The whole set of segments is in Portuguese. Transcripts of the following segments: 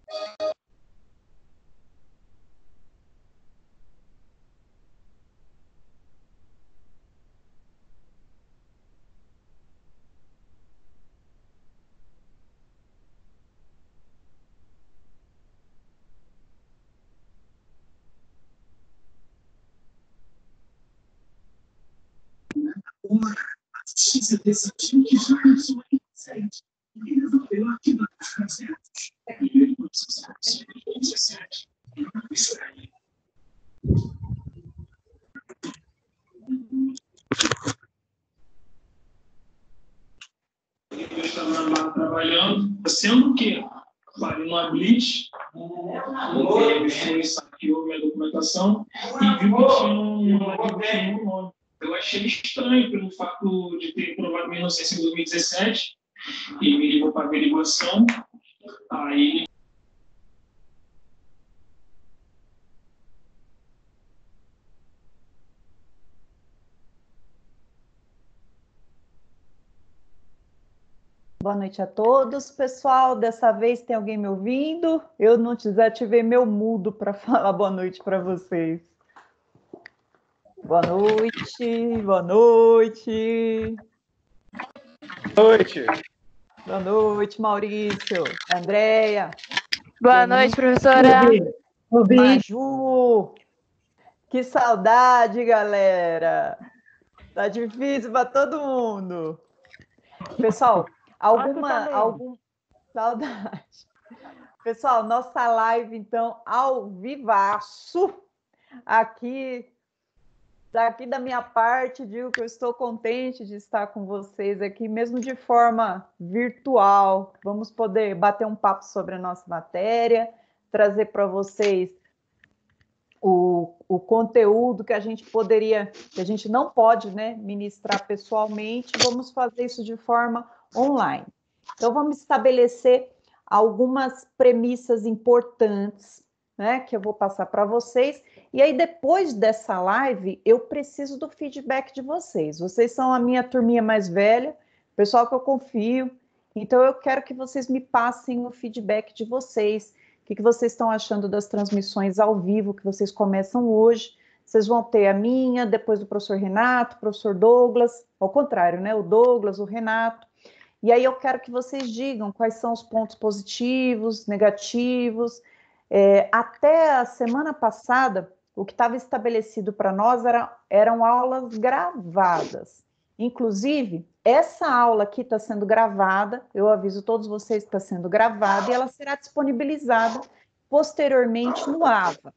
Uma notícia decidiu que já começou em 7 e resolveu ativar os concertos. E ele 17. Isso aí. Eu estava lá trabalhando, sendo que parei numa blitz, ele saqueou minha documentação e viu que tinha um nome. Eu achei estranho pelo fato de ter provado minha inocência em 2017 e me ligou para averiguação. Aí boa noite a todos, pessoal. Dessa vez tem alguém me ouvindo? Eu não desativei meu mudo para falar boa noite para vocês. Boa noite, boa noite. Boa noite. Boa noite, Maurício, Andréia. Boa noite, professora. Maju. Que saudade, galera. Tá difícil para todo mundo. Pessoal, algum saudade. Pessoal, nossa live então ao vivaço aqui da minha parte, digo que eu estou contente de estar com vocês aqui, mesmo de forma virtual. Vamos poder bater um papo sobre a nossa matéria, trazer para vocês o conteúdo que a gente não pode, né, ministrar pessoalmente. Vamos fazer isso de forma online. Então, vamos estabelecer algumas premissas importantes, né, que eu vou passar para vocês. E aí, depois dessa live, eu preciso do feedback de vocês. Vocês são a minha turminha mais velha, pessoal que eu confio. Então, eu quero que vocês me passem o feedback de vocês. O que vocês estão achando das transmissões ao vivo que vocês começam hoje? Vocês vão ter a minha, depois do professor Renato, professor Douglas, ao contrário, né? O Douglas, o Renato. E aí eu quero que vocês digam quais são os pontos positivos, negativos. Até a semana passada, o que estava estabelecido para nós eram aulas gravadas. Inclusive, essa aula aqui está sendo gravada, eu aviso todos vocês que está sendo gravada, e ela será disponibilizada posteriormente no AVA.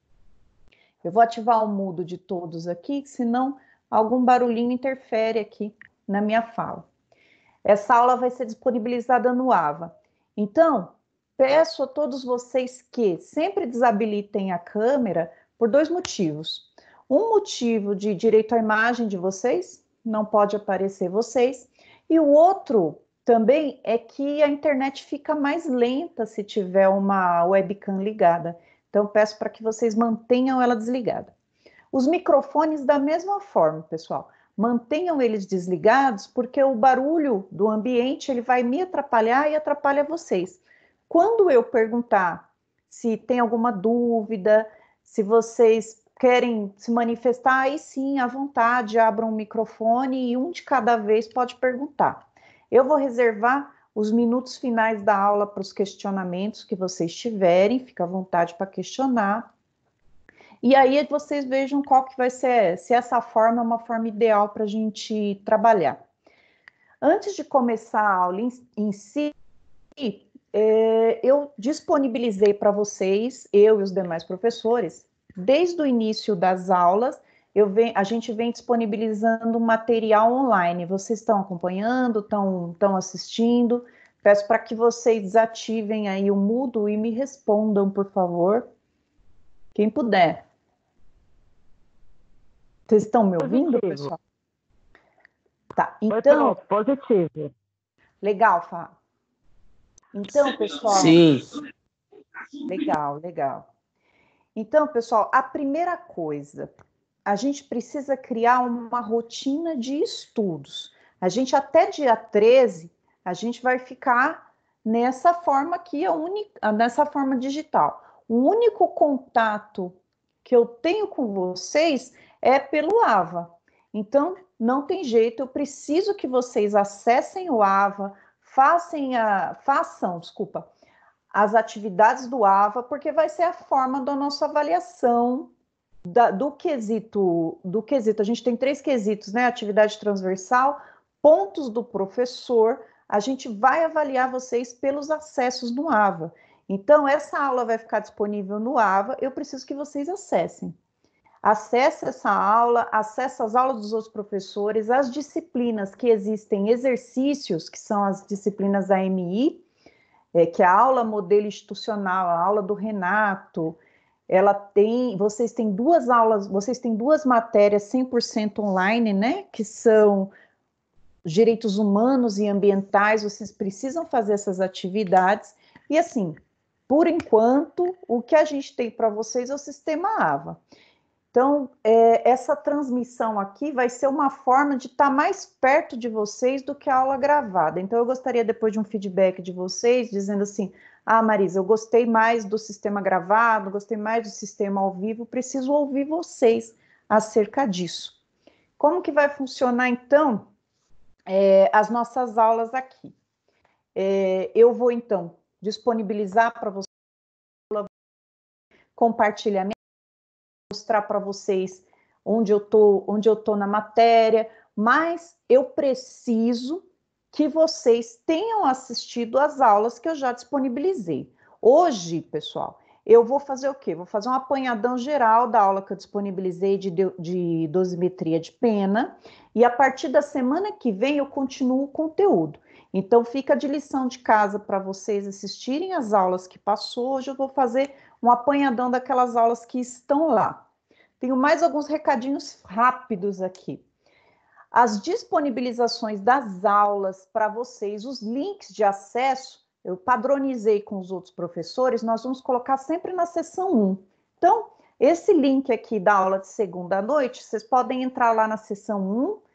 Eu vou ativar o mudo de todos aqui, senão algum barulhinho interfere aqui na minha fala. Essa aula vai ser disponibilizada no AVA. Então, peço a todos vocês que sempre desabilitem a câmera por 2 motivos. Um motivo de direito à imagem de vocês, não pode aparecer vocês, e o outro também é que a internet fica mais lenta se tiver uma webcam ligada. Então, peço para que vocês mantenham ela desligada. Os microfones da mesma forma, pessoal. Mantenham eles desligados, porque o barulho do ambiente ele vai me atrapalhar e atrapalha vocês. Quando eu perguntar se tem alguma dúvida, se vocês querem se manifestar, aí sim, à vontade, abram o microfone e um de cada vez pode perguntar. Eu vou reservar os minutos finais da aula para os questionamentos que vocês tiverem, fica à vontade para questionar. E aí vocês vejam qual que vai ser, se essa forma é uma forma ideal para a gente trabalhar. Antes de começar a aula em si, eu disponibilizei para vocês, eu e os demais professores, desde o início das aulas, a gente vem disponibilizando material online. Vocês estão acompanhando, estão assistindo? Peço para que vocês desativem aí o mudo e me respondam, por favor. Quem puder. Vocês estão me ouvindo, pessoal? Tá, então... Positivo. Legal, Fá. Então, pessoal... Sim. Legal. Então, pessoal, a primeira coisa, a gente precisa criar uma rotina de estudos. A gente, até dia 13, a gente vai ficar nessa forma aqui, nessa forma digital. O único contato que eu tenho com vocês é pelo AVA. Então, não tem jeito, eu preciso que vocês acessem o AVA, façam, as atividades do AVA, porque vai ser a forma da nossa avaliação do quesito. A gente tem 3 quesitos, né? Atividade transversal, pontos do professor. A gente vai avaliar vocês pelos acessos no AVA. Então, essa aula vai ficar disponível no AVA, eu preciso que vocês acessem. Acesse essa aula, acesse as aulas dos outros professores, as disciplinas que existem, exercícios, que são as disciplinas da AMI, que é a aula modelo institucional, a aula do Renato, vocês têm 2 aulas, vocês têm 2 matérias 100% online, né, que são direitos humanos e ambientais, vocês precisam fazer essas atividades, e assim, por enquanto, o que a gente tem para vocês é o sistema AVA. Então, essa transmissão aqui vai ser uma forma de estar mais perto de vocês do que a aula gravada. Então, eu gostaria depois de um feedback de vocês, dizendo assim, Marisa, eu gostei mais do sistema gravado, gostei mais do sistema ao vivo, preciso ouvir vocês acerca disso. Como que vai funcionar, então, as nossas aulas aqui? Eu vou, então, disponibilizar para vocês compartilhamento, mostrar para vocês onde eu tô na matéria, mas eu preciso que vocês tenham assistido às aulas que eu já disponibilizei. Hoje, pessoal, eu vou fazer o quê? Vou fazer um apanhadão geral da aula que eu disponibilizei de dosimetria de pena, e a partir da semana que vem eu continuo o conteúdo. Então, fica de lição de casa para vocês assistirem as aulas que passou. Hoje eu vou fazer um apanhadão daquelas aulas que estão lá. Tenho mais alguns recadinhos rápidos aqui. As disponibilizações das aulas para vocês, os links de acesso, eu padronizei com os outros professores, nós vamos colocar sempre na seção 1. Então, esse link aqui da aula de segunda à noite, vocês podem entrar lá na seção 1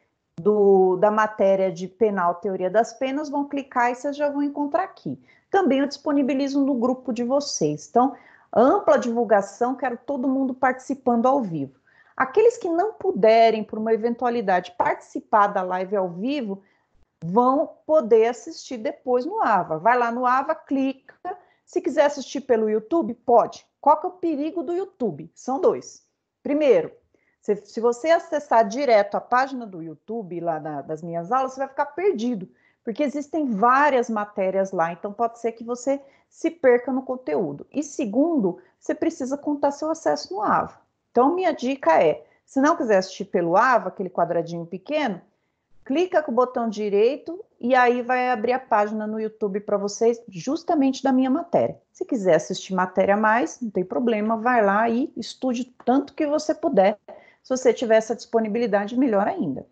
da matéria de penal, teoria das penas, vão clicar e vocês já vão encontrar aqui. Também eu disponibilizo no grupo de vocês. Então, ampla divulgação, quero todo mundo participando ao vivo. Aqueles que não puderem, por uma eventualidade, participar da live ao vivo, vão poder assistir depois no AVA. Vai lá no AVA, clica. Se quiser assistir pelo YouTube, pode. Qual que é o perigo do YouTube? São 2. Primeiro, se você acessar direto a página do YouTube, lá das minhas aulas, você vai ficar perdido, porque existem várias matérias lá, então pode ser que você se perca no conteúdo. E segundo, você precisa contar seu acesso no AVA. Então, minha dica é, se não quiser assistir pelo AVA, aquele quadradinho pequeno, clica com o botão direito e aí vai abrir a página no YouTube para vocês, justamente da minha matéria. Se quiser assistir matéria a mais, não tem problema, vai lá e estude tanto que você puder. Se você tiver essa disponibilidade, melhor ainda.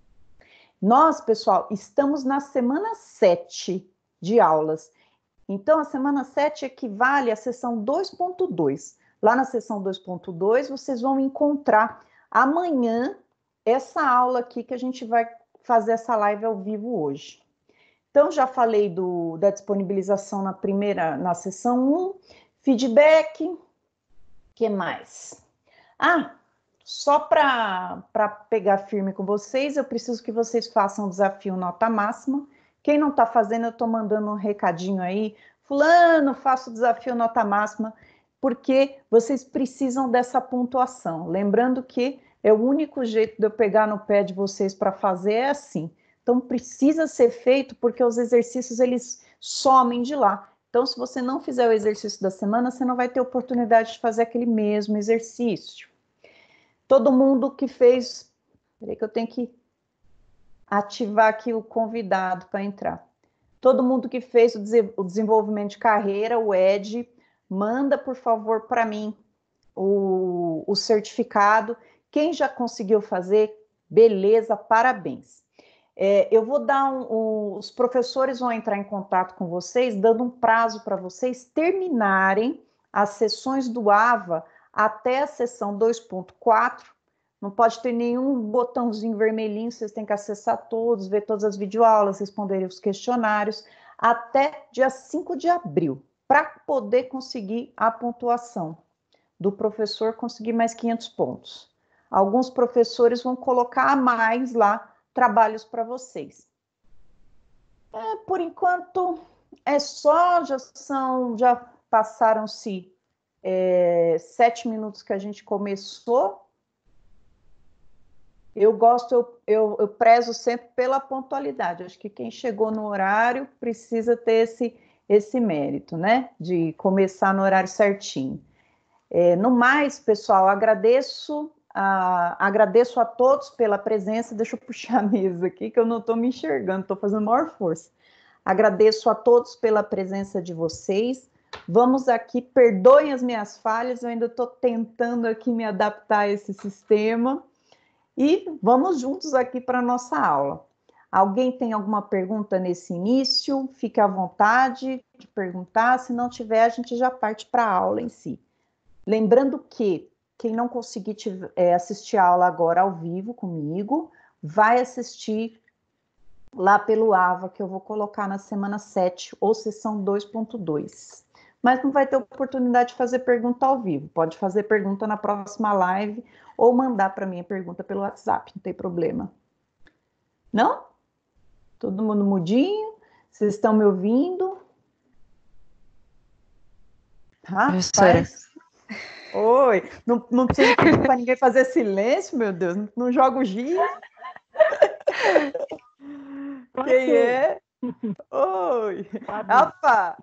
Nós, pessoal, estamos na semana 7 de aulas. Então, a semana 7 equivale à sessão 2.2. Lá na sessão 2.2, vocês vão encontrar amanhã essa aula aqui que a gente vai fazer essa live ao vivo hoje. Então, já falei da disponibilização na sessão 1, feedback, o que mais? Só para pegar firme com vocês, eu preciso que vocês façam o desafio nota máxima. Quem não está fazendo, eu estou mandando um recadinho aí. Fulano, faça o desafio nota máxima, porque vocês precisam dessa pontuação. Lembrando que é o único jeito de eu pegar no pé de vocês para fazer é assim. Então, precisa ser feito, porque os exercícios, eles somem de lá. Então, se você não fizer o exercício da semana, você não vai ter oportunidade de fazer aquele mesmo exercício. Todo mundo que fez... Peraí que eu tenho que ativar aqui o convidado para entrar. Todo mundo que fez o desenvolvimento de carreira, o ED, manda, por favor, para mim o certificado. Quem já conseguiu fazer, beleza, parabéns. Eu vou dar os professores vão entrar em contato com vocês, dando um prazo para vocês terminarem as sessões do AVA até a sessão 2.4, não pode ter nenhum botãozinho vermelhinho, vocês têm que acessar todos, ver todas as videoaulas, responder os questionários. até dia 5 de abril, para poder conseguir a pontuação do professor, conseguir mais 500 pontos. Alguns professores vão colocar a mais lá, trabalhos para vocês. Por enquanto, é só, já passaram-se 7 minutos que a gente começou. Eu prezo sempre pela pontualidade. Acho que quem chegou no horário precisa ter esse mérito, né? De começar no horário certinho. No mais, pessoal, agradeço a todos pela presença. Deixa eu puxar a mesa aqui, que eu não estou me enxergando, estou fazendo maior força. Agradeço a todos pela presença de vocês. Vamos aqui, perdoem as minhas falhas, eu ainda estou tentando aqui me adaptar a esse sistema. E vamos juntos aqui para a nossa aula. Alguém tem alguma pergunta nesse início? Fique à vontade de perguntar. Se não tiver, a gente já parte para a aula em si. Lembrando que quem não conseguir assistir a aula agora ao vivo comigo, vai assistir lá pelo AVA, que eu vou colocar na semana 7, ou sessão 2.2. Mas não vai ter oportunidade de fazer pergunta ao vivo. Pode fazer pergunta na próxima live ou mandar para mim a pergunta pelo WhatsApp, não tem problema. Não? Todo mundo mudinho? Vocês estão me ouvindo? Rapaz. Oi. Não precisa pedir para ninguém fazer silêncio, meu Deus. Não joga o giz. Quem é? Oi. Rafa.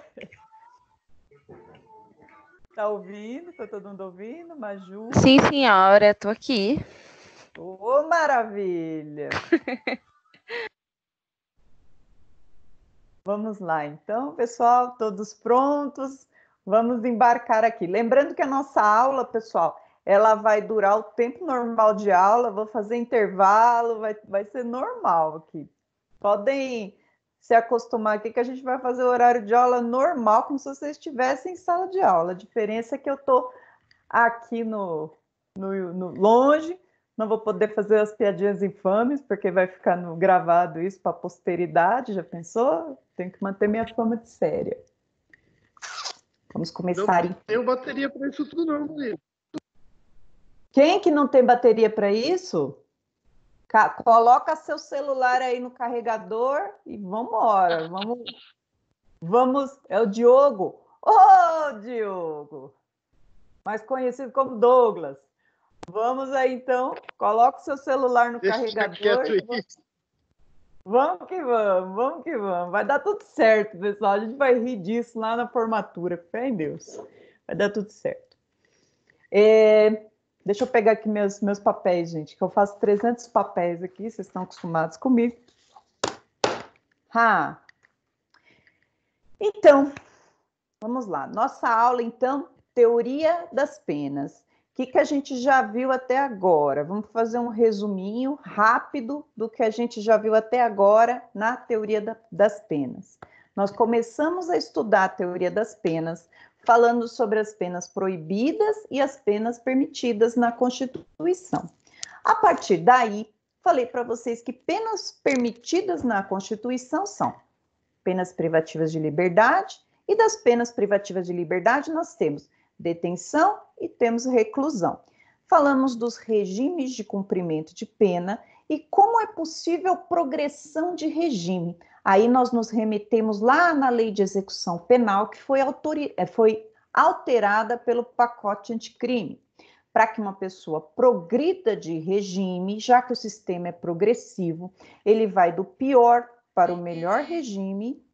Tá ouvindo? Tá todo mundo ouvindo? Maju? Sim, senhora, estou aqui. Ô, maravilha! Vamos lá, então, pessoal, todos prontos? Vamos embarcar aqui. Lembrando que a nossa aula, pessoal, ela vai durar o tempo normal de aula, vou fazer intervalo, vai ser normal aqui. Podem se acostumar aqui que a gente vai fazer o horário de aula normal, como se vocês estivessem em sala de aula. A diferença é que eu estou aqui no longe, não vou poder fazer as piadinhas infames, porque vai ficar gravado isso para a posteridade, já pensou? Tenho que manter minha fama de séria. Vamos começar. Não tenho bateria para isso tudo, não, Maria. Quem que não tem bateria para isso? Coloca seu celular aí no carregador e vamos embora. Vamos. É o Diogo. Ô, Diogo! Mais conhecido como Douglas. Vamos aí, então. Coloca o seu celular no carregador. Vamos que vamos, vamos que vamos. Vai dar tudo certo, pessoal. A gente vai rir disso lá na formatura. Fé em Deus. Vai dar tudo certo. Deixa eu pegar aqui meus papéis, gente, que eu faço 300 papéis aqui. Vocês estão acostumados comigo. Então, vamos lá. Nossa aula, então, teoria das penas. O que a gente já viu até agora? Vamos fazer um resuminho rápido do que a gente já viu até agora na teoria das penas. Nós começamos a estudar a teoria das penas, falando sobre as penas proibidas e as penas permitidas na Constituição. A partir daí, falei para vocês que penas permitidas na Constituição são penas privativas de liberdade, e das penas privativas de liberdade nós temos detenção e temos reclusão. Falamos dos regimes de cumprimento de pena e como é possível progressão de regime. Aí nós nos remetemos lá na Lei de Execução Penal, que foi alterada pelo pacote anticrime, para que uma pessoa progrida de regime, já que o sistema é progressivo, ele vai do pior para o melhor regime.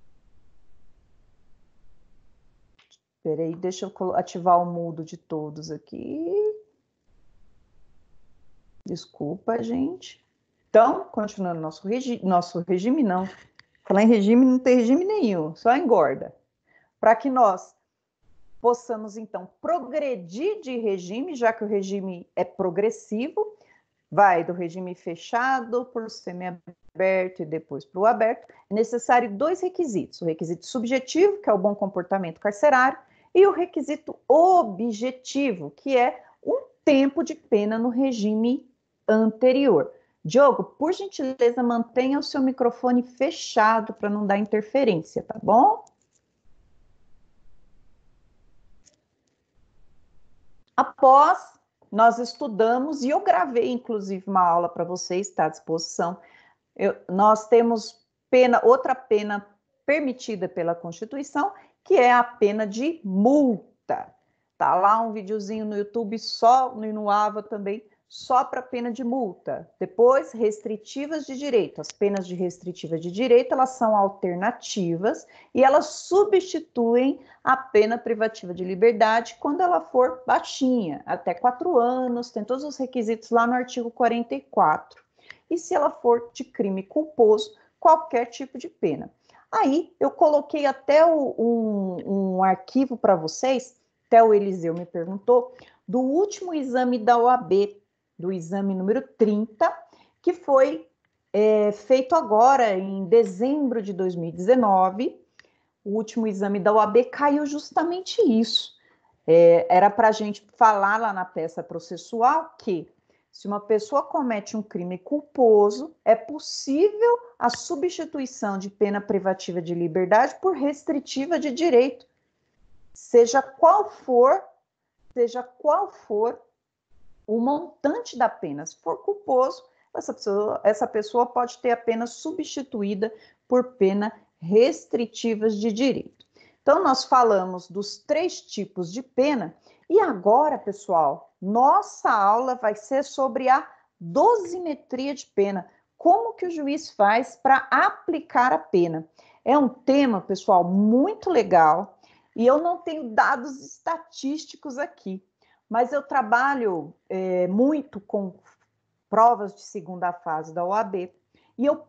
Espera aí, deixa eu ativar o mudo de todos aqui. Desculpa, gente. Então, continuando nosso regime, não. Falar em regime, não tem regime nenhum, só engorda. Para que nós possamos, então, progredir de regime, já que o regime é progressivo, vai do regime fechado para o semiaberto e depois para o aberto, é necessário 2 requisitos. O requisito subjetivo, que é o bom comportamento carcerário, e o requisito objetivo, que é um tempo de pena no regime anterior. Diogo, por gentileza, mantenha o seu microfone fechado para não dar interferência, tá bom? Após, nós estudamos, e eu gravei, inclusive, uma aula para vocês, está à disposição. Nós temos outra pena permitida pela Constituição, que é a pena de multa. Tá lá um videozinho no YouTube, no AVA também, só para pena de multa. Depois, restritivas de direito. As penas de restritiva de direito, elas são alternativas e elas substituem a pena privativa de liberdade quando ela for baixinha, até 4 anos, tem todos os requisitos lá no artigo 44. E se ela for de crime culposo, qualquer tipo de pena. Aí, eu coloquei até um arquivo para vocês, até o Eliseu me perguntou, do último exame da OAB, do exame número 30, que foi feito agora, em dezembro de 2019. O último exame da OAB caiu justamente isso. Era para a gente falar lá na peça processual que, se uma pessoa comete um crime culposo, é possível a substituição de pena privativa de liberdade por restritiva de direito, seja qual for o montante da pena. Se for culposo, essa pessoa pode ter a pena substituída por pena restritivas de direito. Então, nós falamos dos 3 tipos de pena, e agora, pessoal, nossa aula vai ser sobre a dosimetria de pena. Como que o juiz faz para aplicar a pena? É um tema, pessoal, muito legal, e eu não tenho dados estatísticos aqui, mas eu trabalho muito com provas de segunda fase da OAB, e eu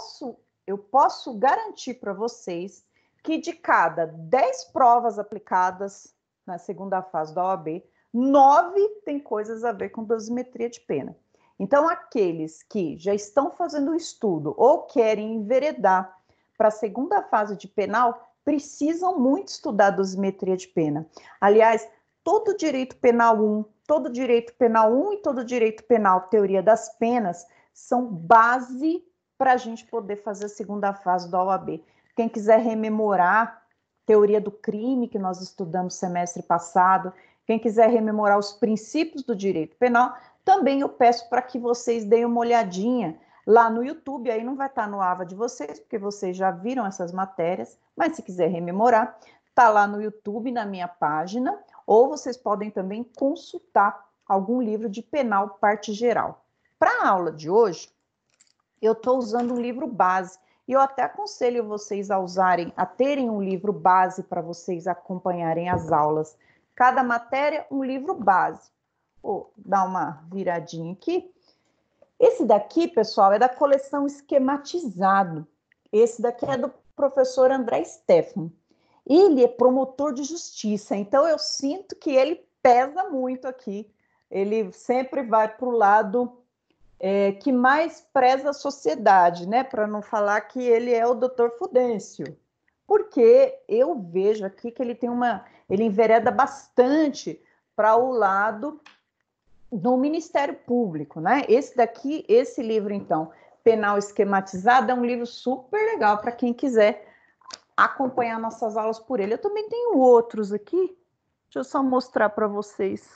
posso garantir para vocês que de cada 10 provas aplicadas na segunda fase da OAB, 9 tem coisas a ver com dosimetria de pena. Então, aqueles que já estão fazendo o estudo ou querem enveredar para a segunda fase de penal, precisam muito estudar dosimetria de pena. Aliás, todo direito penal 1, todo direito penal 1 e todo direito penal teoria das penas são base para a gente poder fazer a segunda fase da OAB. Quem quiser rememorar teoria do crime que nós estudamos semestre passado, quem quiser rememorar os princípios do direito penal, também eu peço para que vocês deem uma olhadinha lá no YouTube, aí não vai estar no AVA de vocês, porque vocês já viram essas matérias, mas se quiser rememorar, está lá no YouTube, na minha página, ou vocês podem também consultar algum livro de penal parte geral. Para a aula de hoje, eu estou usando um livro base, e eu até aconselho vocês a terem um livro base para vocês acompanharem as aulas. Cada matéria, um livro base. Vou dar uma viradinha aqui. Esse daqui, pessoal, é da coleção Esquematizado. Esse daqui é do professor André Stefan. Ele é promotor de justiça, então eu sinto que ele pesa muito aqui. Ele sempre vai para o lado que mais preza a sociedade, né? Para não falar que ele é o doutor Fudêncio. Porque eu vejo aqui que ele envereda bastante para o lado do Ministério Público, né? Esse livro, então, Penal Esquematizado, é um livro super legal para quem quiser acompanhar nossas aulas por ele. Eu também tenho outros aqui. Deixa eu só mostrar para vocês.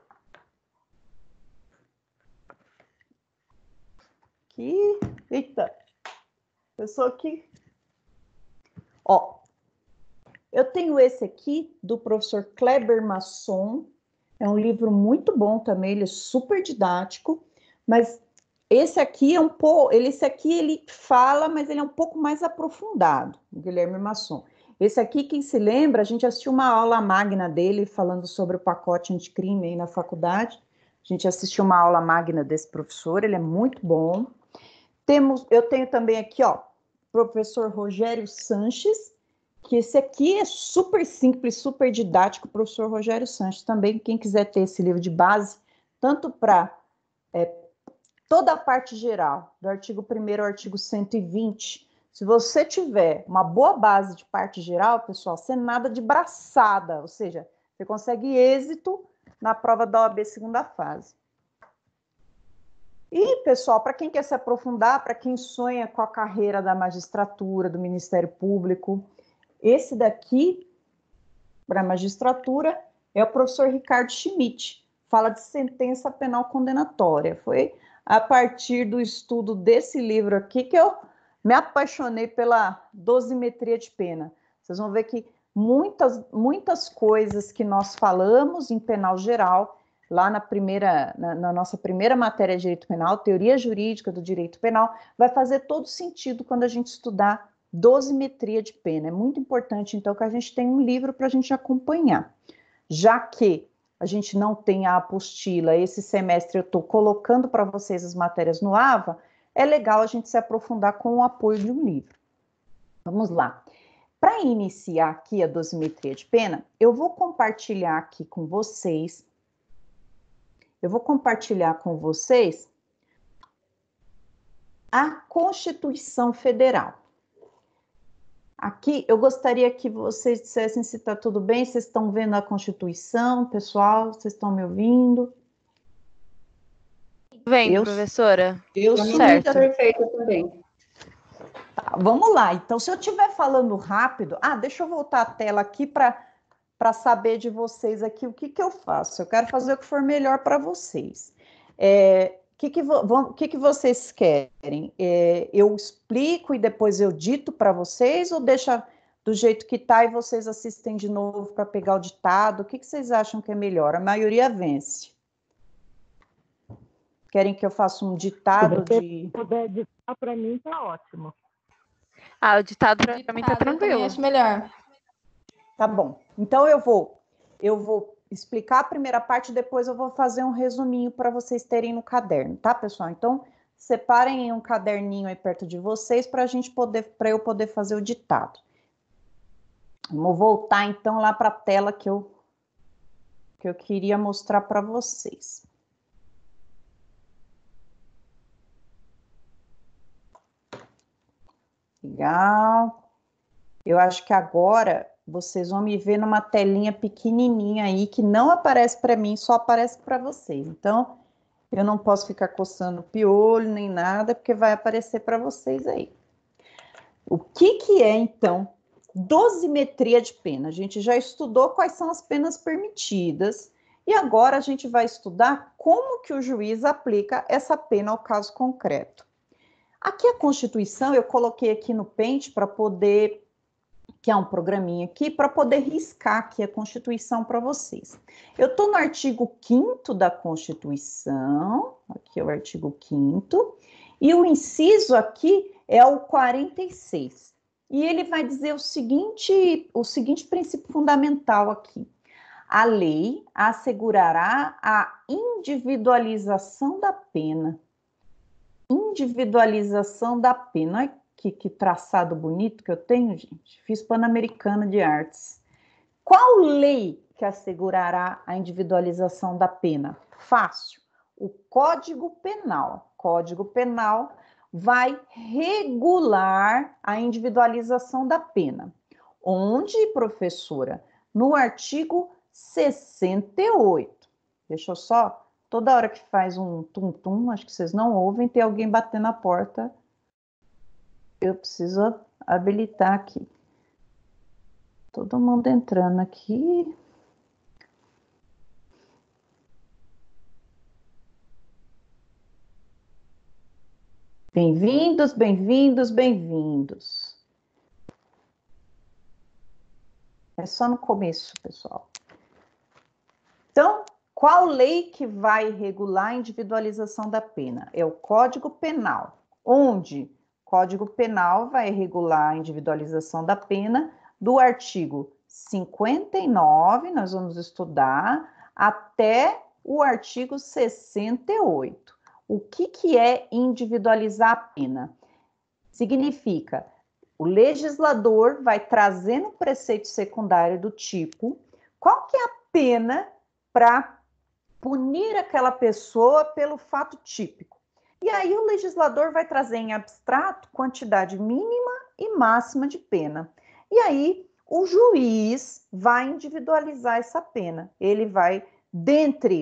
Aqui. Eita. Pessoa aqui. Ó. Eu tenho esse aqui do professor Kleber Masson. É um livro muito bom também, ele é super didático, mas esse aqui ele fala, mas ele é um pouco mais aprofundado, o Guilherme Masson. Esse aqui, quem se lembra, a gente assistiu uma aula magna dele falando sobre o pacote anticrime aí na faculdade. A gente assistiu uma aula magna desse professor, ele é muito bom. Eu tenho também aqui, ó, professor Rogério Sanches, que esse aqui é super simples, super didático, professor Rogério Sanches também, quem quiser ter esse livro de base, tanto para toda a parte geral, do artigo 1º ao artigo 120, se você tiver uma boa base de parte geral, pessoal, você nada de braçada, ou seja, você consegue êxito na prova da OAB segunda fase. E, pessoal, para quem quer se aprofundar, para quem sonha com a carreira da magistratura, do Ministério Público, esse daqui, para a magistratura, é o professor Ricardo Schmidt, fala de sentença penal condenatória. Foi a partir do estudo desse livro aqui que eu me apaixonei pela dosimetria de pena. Vocês vão ver que muitas coisas que nós falamos em penal geral, lá na nossa primeira matéria de direito penal, teoria jurídica do direito penal, vai fazer todo sentido quando a gente estudar dosimetria de pena. É muito importante, então, que a gente tenha um livro para a gente acompanhar. Já que a gente não tem a apostila, esse semestre eu estou colocando para vocês as matérias no AVA, é legal a gente se aprofundar com o apoio de um livro. Vamos lá. Para iniciar aqui a dosimetria de pena, eu vou compartilhar aqui com vocês, a Constituição Federal. Aqui, eu gostaria que vocês dissessem se está tudo bem, vocês estão vendo a Constituição, pessoal, vocês estão me ouvindo? Vendo, professora? Eu Tudo sou certo. Perfeito também. Tá, vamos lá, então, se eu estiver falando rápido... deixa eu voltar a tela aqui para saber de vocês aqui o que eu faço. Eu quero fazer o que for melhor para vocês. O que vocês querem? Eu explico e depois eu dito para vocês ou deixa do jeito que está e vocês assistem de novo para pegar o ditado? O que vocês acham que é melhor? A maioria vence. Querem que eu faça um ditado Se puder ditar, para mim tá ótimo. O ditado para mim tá tranquilo. Acho melhor. Tá bom. Então eu vou explicar a primeira parte, depois eu vou fazer um resuminho para vocês terem no caderno, tá, pessoal? Então, separem um caderninho aí perto de vocês para eu poder fazer o ditado. Vamos voltar então lá para a tela que eu queria mostrar para vocês. Legal. Eu acho que agora vocês vão me ver numa telinha pequenininha aí, que não aparece para mim, só aparece para vocês. Então, eu não posso ficar coçando o piolho nem nada, porque vai aparecer para vocês aí. O que é, então, dosimetria de pena? A gente já estudou quais são as penas permitidas, e agora a gente vai estudar como que o juiz aplica essa pena ao caso concreto. Aqui a Constituição, eu coloquei aqui no Paint para poder, que é um programinha aqui, para poder riscar aqui a Constituição para vocês. Eu estou no artigo 5º da Constituição, aqui é o artigo 5º, e o inciso aqui é o 46. E ele vai dizer o seguinte princípio fundamental aqui. A lei assegurará a individualização da pena. Individualização da pena. Olha que traçado bonito que eu tenho, gente. Fiz Pan-Americana de Artes. Qual lei que assegurará a individualização da pena? Fácil. O Código Penal. Código Penal vai regular a individualização da pena. Onde, professora? No artigo 68. Deixa eu só... Toda hora que faz um tum-tum, acho que vocês não ouvem, tem alguém batendo na porta. Eu preciso habilitar aqui. Todo mundo entrando aqui. Bem-vindos, bem-vindos, bem-vindos. É só no começo, pessoal. Então, qual lei que vai regular a individualização da pena? É o Código Penal, onde o Código Penal vai regular a individualização da pena do artigo 59, nós vamos estudar, até o artigo 68. O que é individualizar a pena? Significa, o legislador vai trazer no preceito secundário do tipo, qual que é a pena para punir aquela pessoa pelo fato típico. E aí o legislador vai trazer em abstrato quantidade mínima e máxima de pena. E aí o juiz vai individualizar essa pena. Ele vai, dentre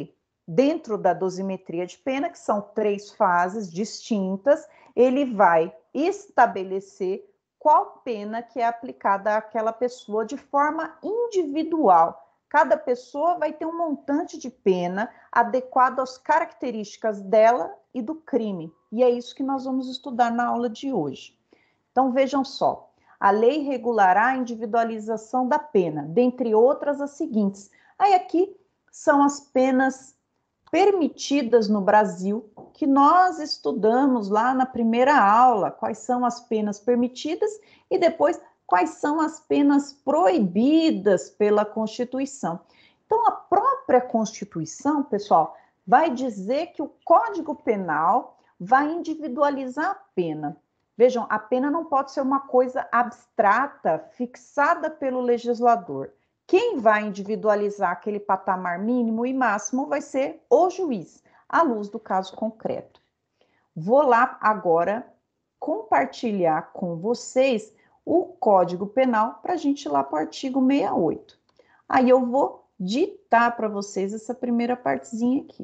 dentro da dosimetria de pena, que são 3 fases distintas, ele vai estabelecer qual pena que é aplicada àquela pessoa de forma individual. Cada pessoa vai ter um montante de pena adequado às características dela e do crime. E é isso que nós vamos estudar na aula de hoje. Então, vejam só. A lei regulará a individualização da pena, dentre outras as seguintes. Aí aqui são as penas permitidas no Brasil, que nós estudamos lá na primeira aula, quais são as penas permitidas e depois quais são as penas proibidas pela Constituição. Então, a própria Constituição, pessoal, vai dizer que o Código Penal vai individualizar a pena. Vejam, a pena não pode ser uma coisa abstrata, fixada pelo legislador. Quem vai individualizar aquele patamar mínimo e máximo vai ser o juiz, à luz do caso concreto. Vou lá agora compartilhar com vocês o Código Penal para a gente ir lá para o artigo 68. Aí eu vou ditar para vocês essa primeira partezinha aqui.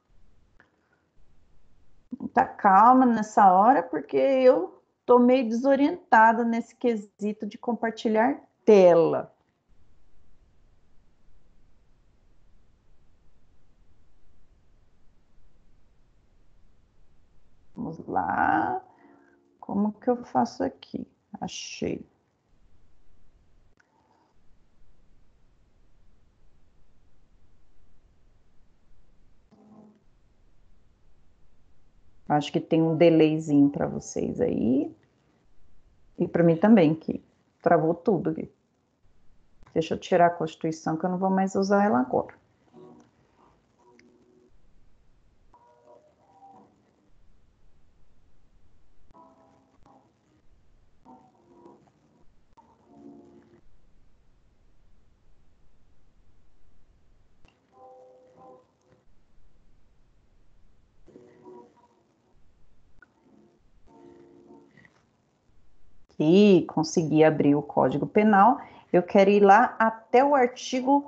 Muita calma nessa hora, porque eu estou meio desorientada nesse quesito de compartilhar tela. Vamos lá. Como que eu faço aqui? Achei. Acho que tem um delayzinho para vocês aí. E para mim também, que travou tudo aqui. Deixa eu tirar a Constituição, que eu não vou mais usar ela agora. E consegui abrir o Código Penal. Eu quero ir lá até o artigo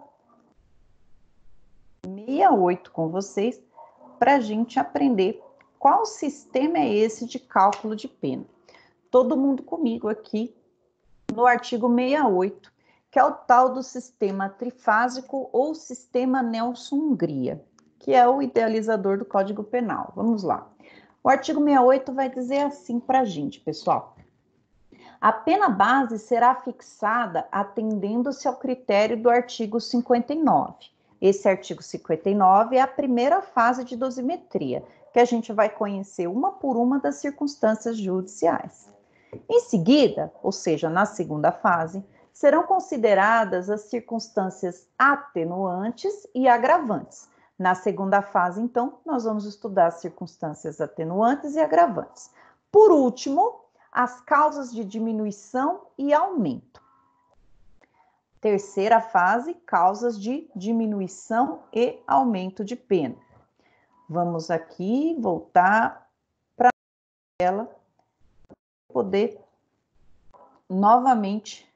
68 com vocês, para a gente aprender qual sistema é esse de cálculo de pena. Todo mundo comigo aqui no artigo 68, que é o tal do sistema trifásico ou sistema Nelson-Hungria, que é o idealizador do Código Penal. Vamos lá. O artigo 68 vai dizer assim para a gente, pessoal. A pena base será fixada atendendo-se ao critério do artigo 59. Esse artigo 59 é a primeira fase de dosimetria, que a gente vai conhecer uma por uma das circunstâncias judiciais. Em seguida, ou seja, na segunda fase, serão consideradas as circunstâncias atenuantes e agravantes. Na segunda fase, então, nós vamos estudar as circunstâncias atenuantes e agravantes. Por último, as causas de diminuição e aumento. Terceira fase, causas de diminuição e aumento de pena. Vamos aqui voltar para a tela para poder novamente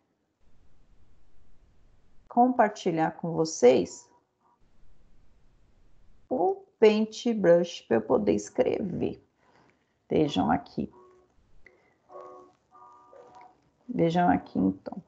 compartilhar com vocês o Paintbrush para eu poder escrever. Vejam aqui. Vejam aqui, então.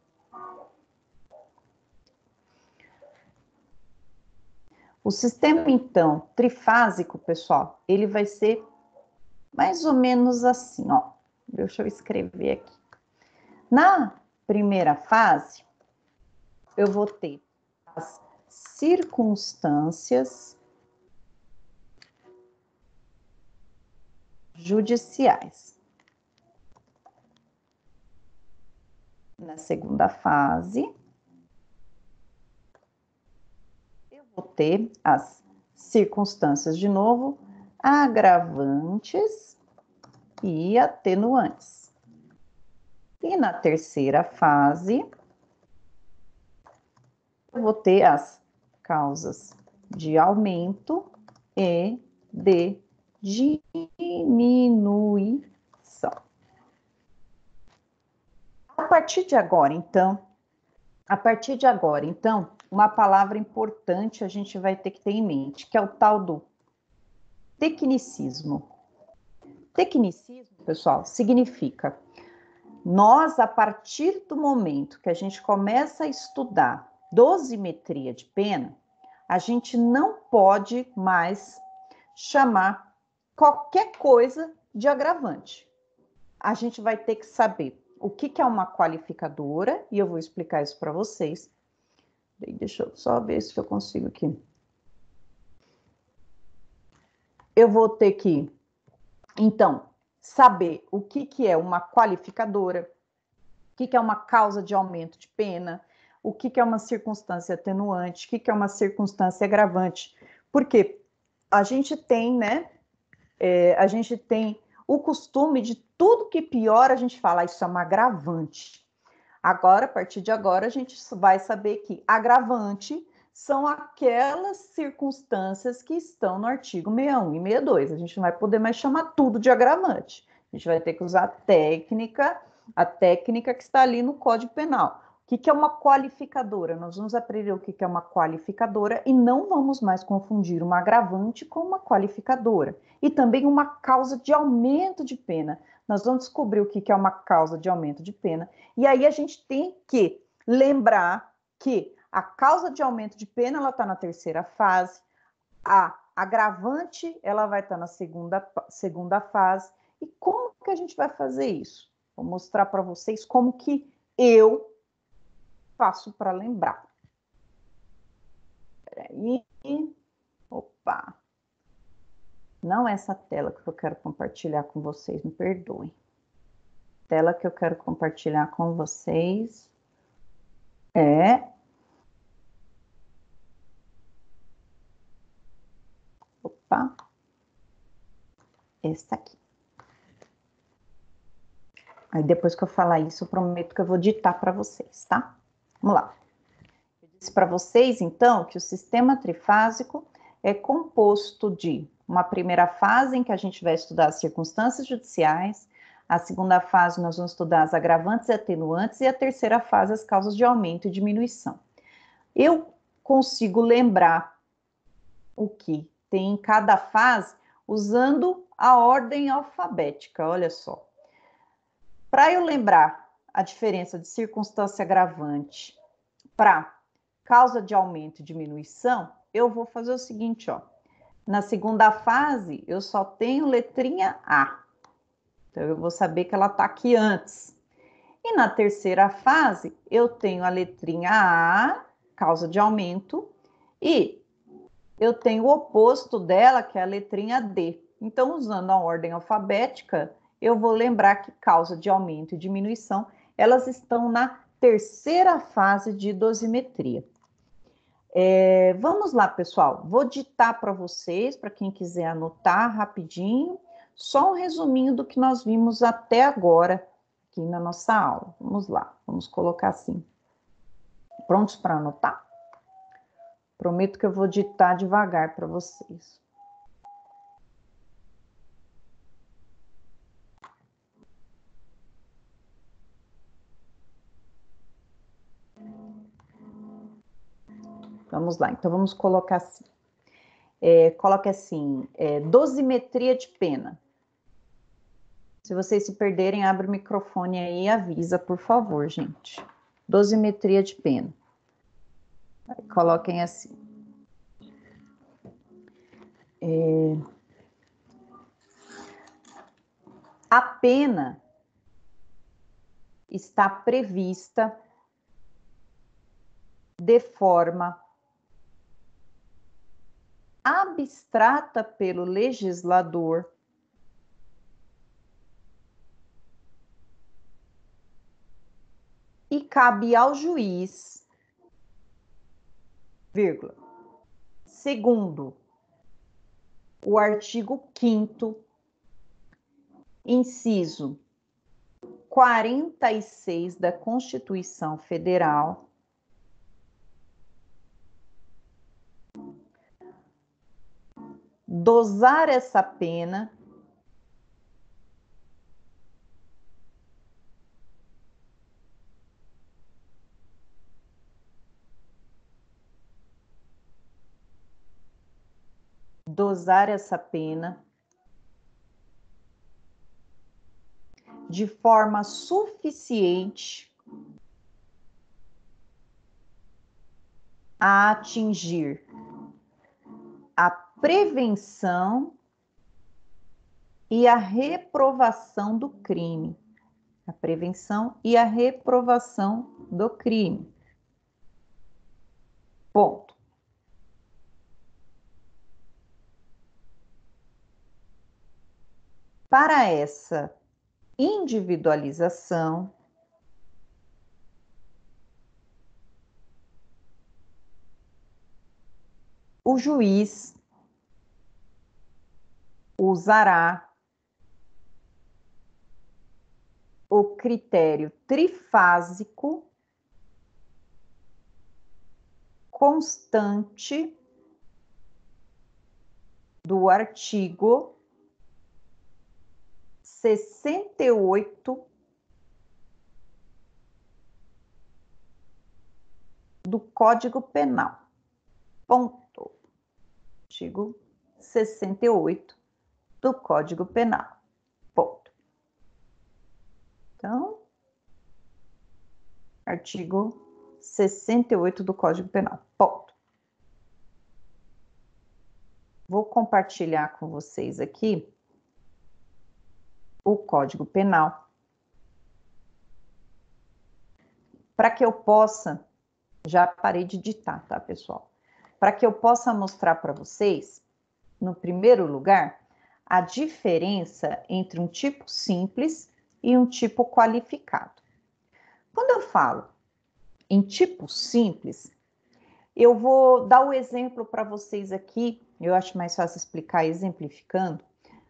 O sistema, então, trifásico, pessoal, ele vai ser mais ou menos assim, ó. Deixa eu escrever aqui. Na primeira fase, eu vou ter as circunstâncias judiciais. Na segunda fase, eu vou ter as circunstâncias, de novo, agravantes e atenuantes. E na terceira fase, eu vou ter as causas de aumento e de diminuição. A partir de agora, então, uma palavra importante a gente vai ter que ter em mente, que é o tal do tecnicismo. Tecnicismo, pessoal, significa nós, a partir do momento que a gente começa a estudar dosimetria de pena, a gente não pode mais chamar qualquer coisa de agravante. A gente vai ter que saber o que é uma qualificadora, e eu vou explicar isso para vocês. Deixa eu só ver se eu consigo aqui. Eu vou ter que, então, saber o que é uma qualificadora, o que é uma causa de aumento de pena, o que é uma circunstância atenuante, o que é uma circunstância agravante. Porque a gente tem, né? A gente tem o costume de tudo que piora, a gente fala, isso é uma agravante. Agora, a partir de agora, a gente vai saber que agravante são aquelas circunstâncias que estão no artigo 61 e 62. A gente não vai poder mais chamar tudo de agravante. A gente vai ter que usar a técnica que está ali no Código Penal. O que é uma qualificadora? Nós vamos aprender o que é uma qualificadora e não vamos mais confundir uma agravante com uma qualificadora. E também uma causa de aumento de pena. Nós vamos descobrir o que é uma causa de aumento de pena. E aí a gente tem que lembrar que a causa de aumento de pena ela está na terceira fase, a agravante ela vai estar na segunda fase. E como que a gente vai fazer isso? Vou mostrar para vocês como que eu faço para lembrar. Peraí. Opa! Não é essa tela que eu quero compartilhar com vocês, me perdoem. A tela que eu quero compartilhar com vocês é... Opa! Essa aqui. Aí depois que eu falar isso, eu prometo que eu vou ditar para vocês, tá? Vamos lá. Eu disse para vocês, então, que o sistema trifásico é composto de uma primeira fase em que a gente vai estudar as circunstâncias judiciais, a segunda fase nós vamos estudar as agravantes e atenuantes, e a terceira fase as causas de aumento e diminuição. Eu consigo lembrar o que tem em cada fase usando a ordem alfabética, olha só. Para eu lembrar a diferença de circunstância agravante para causa de aumento e diminuição, eu vou fazer o seguinte, ó. Na segunda fase, eu só tenho letrinha A. Então, eu vou saber que ela está aqui antes. E na terceira fase, eu tenho a letrinha A, causa de aumento, e eu tenho o oposto dela, que é a letrinha D. Então, usando a ordem alfabética, eu vou lembrar que causa de aumento e diminuição, elas estão na terceira fase de dosimetria. Vamos lá, pessoal. Vou ditar para vocês, para quem quiser anotar rapidinho, só um resuminho do que nós vimos até agora aqui na nossa aula. Vamos lá, vamos colocar assim. Prontos para anotar? Prometo que eu vou ditar devagar para vocês. Vamos lá, então vamos colocar assim. Coloque assim, dosimetria de pena. Se vocês se perderem, abre o microfone aí e avisa, por favor, gente. Dosimetria de pena. Coloquem assim. A pena está prevista de forma abstrata pelo legislador e cabe ao juiz, vírgula, segundo o artigo 5º, inciso 46 da Constituição Federal, dosar essa pena dosar essa pena de forma suficiente a atingir a prevenção e a reprovação do crime. A prevenção e a reprovação do crime. Ponto. Para essa individualização, o juiz usará o critério trifásico constante do artigo 68 do Código Penal. Ponto. Artigo 68 do Código Penal. Ponto. Então, artigo 68 do Código Penal. Ponto. Vou compartilhar com vocês aqui o Código Penal para que eu possa, já parei de ditar, tá, pessoal? Para que eu possa mostrar para vocês, no primeiro lugar, a diferença entre um tipo simples e um tipo qualificado. Quando eu falo em tipo simples, eu vou dar o exemplo para vocês aqui, eu acho mais fácil explicar exemplificando,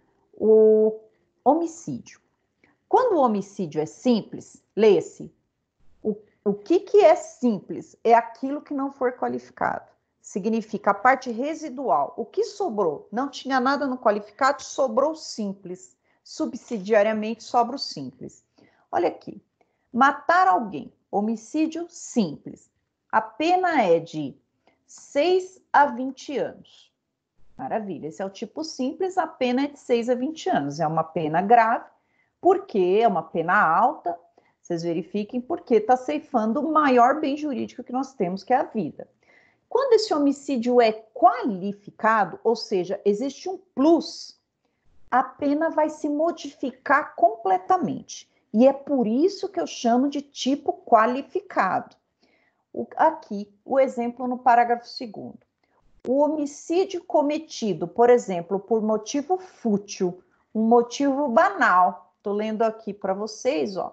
o homicídio. Quando o homicídio é simples, lê-se, o que é simples? É aquilo que não for qualificado. Significa a parte residual. O que sobrou? Não tinha nada no qualificado, sobrou simples. Subsidiariamente, sobra o simples. Olha aqui. Matar alguém, homicídio simples. A pena é de 6 a 20 anos. Maravilha, esse é o tipo simples, a pena é de 6 a 20 anos. É uma pena grave, porque é uma pena alta, vocês verifiquem, porque está ceifando o maior bem jurídico que nós temos, que é a vida. Quando esse homicídio é qualificado, ou seja, existe um plus, a pena vai se modificar completamente. E é por isso que eu chamo de tipo qualificado. Aqui, o exemplo no parágrafo 2º. O homicídio cometido, por exemplo, por motivo fútil, um motivo banal. Estou lendo aqui para vocês, ó,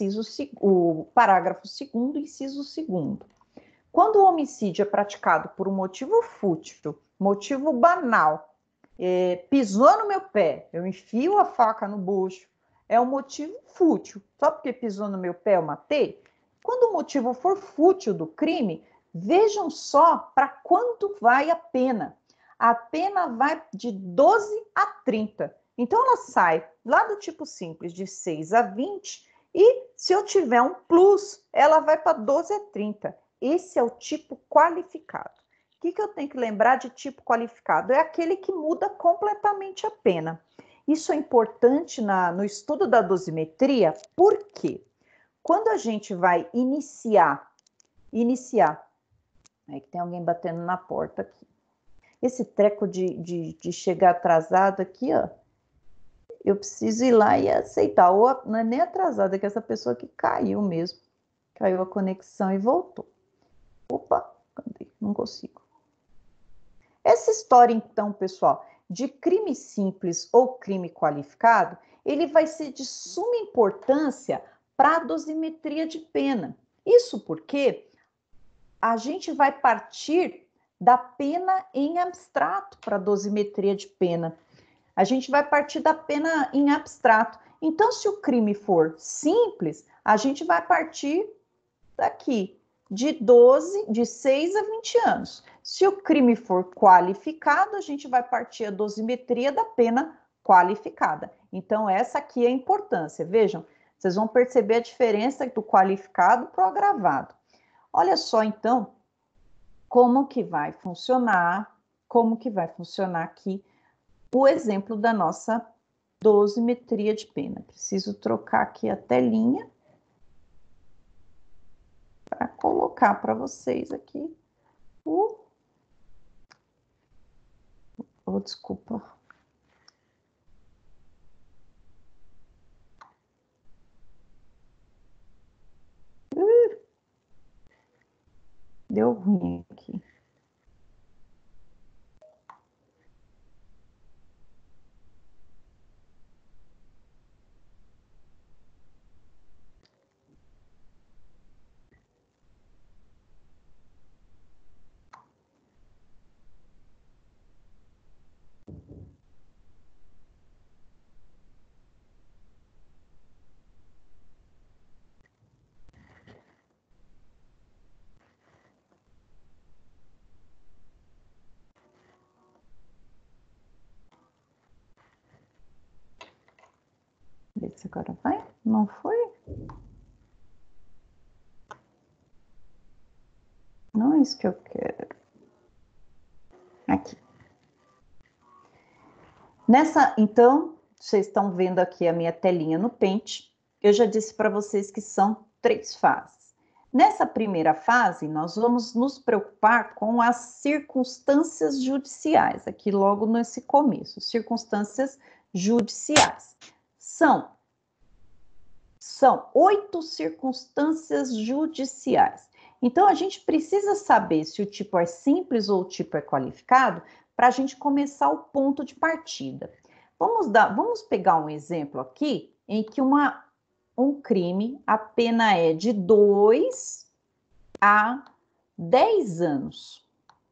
o parágrafo 2º, inciso 2º. Quando o homicídio é praticado por um motivo fútil, motivo banal, pisou no meu pé, eu enfio a faca no bucho, é um motivo fútil. Só porque pisou no meu pé eu matei? Quando o motivo for fútil do crime, vejam só para quanto vai a pena. A pena vai de 12 a 30. Então, ela sai lá do tipo simples de 6 a 20 e, se eu tiver um plus, ela vai para 12 a 30. Esse é o tipo qualificado. O que eu tenho que lembrar de tipo qualificado? É aquele que muda completamente a pena. Isso é importante no estudo da dosimetria, porque quando a gente vai iniciar, é que tem alguém batendo na porta aqui. Esse treco de chegar atrasado aqui, ó, eu preciso ir lá e aceitar. Ou não é nem atrasado, é que essa pessoa que caiu mesmo. Caiu a conexão e voltou. Opa, cadê? Não consigo. Essa história, então, pessoal, de crime simples ou crime qualificado, ele vai ser de suma importância para a dosimetria de pena. Isso porque a gente vai partir da pena em abstrato para a dosimetria de pena. A gente vai partir da pena em abstrato. Então, se o crime for simples, a gente vai partir daqui, de 6 a 20 anos. Se o crime for qualificado, a gente vai partir a dosimetria da pena qualificada. Então, essa aqui é a importância. Vejam, vocês vão perceber a diferença do qualificado para o agravado. Olha só, então, como que vai funcionar como que vai funcionar aqui o exemplo da nossa dosimetria de pena. Preciso trocar aqui a telinha para colocar para vocês aqui o... Oh, desculpa. Deu ruim aqui. Vê se agora vai. Não foi? Não é isso que eu quero. Aqui. Então, vocês estão vendo aqui a minha telinha no pente. Eu já disse para vocês que são 3 fases. Nessa primeira fase, nós vamos nos preocupar com as circunstâncias judiciais, aqui logo nesse começo, circunstâncias judiciais. São 8 circunstâncias judiciais. Então, a gente precisa saber se o tipo é simples ou o tipo é qualificado para a gente começar o ponto de partida. Vamos pegar um exemplo aqui em que um crime, a pena é de 2 a 10 anos.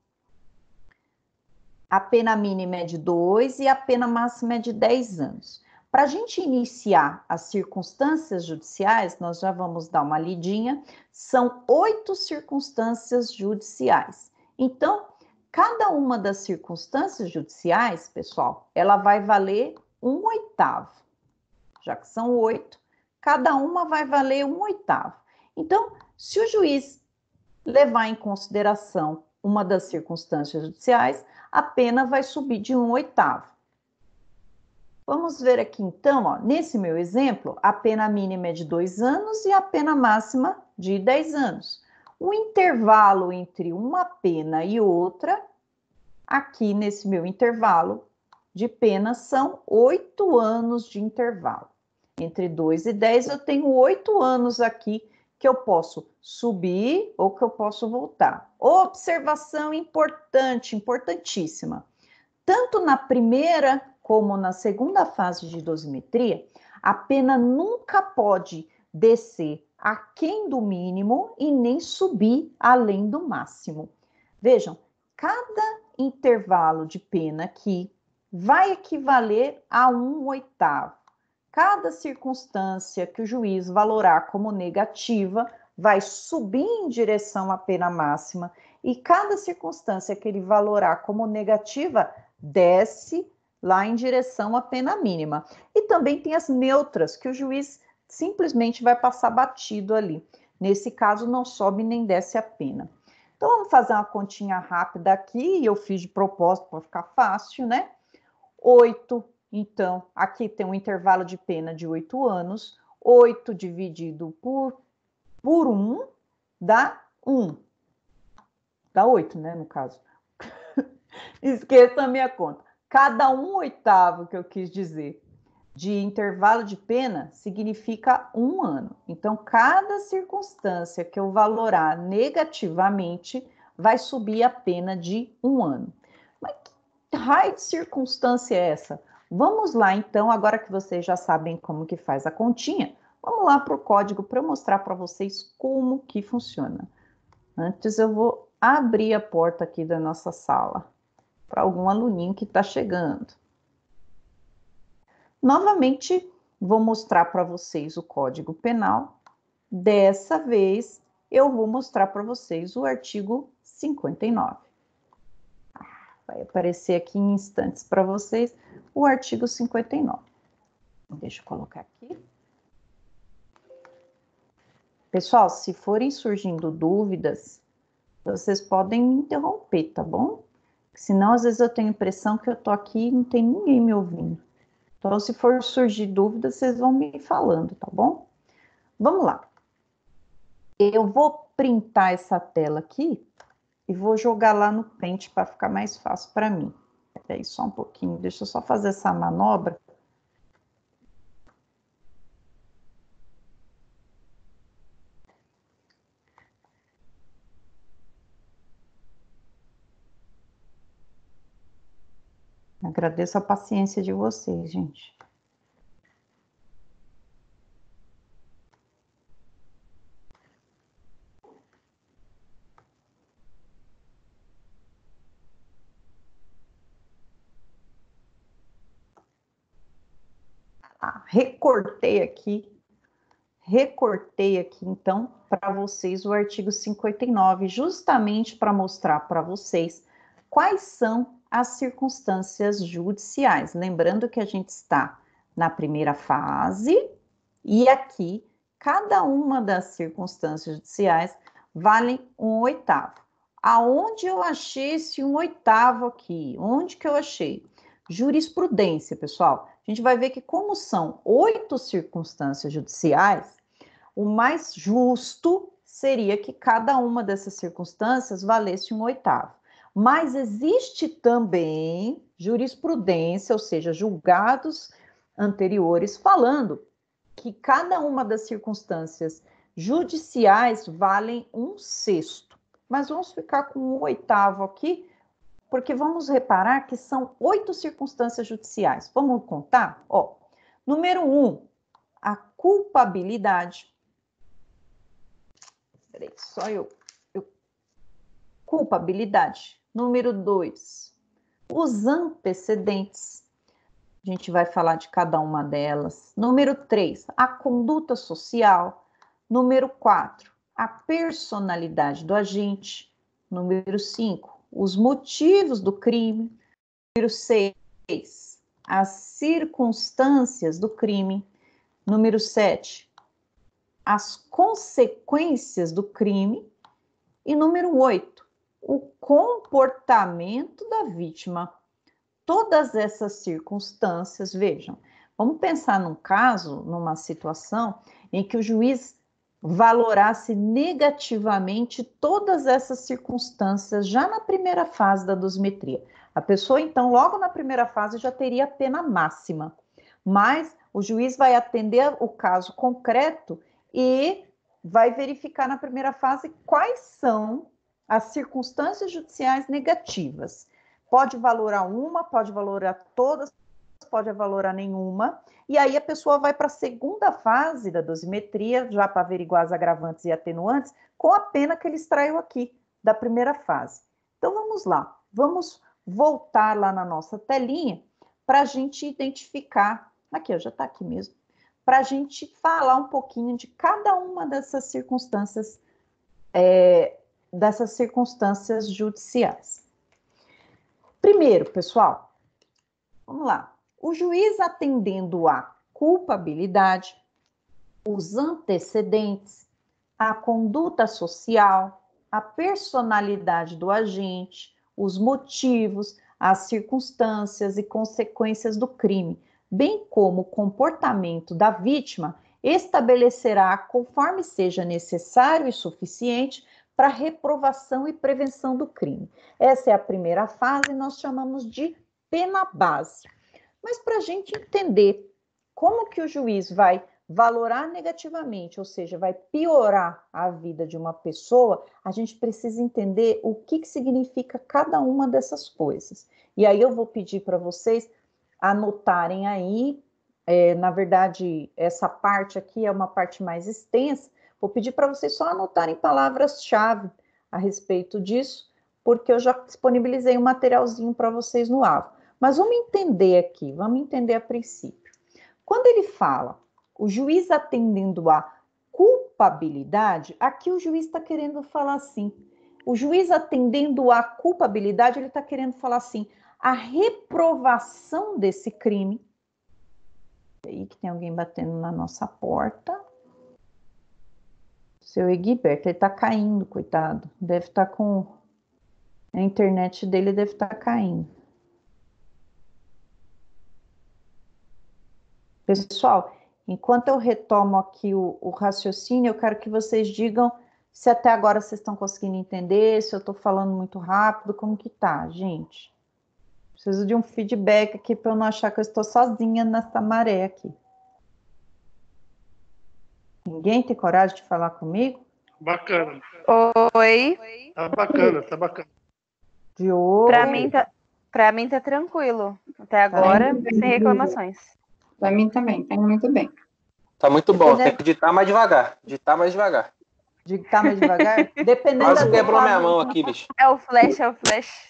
A pena mínima é de 2 e a pena máxima é de 10 anos. Para a gente iniciar as circunstâncias judiciais, nós já vamos dar uma lidinha, são 8 circunstâncias judiciais. Então, cada uma das circunstâncias judiciais, pessoal, ela vai valer 1/8. Já que são 8, cada uma vai valer 1/8. Então, se o juiz levar em consideração uma das circunstâncias judiciais, a pena vai subir de 1/8. Vamos ver aqui então, ó, nesse meu exemplo, a pena mínima é de 2 anos e a pena máxima de 10 anos. O intervalo entre uma pena e outra, aqui nesse meu intervalo de pena, são 8 anos de intervalo. Entre 2 e 10 eu tenho 8 anos aqui que eu posso subir ou que eu posso voltar. Observação importante, importantíssima. Tanto na primeira como na segunda fase de dosimetria, a pena nunca pode descer aquém do mínimo e nem subir além do máximo. Vejam, cada intervalo de pena aqui vai equivaler a 1/8. Cada circunstância que o juiz valorar como negativa vai subir em direção à pena máxima e cada circunstância que ele valorar como negativa desce lá em direção à pena mínima. E também tem as neutras, que o juiz simplesmente vai passar batido ali. Nesse caso, não sobe nem desce a pena. Então, vamos fazer uma continha rápida aqui, eu fiz de propósito para ficar fácil, né? 8, então, aqui tem um intervalo de pena de 8 anos, 8 dividido por 1 dá 1. Dá 8, né, no caso. Esqueça a minha conta. Cada 1/8 que eu quis dizer de intervalo de pena significa 1 ano. Então, cada circunstância que eu valorar negativamente vai subir a pena de 1 ano. Mas que raio de circunstância é essa? Vamos lá, então, agora que vocês já sabem como que faz a continha, vamos lá para o código para eu mostrar para vocês como que funciona. Antes eu vou abrir a porta aqui da nossa sala para algum aluninho que está chegando. Novamente, vou mostrar para vocês o Código Penal. Dessa vez, eu vou mostrar para vocês o artigo 59. Vai aparecer aqui em instantes para vocês o artigo 59. Deixa eu colocar aqui. Pessoal, se forem surgindo dúvidas, vocês podem me interromper, tá bom? Senão, às vezes, eu tenho a impressão que eu tô aqui e não tem ninguém me ouvindo. Então, se for surgir dúvidas, vocês vão me falando, tá bom? Vamos lá. Eu vou printar essa tela aqui e vou jogar lá no print para ficar mais fácil para mim. Espera aí só um pouquinho, deixa eu só fazer essa manobra. Agradeço a paciência de vocês, gente. Recortei aqui, então, para vocês o artigo 59, justamente para mostrar para vocês quais são as circunstâncias judiciais. Lembrando que a gente está na primeira fase e aqui, cada uma das circunstâncias judiciais vale 1/8. Aonde eu achei esse 1/8 aqui? Onde que eu achei? Jurisprudência, pessoal. A gente vai ver que como são 8 circunstâncias judiciais, o mais justo seria que cada uma dessas circunstâncias valesse 1/8. Mas existe também jurisprudência, ou seja, julgados anteriores, falando que cada uma das circunstâncias judiciais valem 1/6. Mas vamos ficar com 1/8 aqui, porque vamos reparar que são 8 circunstâncias judiciais. Vamos contar? Ó, número 1, a culpabilidade. Peraí, só eu. Culpabilidade. Número 2, os antecedentes. A gente vai falar de cada uma delas. Número 3, a conduta social. Número 4, a personalidade do agente. Número 5, os motivos do crime. Número 6, as circunstâncias do crime. Número 7, as consequências do crime. E número 8, o comportamento da vítima. Todas essas circunstâncias, vejam, vamos pensar num caso, numa situação em que o juiz valorasse negativamente todas essas circunstâncias já na primeira fase da dosimetria. A pessoa, então, logo na primeira fase já teria a pena máxima, mas o juiz vai atender o caso concreto e vai verificar na primeira fase quais são as circunstâncias judiciais negativas. Pode valorar uma, pode valorar todas, pode valorar nenhuma, e aí a pessoa vai para a segunda fase da dosimetria, já para averiguar as agravantes e atenuantes, com a pena que ele extraiu aqui, da primeira fase. Então, vamos lá, vamos voltar lá na nossa telinha, para a gente identificar, aqui, ó, já está aqui mesmo, para a gente falar um pouquinho de cada uma dessas circunstâncias judiciais. Primeiro, pessoal, vamos lá. O juiz atendendo à culpabilidade, os antecedentes, a conduta social, a personalidade do agente, os motivos, as circunstâncias e consequências do crime, bem como o comportamento da vítima, estabelecerá, conforme seja necessário e suficiente, para reprovação e prevenção do crime. Essa é a primeira fase, nós chamamos de pena base. Mas para a gente entender como que o juiz vai valorar negativamente, ou seja, vai piorar a vida de uma pessoa, a gente precisa entender o que significa cada uma dessas coisas. E aí eu vou pedir para vocês anotarem aí, na verdade, essa parte aqui é uma parte mais extensa, vou pedir para vocês só anotarem palavras-chave a respeito disso, porque eu já disponibilizei um materialzinho para vocês no AVO. Mas vamos entender aqui, vamos entender a princípio. Quando ele fala, o juiz atendendo à culpabilidade, aqui o juiz está querendo falar assim, o juiz atendendo à culpabilidade, ele está querendo falar assim, a reprovação desse crime, aí que tem alguém batendo na nossa porta, seu Egberto, ele está caindo, coitado, deve estar com A internet dele deve estar caindo. Pessoal, enquanto eu retomo aqui o raciocínio, eu quero que vocês digam se até agora vocês estão conseguindo entender, se eu estou falando muito rápido, como que tá, gente? Preciso de um feedback aqui para eu não achar que eu estou sozinha nessa maré aqui. Ninguém tem coragem de falar comigo? Bacana. Oi. Tá bacana, tá bacana. Diogo? Pra mim tá tranquilo. Até agora, sem reclamações. Para mim também, tá muito bem. Tá muito bom, Dependendo- tem que digitar mais devagar. Digitar mais devagar. Digitar mais devagar? Dependendo Quase das quebrou minha mão reclamações- aqui, bicho. É o flash.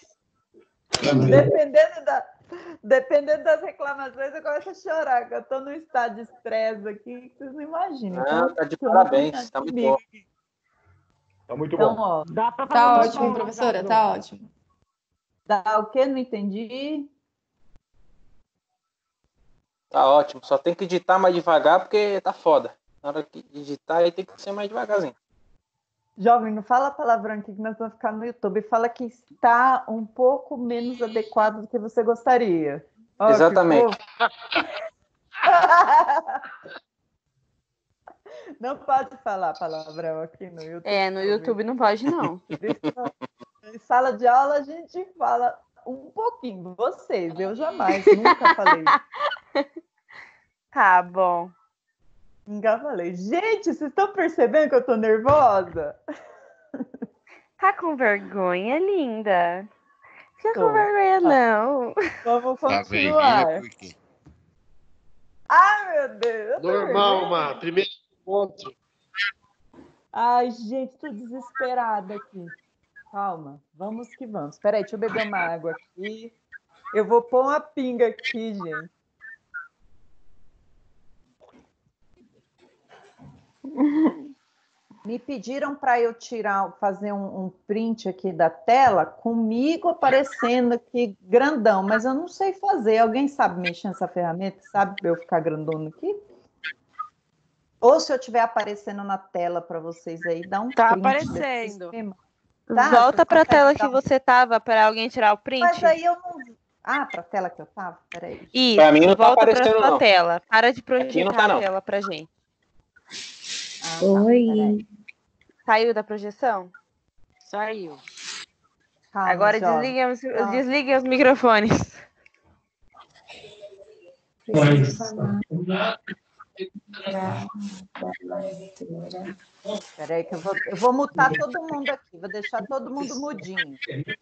Dependendo das reclamações, eu começo a chorar, que eu tô num estado de estresse aqui, que vocês não imaginam. Não, tá de parabéns, tá muito bom. Tá muito Então, bom. ó, Dá para Tá ótimo, professora, tá ótimo. dá o quê? Não entendi. Tá ótimo, só tem que digitar mais devagar porque tá foda. Na hora que digitar aí tem que ser mais devagarzinho. Jovem, não fala palavrão aqui que nós vamos ficar no YouTube. Fala que está um pouco menos adequado do que você gostaria. Ó, que Exatamente. fofo. Não pode falar palavrão aqui no YouTube. No YouTube não pode, não. Em sala de aula a gente fala um pouquinho. Vocês, eu jamais, nunca falei. Tá bom. Nunca falei. Gente, vocês estão percebendo que eu tô nervosa? Tá com vergonha, linda? Fica Tô. com vergonha, não. Vamos Tá continuar. vergonha por quê? Ai, meu Deus. eu tô Normal, vermelha. Má. Primeiro encontro. Ai, gente, tô desesperada aqui. Calma, vamos que vamos. Espera aí, deixa eu beber uma água aqui. Eu vou pôr uma pinga aqui, gente. Me pediram para eu fazer um print aqui da tela comigo aparecendo aqui grandão, mas eu não sei fazer. Alguém sabe mexer nessa ferramenta? Sabe eu ficar grandona aqui? Ou se eu estiver aparecendo na tela para vocês aí, dá um Tá print desse aparecendo. sistema. Tá, Volta você pra consegue tela dar que um- você tava para alguém tirar o print. Mas aí eu não. Ah, para a tela que eu tava? Peraí. Isso, Pra mim não tá volta pra aparecendo, sua não. tela. Para de Aqui não projetar tá, não. a tela pra gente. Ah, tá, peraí. Saiu da projeção? Saiu. Calma, Agora jovem. desliguem os microfones. Peraí, que eu vou mutar todo mundo aqui. Vou deixar todo mundo mudinho.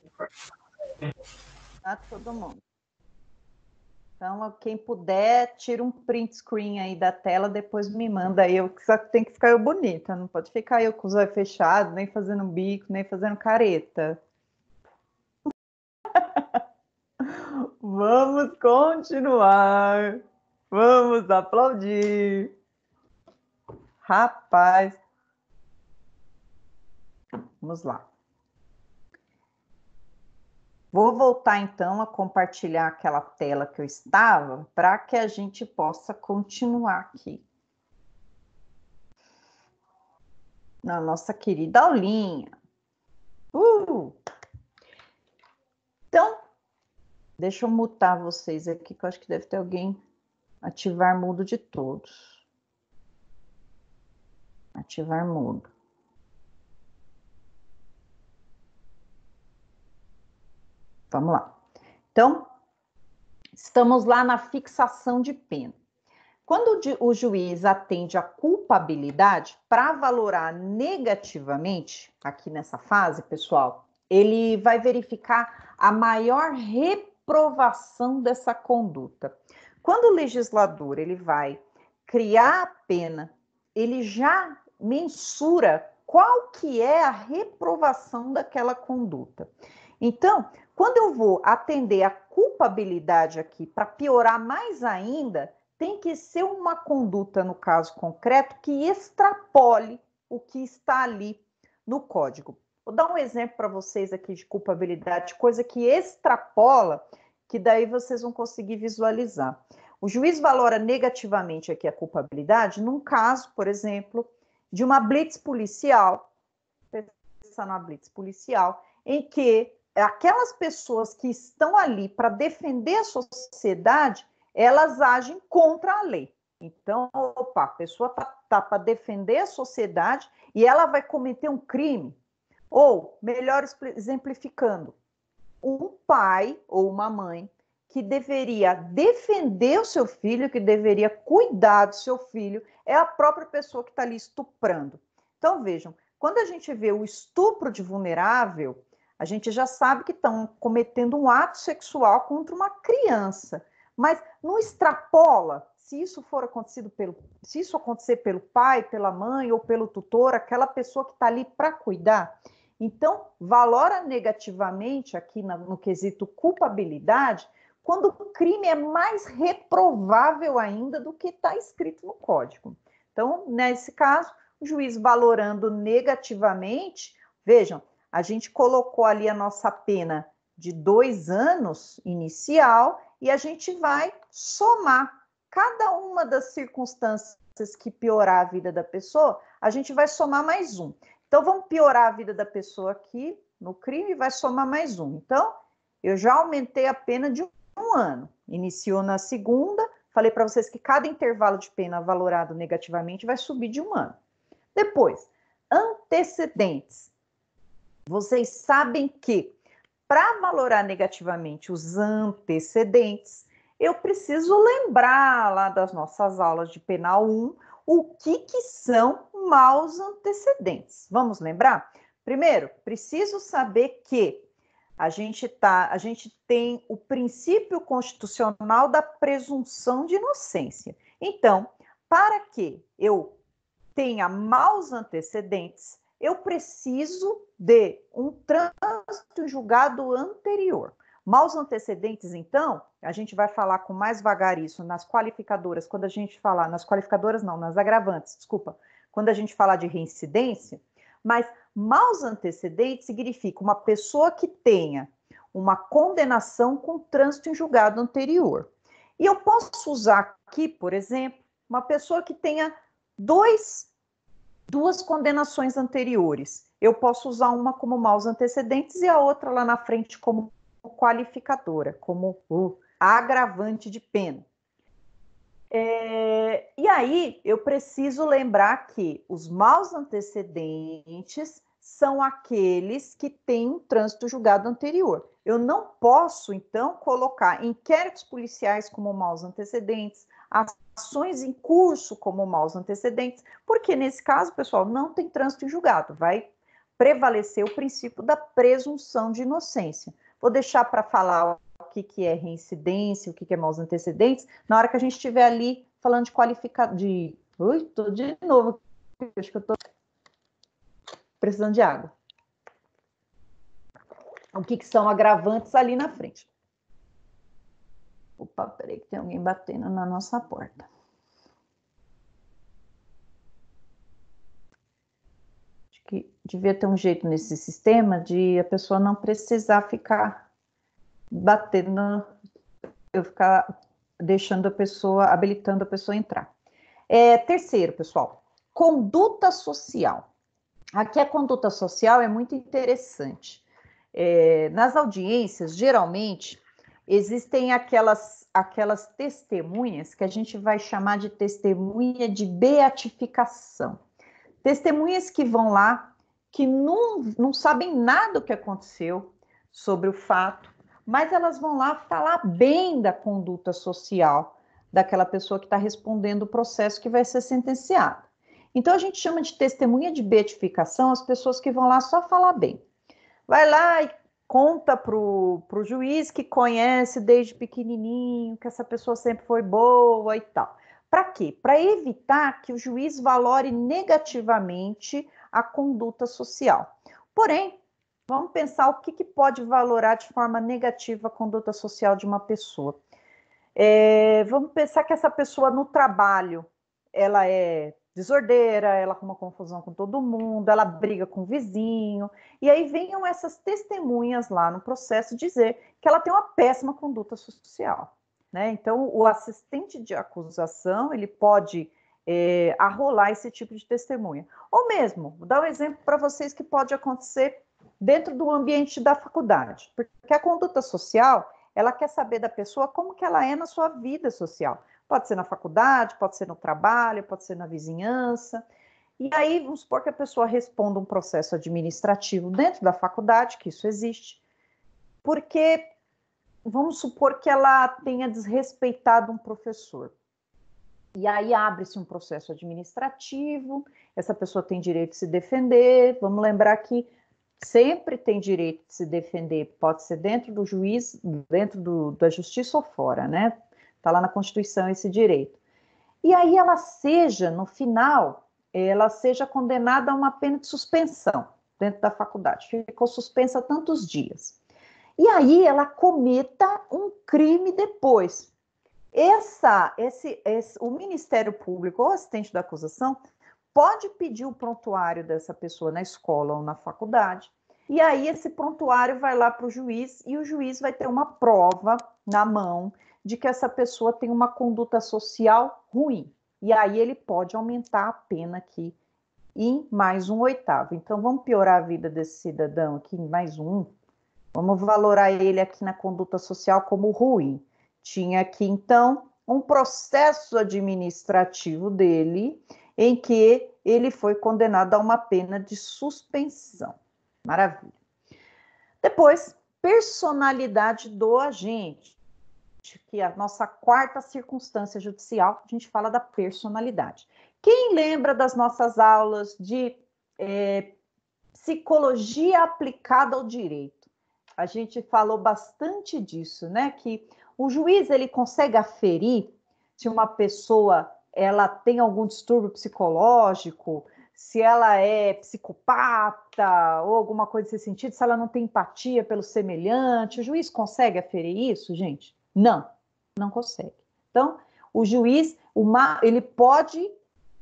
Tá, todo mundo. Então, quem puder, tira um print screen aí da tela, depois me manda aí. Só que tem que ficar eu bonita, não pode ficar eu com os olhos fechados, nem fazendo bico, nem fazendo careta. Vamos continuar. Vamos aplaudir. Rapaz. Vamos lá. Vou voltar então a compartilhar aquela tela que eu estava para que a gente possa continuar aqui. Na nossa querida aulinha. Então, deixa eu mutar vocês aqui, que eu acho que deve ter alguém. Ativar mudo de todos. Ativar mudo. Vamos lá. Então, estamos lá na fixação de pena. Quando o juiz atende a culpabilidade, para valorar negativamente, aqui nessa fase, pessoal, ele vai verificar a maior reprovação dessa conduta. Quando o legislador ele vai criar a pena, ele já mensura qual que é a reprovação daquela conduta. Então, quando eu vou atender a culpabilidade aqui, para piorar mais ainda, tem que ser uma conduta, no caso concreto, que extrapole o que está ali no código. Vou dar um exemplo para vocês aqui de culpabilidade, coisa que extrapola, que daí vocês vão conseguir visualizar. O juiz valora negativamente aqui a culpabilidade num caso, por exemplo, de uma blitz policial, pensando na blitz policial, em que aquelas pessoas que estão ali para defender a sociedade, elas agem contra a lei. Então, opa, a pessoa tá para defender a sociedade e ela vai cometer um crime. Ou, melhor exemplificando, um pai ou uma mãe que deveria defender o seu filho, que deveria cuidar do seu filho, é a própria pessoa que está ali estuprando. Então, vejam, quando a gente vê o estupro de vulnerável, a gente já sabe que estão cometendo um ato sexual contra uma criança. Mas não extrapola, se isso acontecer pelo pai, pela mãe ou pelo tutor, aquela pessoa que está ali para cuidar. Então, valora negativamente aqui no quesito culpabilidade, quando o crime é mais reprovável ainda do que está escrito no código. Então, nesse caso, o juiz valorando negativamente, vejam, a gente colocou ali a nossa pena de 2 anos inicial e a gente vai somar cada uma das circunstâncias que piorar a vida da pessoa, a gente vai somar mais 1. Então, vamos piorar a vida da pessoa aqui no crime e vai somar mais 1. Então, eu já aumentei a pena de 1 ano. Iniciou na segunda, falei para vocês que cada intervalo de pena valorado negativamente vai subir de 1 ano. Depois, antecedentes. Vocês sabem que, para valorar negativamente os antecedentes, eu preciso lembrar lá das nossas aulas de penal 1 o que são maus antecedentes. Vamos lembrar? Primeiro, preciso saber que a gente tem o princípio constitucional da presunção de inocência. Então, para que eu tenha maus antecedentes, eu preciso de um trânsito julgado anterior. Maus antecedentes, então, a gente vai falar com mais vagar isso nas qualificadoras, quando a gente falar, nas qualificadoras não, nas agravantes, desculpa, quando a gente falar de reincidência, mas maus antecedentes significa uma pessoa que tenha uma condenação com trânsito em julgado anterior. E eu posso usar aqui, por exemplo, uma pessoa que tenha duas condenações anteriores. Eu posso usar uma como maus antecedentes e a outra lá na frente como qualificadora, como o agravante de pena. E aí, eu preciso lembrar que os maus antecedentes são aqueles que têm um trânsito julgado anterior. Eu não posso, então, colocar inquéritos policiais como maus antecedentes, ações em curso como maus antecedentes, porque nesse caso, pessoal, não tem trânsito em julgado, vai prevalecer o princípio da presunção de inocência. Vou deixar para falar o que é reincidência, o que é maus antecedentes, na hora que a gente estiver ali falando de qualificação, tô de novo, acho que eu tô precisando de água. O que são agravantes ali na frente. Opa, peraí que tem alguém batendo na nossa porta. Acho que devia ter um jeito nesse sistema de a pessoa não precisar ficar batendo, eu ficar deixando a pessoa, habilitando a pessoa a entrar. Terceiro, pessoal, conduta social. Aqui a conduta social é muito interessante. Nas audiências, geralmente, existem aquelas testemunhas que a gente vai chamar de testemunha de beatificação. Testemunhas que vão lá, que não sabem nada do que aconteceu sobre o fato, mas elas vão lá falar bem da conduta social daquela pessoa que está respondendo o processo que vai ser sentenciado. Então, a gente chama de testemunha de beatificação as pessoas que vão lá só falar bem. Vai lá e conta para o juiz que conhece desde pequenininho, que essa pessoa sempre foi boa e tal. Para quê? Para evitar que o juiz valore negativamente a conduta social. Porém, vamos pensar o que pode valorar de forma negativa a conduta social de uma pessoa. Vamos pensar que essa pessoa no trabalho, ela é desordeira, ela arruma confusão com todo mundo, ela briga com o vizinho, e aí venham essas testemunhas lá no processo dizer que ela tem uma péssima conduta social, né? Então, o assistente de acusação, ele pode arrolar esse tipo de testemunha. Ou mesmo, vou dar um exemplo para vocês que pode acontecer dentro do ambiente da faculdade, porque a conduta social, ela quer saber da pessoa como que ela é na sua vida social. Pode ser na faculdade, pode ser no trabalho, pode ser na vizinhança. E aí, vamos supor que a pessoa responda um processo administrativo dentro da faculdade, que isso existe, porque vamos supor que ela tenha desrespeitado um professor. E aí abre-se um processo administrativo, essa pessoa tem direito de se defender, vamos lembrar que sempre tem direito de se defender, pode ser dentro do juiz, dentro da justiça ou fora, né? Está lá na Constituição esse direito. E aí ela seja, no final, ela seja condenada a uma pena de suspensão dentro da faculdade. Ficou suspensa tantos dias. E aí ela cometa um crime depois. O Ministério Público ou assistente da acusação pode pedir o prontuário dessa pessoa na escola ou na faculdade, e aí esse prontuário vai lá para o juiz, e o juiz vai ter uma prova na mão de que essa pessoa tem uma conduta social ruim. E aí ele pode aumentar a pena aqui em mais um 8º. Então, vamos piorar a vida desse cidadão aqui em mais um. Vamos valorar ele aqui na conduta social como ruim. Tinha aqui, então, um processo administrativo dele em que ele foi condenado a uma pena de suspensão. Maravilha. Depois, personalidade do agente, que é a nossa 4ª circunstância judicial, a gente fala da personalidade. Quem lembra das nossas aulas de psicologia aplicada ao direito? A gente falou bastante disso, né? Que o juiz, ele consegue aferir se uma pessoa ela tem algum distúrbio psicológico, se ela é psicopata ou alguma coisa nesse sentido, se ela não tem empatia pelo semelhante. O juiz consegue aferir isso, gente? Não, não consegue. Então, o juiz, ele pode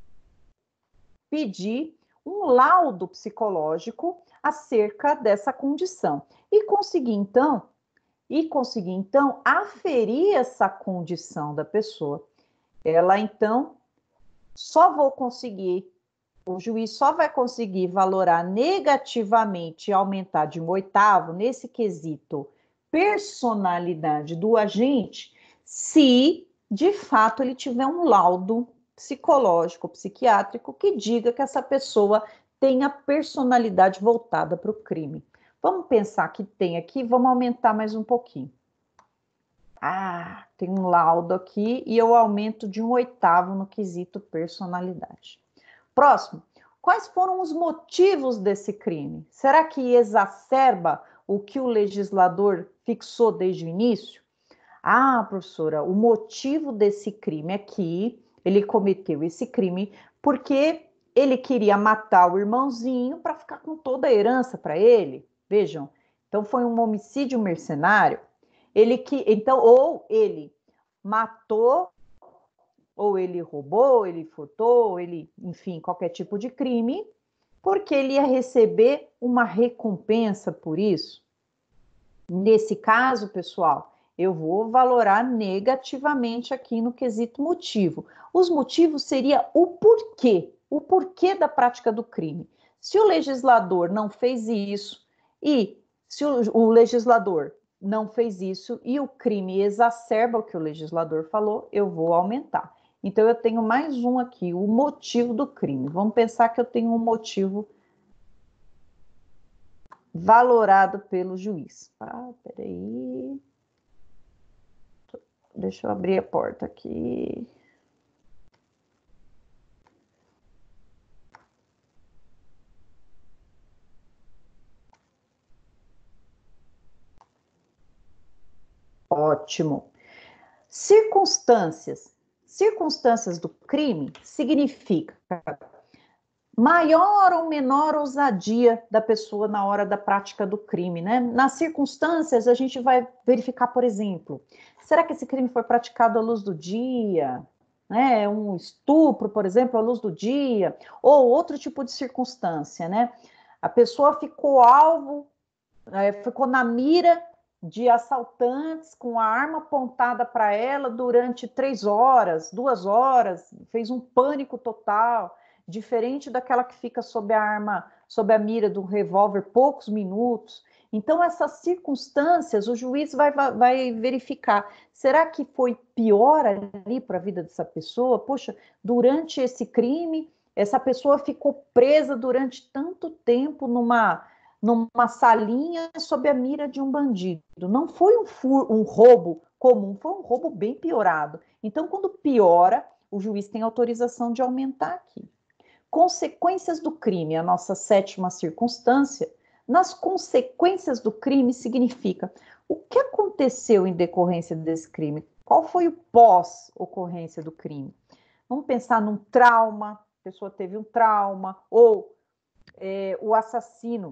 pedir um laudo psicológico acerca dessa condição e conseguir, então, aferir essa condição da pessoa. Ela, então, o juiz só vai conseguir valorar negativamente e aumentar de um 8º nesse quesito personalidade do agente se, de fato, ele tiver um laudo psicológico, psiquiátrico, que diga que essa pessoa tem a personalidade voltada para o crime. Vamos pensar que tem aqui, vamos aumentar mais um pouquinho. Tem um laudo aqui e eu aumento de um 8º no quesito personalidade. Próximo, quais foram os motivos desse crime? Será que exacerba o que o legislador fixou desde o início? Professora, o motivo desse crime é que ele cometeu esse crime porque ele queria matar o irmãozinho para ficar com toda a herança para ele. Vejam, então foi um homicídio mercenário. Ou ele matou, ou ele roubou, ele furtou, enfim, qualquer tipo de crime, porque ele ia receber uma recompensa por isso. Nesse caso, pessoal, eu vou valorar negativamente aqui no quesito motivo. Os motivos seria o porquê da prática do crime. Se o legislador não fez isso, e se o legislador não fez isso e o crime exacerba o que o legislador falou, eu vou aumentar. Então, eu tenho mais um aqui, o motivo do crime. Vamos pensar que eu tenho um motivo valorado pelo juiz. Peraí. Deixa eu abrir a porta aqui. Ótimo. Circunstâncias. Circunstâncias do crime significa maior ou menor ousadia da pessoa na hora da prática do crime, né? Nas circunstâncias, a gente vai verificar, por exemplo, será que esse crime foi praticado à luz do dia? Né? Um estupro, por exemplo, à luz do dia? Ou outro tipo de circunstância, né? A pessoa ficou ficou na mira de assaltantes com a arma apontada para ela durante 3 horas, 2 horas, fez um pânico total, diferente daquela que fica sob a arma sob a mira de um revólver poucos minutos. Então, essas circunstâncias, o juiz vai verificar. Será que foi pior ali para a vida dessa pessoa? Poxa, durante esse crime, essa pessoa ficou presa durante tanto tempo numa salinha sob a mira de um bandido. Não foi um roubo comum, foi um roubo bem piorado. Então, quando piora, o juiz tem autorização de aumentar aqui. Consequências do crime, a nossa sétima circunstância. Nas consequências do crime significa o que aconteceu em decorrência desse crime? Qual foi o pós-ocorrência do crime? Vamos pensar num trauma, a pessoa teve um trauma, ou o assassino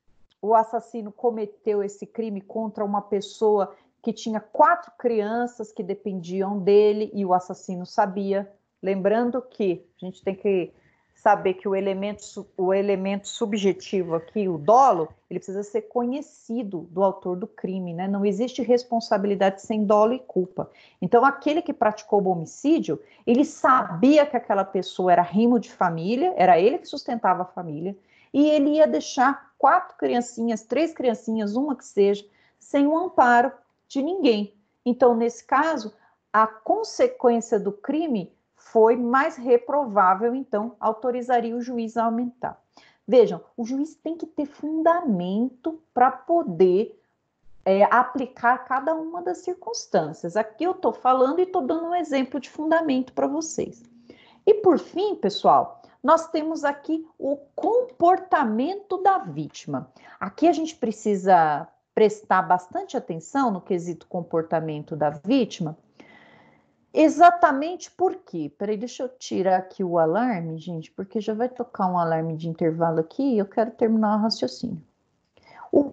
cometeu esse crime contra uma pessoa que tinha 4 crianças que dependiam dele e o assassino sabia. Lembrando que a gente tem que saber que o elemento subjetivo aqui, o dolo, ele precisa ser conhecido do autor do crime, né? Não existe responsabilidade sem dolo e culpa. Então, aquele que praticou o homicídio, ele sabia que aquela pessoa era rimo de família, era ele que sustentava a família, e ele ia deixar 4 criancinhas, 3 criancinhas, uma que seja, sem o amparo de ninguém. Então, nesse caso, a consequência do crime foi mais reprovável, então autorizaria o juiz a aumentar. Vejam, o juiz tem que ter fundamento para poder aplicar cada uma das circunstâncias. Aqui eu estou falando e estou dando um exemplo de fundamento para vocês. E por fim, pessoal, nós temos aqui o comportamento da vítima. Aqui a gente precisa prestar bastante atenção no quesito comportamento da vítima. Exatamente por quê? Peraí, deixa eu tirar aqui o alarme, gente, porque já vai tocar um alarme de intervalo aqui e eu quero terminar o raciocínio. O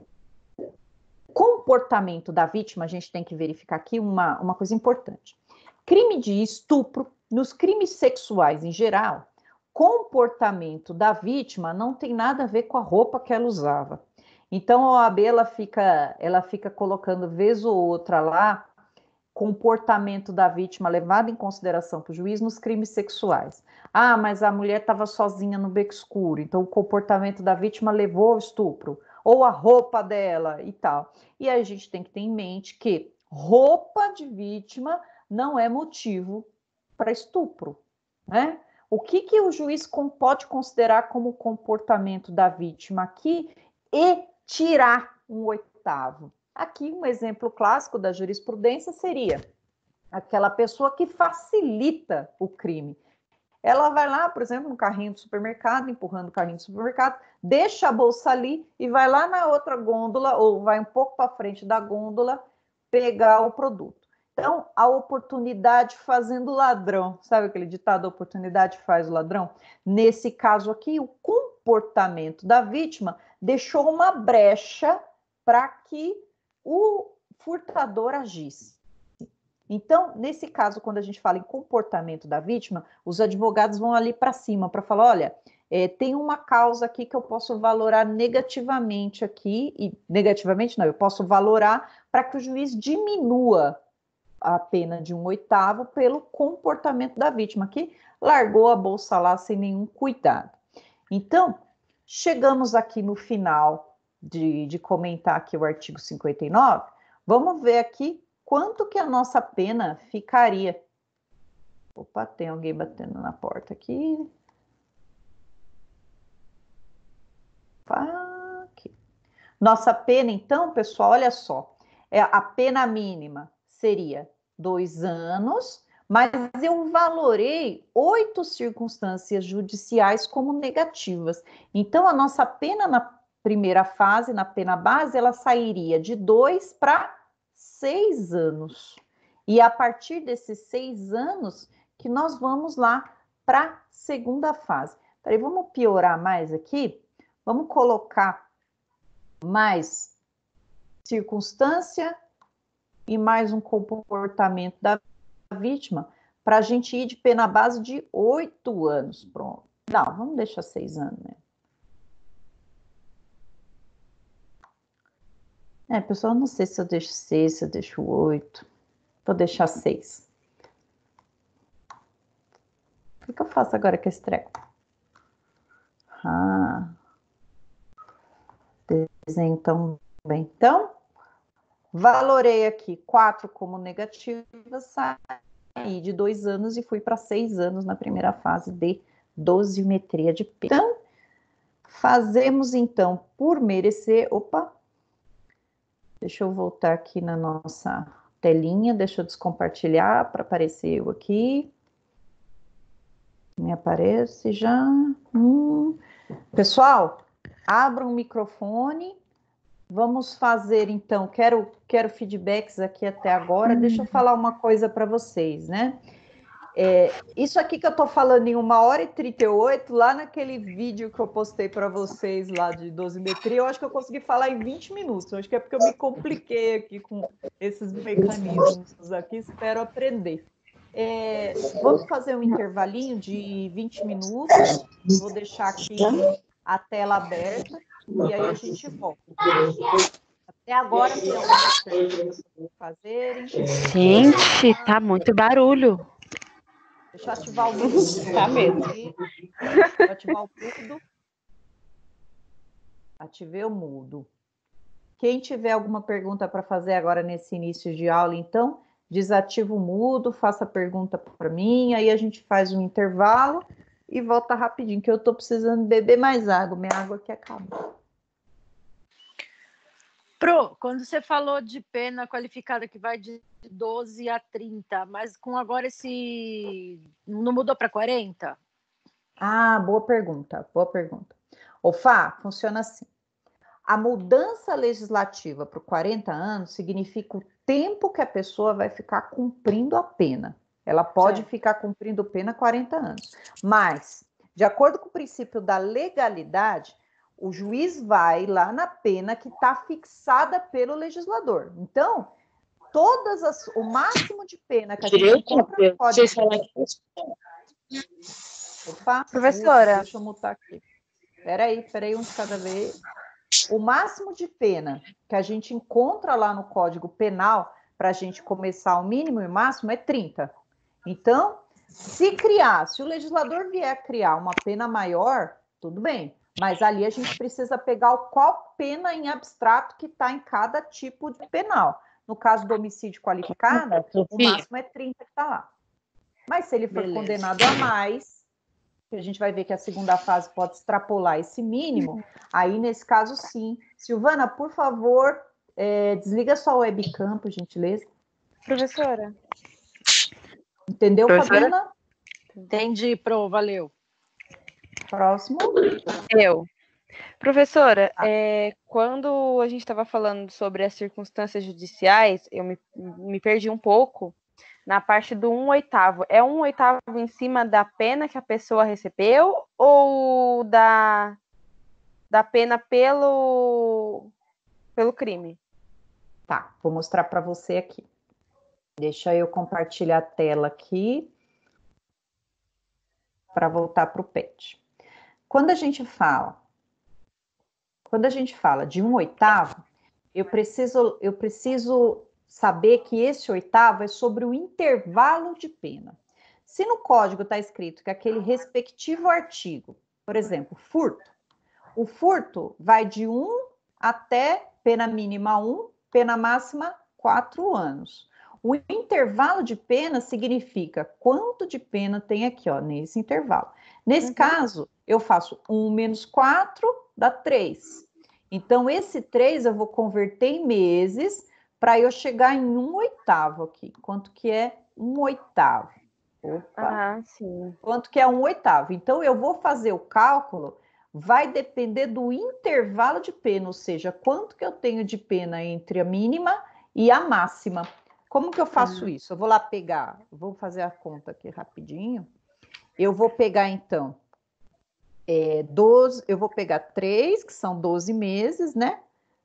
comportamento da vítima, a gente tem que verificar aqui uma coisa importante. Crime de estupro, nos crimes sexuais em geral, comportamento da vítima não tem nada a ver com a roupa que ela usava. Então, a OAB ela fica colocando vez ou outra lá, comportamento da vítima levado em consideração para o juiz nos crimes sexuais. Ah, mas a mulher estava sozinha no beco escuro, então o comportamento da vítima levou ao estupro, ou a roupa dela e tal. E aí a gente tem que ter em mente que roupa de vítima não é motivo para estupro, né? O que o juiz pode considerar como comportamento da vítima aqui e tirar um 8º? Aqui, um exemplo clássico da jurisprudência seria aquela pessoa que facilita o crime. Ela vai lá, por exemplo, no carrinho do supermercado, empurrando o carrinho do supermercado, deixa a bolsa ali e vai lá na outra gôndola, ou vai um pouco para frente da gôndola, pegar o produto. Então, a oportunidade fazendo o ladrão. Sabe aquele ditado, a oportunidade faz o ladrão? Nesse caso aqui, o comportamento da vítima deixou uma brecha para que o furtador agisse. Então, nesse caso, quando a gente fala em comportamento da vítima, os advogados vão ali para cima para falar, olha, tem uma causa aqui que eu posso valorar negativamente aqui, e negativamente não, eu posso valorar para que o juiz diminua a pena de 1/8 pelo comportamento da vítima, que largou a bolsa lá sem nenhum cuidado. Então, chegamos aqui no final de comentar aqui o artigo 59, vamos ver aqui quanto que a nossa pena ficaria. Opa, tem alguém batendo na porta aqui. Aqui. Nossa pena, então, pessoal, olha só, a pena mínima seria 2 anos, mas eu valorei 8 circunstâncias judiciais como negativas. Então, a nossa pena na primeira fase, na pena base, ela sairia de 2 para 6 anos. E a partir desses 6 anos que nós vamos lá para a segunda fase. Peraí, vamos piorar mais aqui? Vamos colocar mais circunstância e mais um comportamento da vítima para a gente ir de pena base de 8 anos. Pronto. Não, vamos deixar 6 anos, né? Pessoal, não sei se eu deixo 6, se eu deixo 8. Vou deixar 6. O que eu faço agora com esse treco? desenho também. Então, valorei aqui 4 como negativa, saí de 2 anos e fui para 6 anos na primeira fase de dosimetria de pena. Então, fazemos então por merecer. Opa! Deixa eu voltar aqui na nossa telinha, deixa eu descompartilhar para aparecer eu aqui. Me aparece já. Pessoal, abram o microfone. Vamos fazer, então, quero feedbacks aqui até agora. Deixa eu falar uma coisa para vocês, né? Isso aqui que eu estou falando em 1h38, lá naquele vídeo que eu postei para vocês lá de dosimetria, eu acho que eu consegui falar em 20 minutos. Eu acho que é porque eu me compliquei aqui com esses mecanismos aqui, espero aprender. Vamos fazer um intervalinho de 20 minutos. Vou deixar aqui a tela aberta e aí a gente volta. Até agora, tem algumas perguntas para fazerem. Gente, tá muito barulho. Deixa eu ativar o mudo. Tá mesmo. Deixa eu ativar o mudo. Ativei o mudo. Quem tiver alguma pergunta para fazer agora nesse início de aula, então, desativa o mudo, faça a pergunta para mim, aí a gente faz um intervalo e volta rapidinho, que eu estou precisando beber mais água, minha água aqui acabou. Pro, quando você falou de pena qualificada que vai de 12 a 30, mas com agora esse... não mudou para 40? Ah, boa pergunta, boa pergunta. O Fá, funciona assim. A mudança legislativa para 40 anos significa o tempo que a pessoa vai ficar cumprindo a pena. Ela pode ficar cumprindo pena 40 anos. Mas, de acordo com o princípio da legalidade, o juiz vai lá na pena que está fixada pelo legislador. Então, o máximo de pena que a gente encontra no Código Penal. Opa, Professora. Deixa eu mutar aqui. Peraí, um de cada vez. O máximo de pena que a gente encontra lá no Código Penal, para a gente começar o mínimo e o máximo, é 30. Então, se o legislador vier criar uma pena maior, tudo bem. Mas ali a gente precisa pegar qual pena em abstrato que está em cada tipo de penal. No caso do homicídio qualificado, o máximo é 30 que está lá. Mas se ele for condenado a mais, a gente vai ver que a segunda fase pode extrapolar esse mínimo, aí nesse caso sim. Silvana, por favor, desliga sua webcam, por gentileza. Professora. Entendeu, Fabiana? Entendi, Pro, valeu. Próximo. Professora, quando a gente estava falando sobre as circunstâncias judiciais, eu me perdi um pouco na parte do 1/8. É 1/8 em cima da pena que a pessoa recebeu ou da pena pelo crime? Tá, vou mostrar para você aqui. Deixa eu compartilhar a tela aqui para voltar para o PET. Quando a gente fala de 1/8, eu preciso saber que esse 8º é sobre o intervalo de pena. Se no código está escrito que aquele respectivo artigo, por exemplo, furto, o furto vai de 1 até pena mínima 1, pena máxima 4 anos. O intervalo de pena significa quanto de pena tem aqui, ó, nesse intervalo. Nesse caso, eu faço 1 menos 4, dá 3. Então, esse 3 eu vou converter em meses para eu chegar em 1/8 aqui. Quanto que é 1/8? Opa. Ah, sim. Quanto que é 1/8? Então, eu vou fazer o cálculo, vai depender do intervalo de pena, ou seja, quanto que eu tenho de pena entre a mínima e a máxima. Como que eu faço isso? Eu vou lá pegar, vou fazer a conta aqui rapidinho. Eu vou pegar, então, 12, eu vou pegar 3, que são 12 meses, né?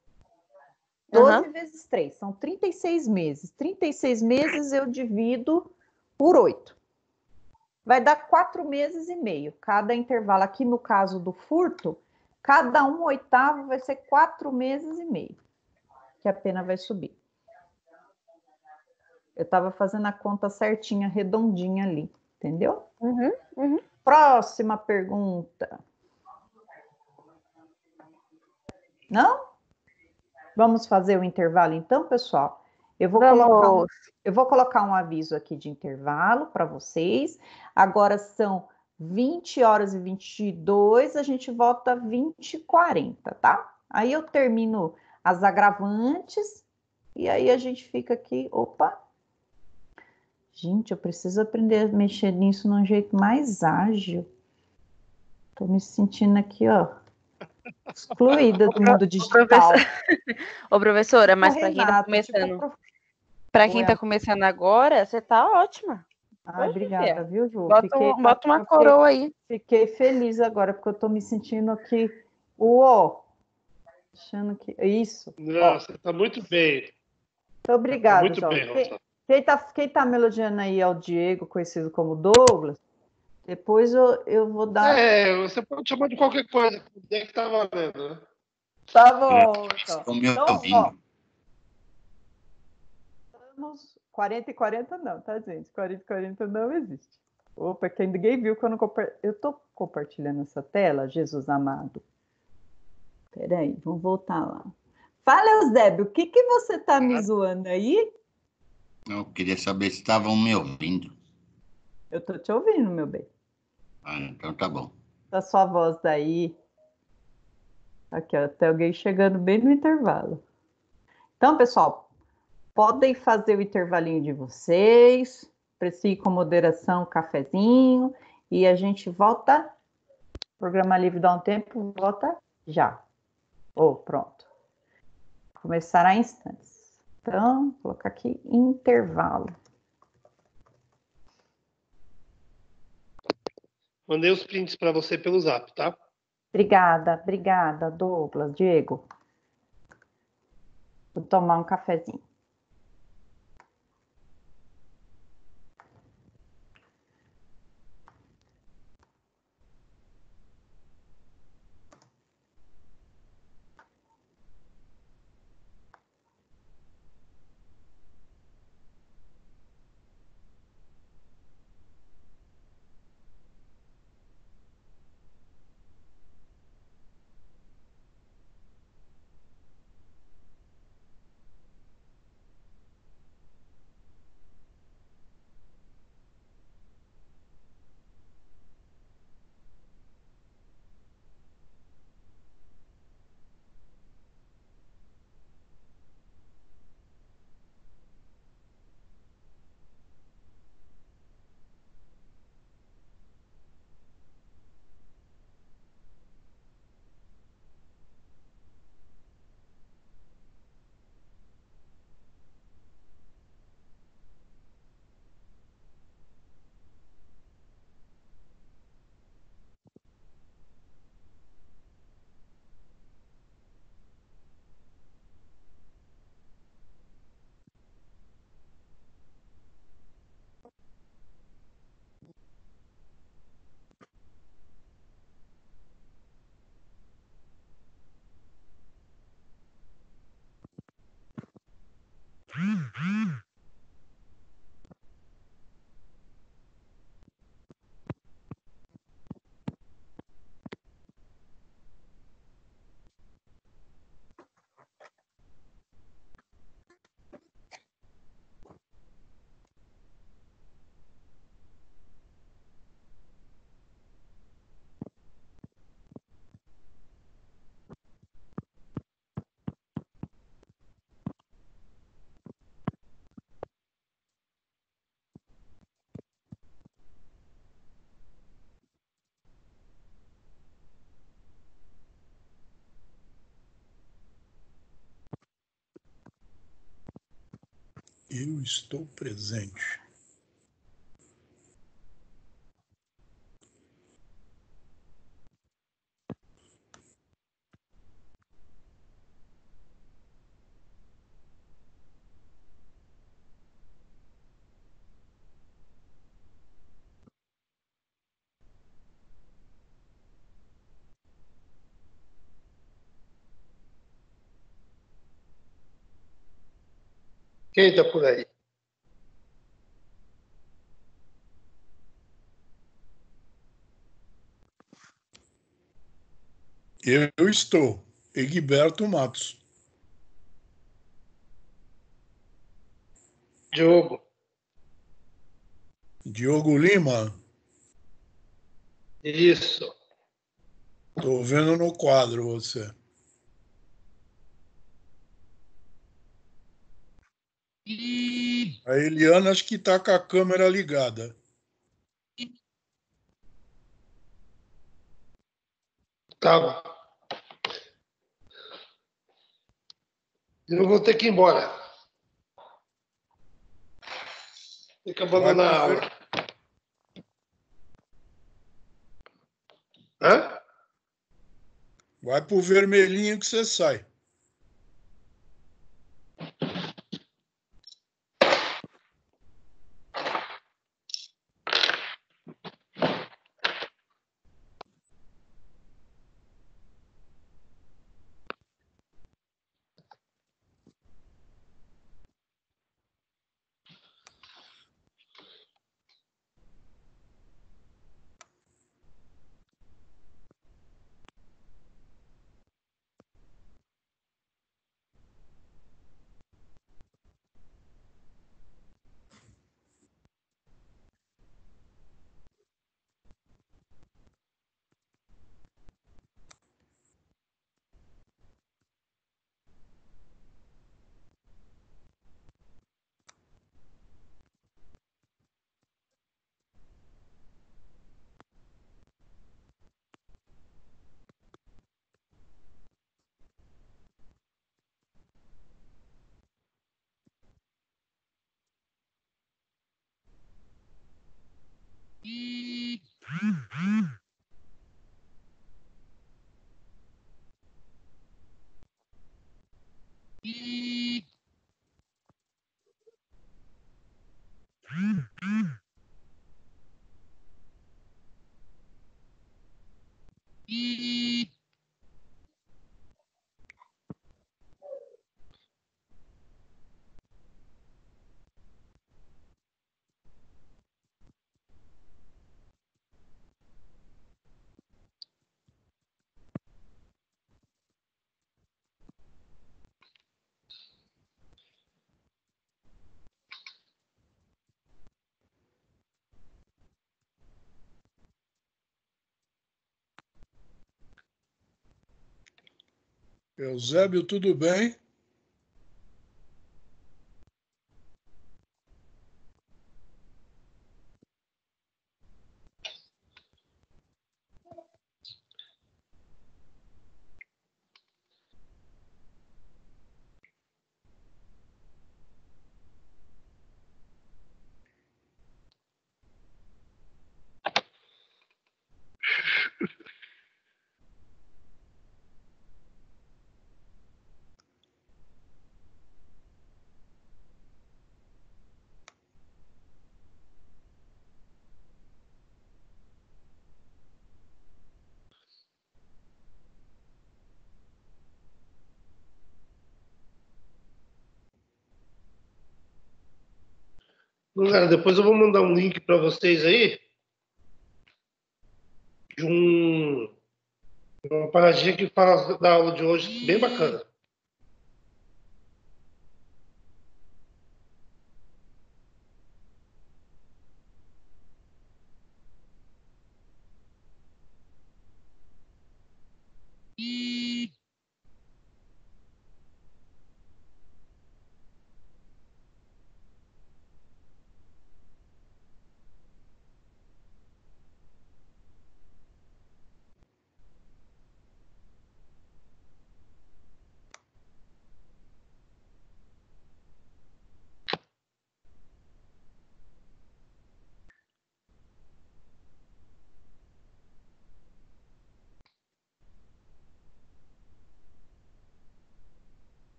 12 vezes 3, são 36 meses. 36 meses eu divido por 8. Vai dar 4 meses e meio, cada intervalo. Aqui no caso do furto, cada 1/8 vai ser 4 meses e meio, que a pena vai subir. Eu estava fazendo a conta certinha, redondinha ali, entendeu? Próxima pergunta. Não? Vamos fazer o intervalo então, pessoal? Eu vou colocar um aviso aqui de intervalo para vocês. Agora são 20h22, a gente volta 20h40, tá? Aí eu termino as agravantes e aí a gente fica aqui. Opa! Gente, eu preciso aprender a mexer nisso de um jeito mais ágil. Tô me sentindo aqui, ó, excluída do mundo digital. Ô, professora, mas Ô, para quem tá Renata, começando, para quem Oi, tá começando agora, você tá ótima. Ai, Oxe, obrigada, Fia. viu, Ju? Bota uma coroa aí. Fiquei feliz agora, porque eu tô me sentindo aqui, uó, achando que... Isso, Não, ó. você tá muito bem. Muito Tá obrigada, muito João. bem, Rosa. Quem tá me elogiando aí é o Diego, conhecido como Douglas. Depois eu vou dar... Você pode chamar de qualquer coisa. O dia que tá valendo, né? Tá bom, então. Estão me Então, ó, ouvindo? estamos 40 e 40 não, tá, gente? 40 e 40 não existe. Opa, que ninguém viu que eu não eu tô compartilhando essa tela, Jesus amado. Peraí, vamos voltar lá. Fala, Eusébio, o que você tá me zoando aí? Eu queria saber se estavam me ouvindo. Eu tô te ouvindo, meu bem. Ah, então tá bom. A sua voz daí. Aqui, ó, até alguém chegando bem no intervalo. Então, pessoal, podem fazer o intervalinho de vocês. Aprecie com moderação o cafezinho. E a gente volta. Programa Livre dá um tempo, volta já. Pronto. Começará em instantes. Então, vou colocar aqui intervalo. Mandei os prints para você pelo Zap, tá? Obrigada, Douglas, Diego. Vou tomar um cafezinho. Eu estou presente. Quem tá por aí? Eu estou. Egberto Matos. Diogo. Diogo Lima, Isso. tô vendo no quadro você. A Eliana acho que tá com a câmera ligada. Calma. Eu vou ter que ir embora. Tem que abandonar a aula. Hã? Vai pro vermelhinho que você sai. Eusébio, tudo bem? Galera, depois eu vou mandar um link para vocês aí de uma paradinha que fala da aula de hoje, bem bacana.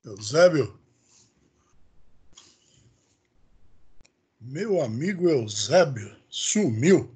Eusébio? Meu amigo Eusébio sumiu.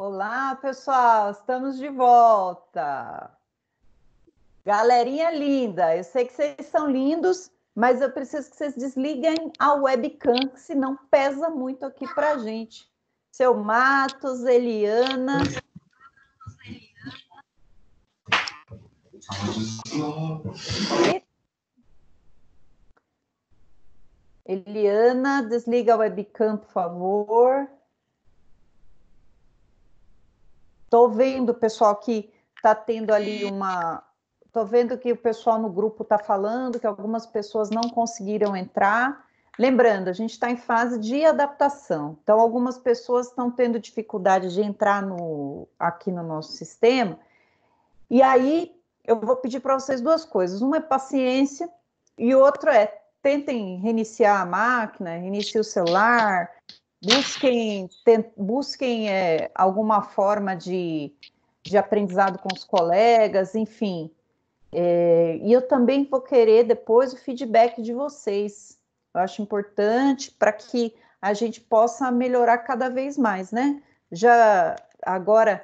Olá, pessoal, estamos de volta. Galerinha linda, eu sei que vocês são lindos, mas eu preciso que vocês desliguem a webcam, que senão pesa muito aqui para a gente. Seu Matos, Eliana. Eliana, desliga a webcam, por favor. Estou vendo, pessoal, que está tendo ali uma... Estou vendo que o pessoal no grupo está falando que algumas pessoas não conseguiram entrar. Lembrando, a gente está em fase de adaptação. Então, algumas pessoas estão tendo dificuldade de entrar aqui no nosso sistema. E aí, eu vou pedir para vocês duas coisas. Uma é paciência e outra é tentem reiniciar a máquina, reiniciem o celular, busquem alguma forma de aprendizado com os colegas, enfim. E eu também vou querer depois o feedback de vocês. Eu acho importante para que a gente possa melhorar cada vez mais, né? Já agora,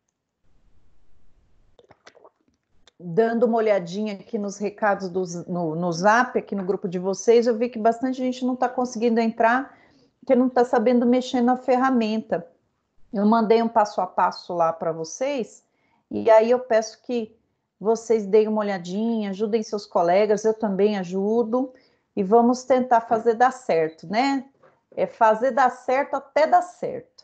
dando uma olhadinha aqui nos recados no Zap, aqui no grupo de vocês, eu vi que bastante gente não está conseguindo entrar, porque não está sabendo mexer na ferramenta. Eu mandei um passo a passo lá para vocês, e aí eu peço que vocês deem uma olhadinha, ajudem seus colegas, eu também ajudo, e vamos tentar fazer dar certo, né? Fazer dar certo até dar certo.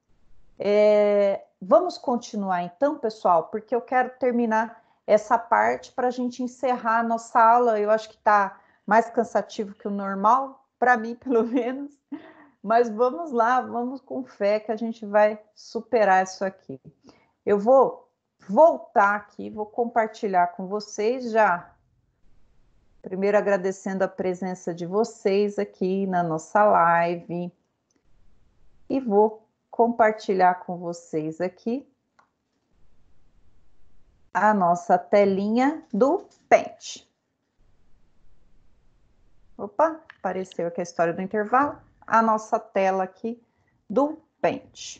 Vamos continuar então, pessoal, porque eu quero terminar essa parte para a gente encerrar a nossa aula. Eu acho que está mais cansativo que o normal, para mim, pelo menos. Mas vamos lá, vamos com fé que a gente vai superar isso aqui. Eu vou voltar aqui, vou compartilhar com vocês já. Primeiro agradecendo a presença de vocês aqui na nossa live. E vou compartilhar com vocês aqui a nossa telinha do Paint. Opa, apareceu aqui a história do intervalo. A nossa tela aqui do Paint.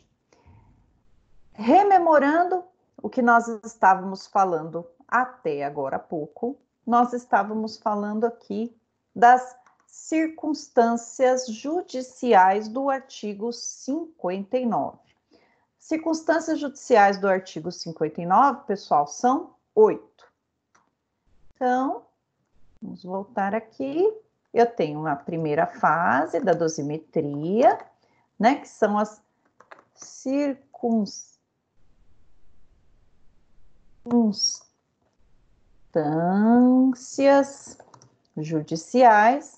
Rememorando o que nós estávamos falando até agora há pouco, nós estávamos falando aqui das circunstâncias judiciais do artigo 59. Circunstâncias judiciais do artigo 59, pessoal, são 8. Então, vamos voltar aqui. Eu tenho a primeira fase da dosimetria, né, que são as circunstâncias judiciais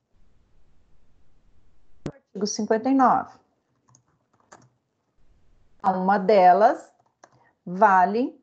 do artigo 59. Uma delas vale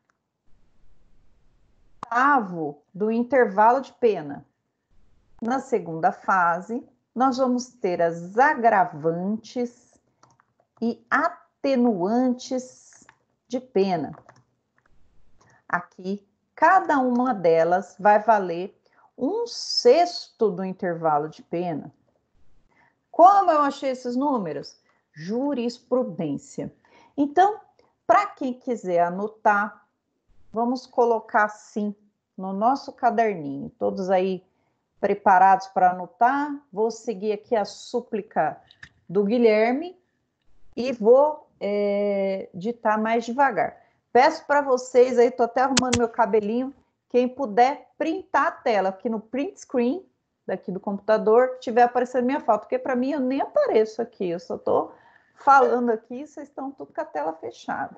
oitavo do intervalo de pena. Na segunda fase, nós vamos ter as agravantes e atenuantes de pena. Aqui, cada uma delas vai valer 1/6 do intervalo de pena. Como eu achei esses números? Jurisprudência. Então, para quem quiser anotar, vamos colocar assim no nosso caderninho. Todos aí preparados para anotar? Vou seguir aqui a súplica do Guilherme e vou ditar mais devagar. Peço para vocês aí, estou até arrumando meu cabelinho, quem puder printar a tela aqui no print screen daqui do computador, tiver aparecendo minha foto, porque para mim eu nem apareço aqui, eu só estou falando aqui, vocês estão tudo com a tela fechada.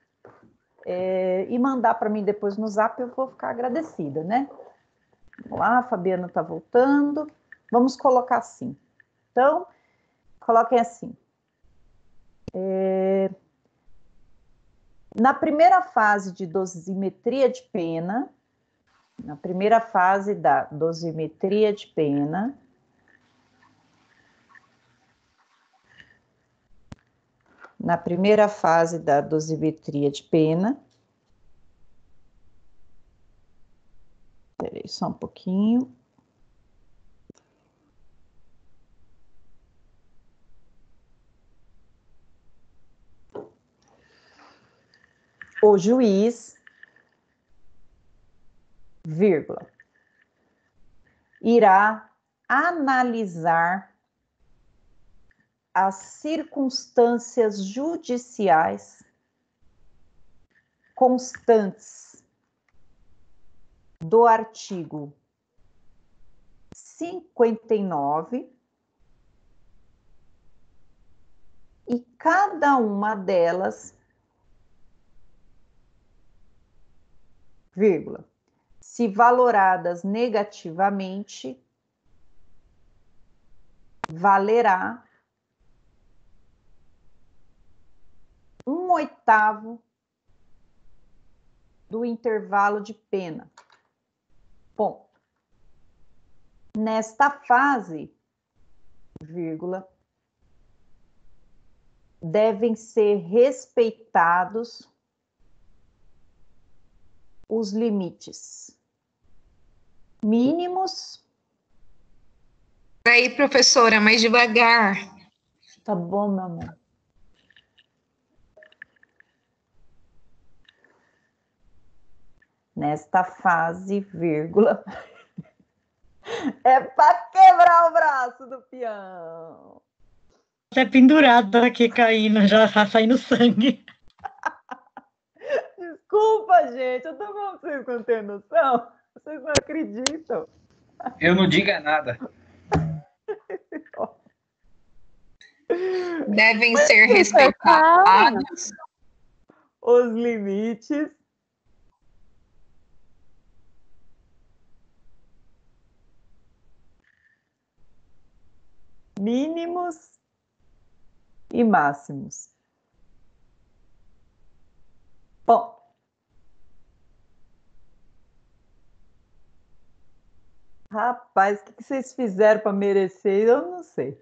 E mandar para mim depois no Zap, eu vou ficar agradecida, né? Vamos lá, a Fabiana está voltando. Vamos colocar assim. Então, coloquem assim. Na primeira fase de dosimetria de pena, na primeira fase da dosimetria de pena, na primeira fase da dosimetria de pena, espera aí só um pouquinho. o juiz, vírgula, irá analisar as circunstâncias judiciais constantes do artigo 59 e cada uma delas, vírgula, se valoradas negativamente, valerá 1/8 do intervalo de pena. Ponto. Nesta fase, vírgula, devem ser respeitados os limites mínimos. Aí, professora, mais devagar. Tá bom, meu amor. Nesta fase, vírgula, é para quebrar o braço do peão. Até pendurado aqui caindo, já tá saindo sangue. Desculpa, gente, eu tô falando pra vocês que não têm noção. Vocês não acreditam. Eu não diga nada. Devem ser respeitados os limites mínimos e máximos. Bom, rapaz, o que vocês fizeram para merecer? Eu não sei.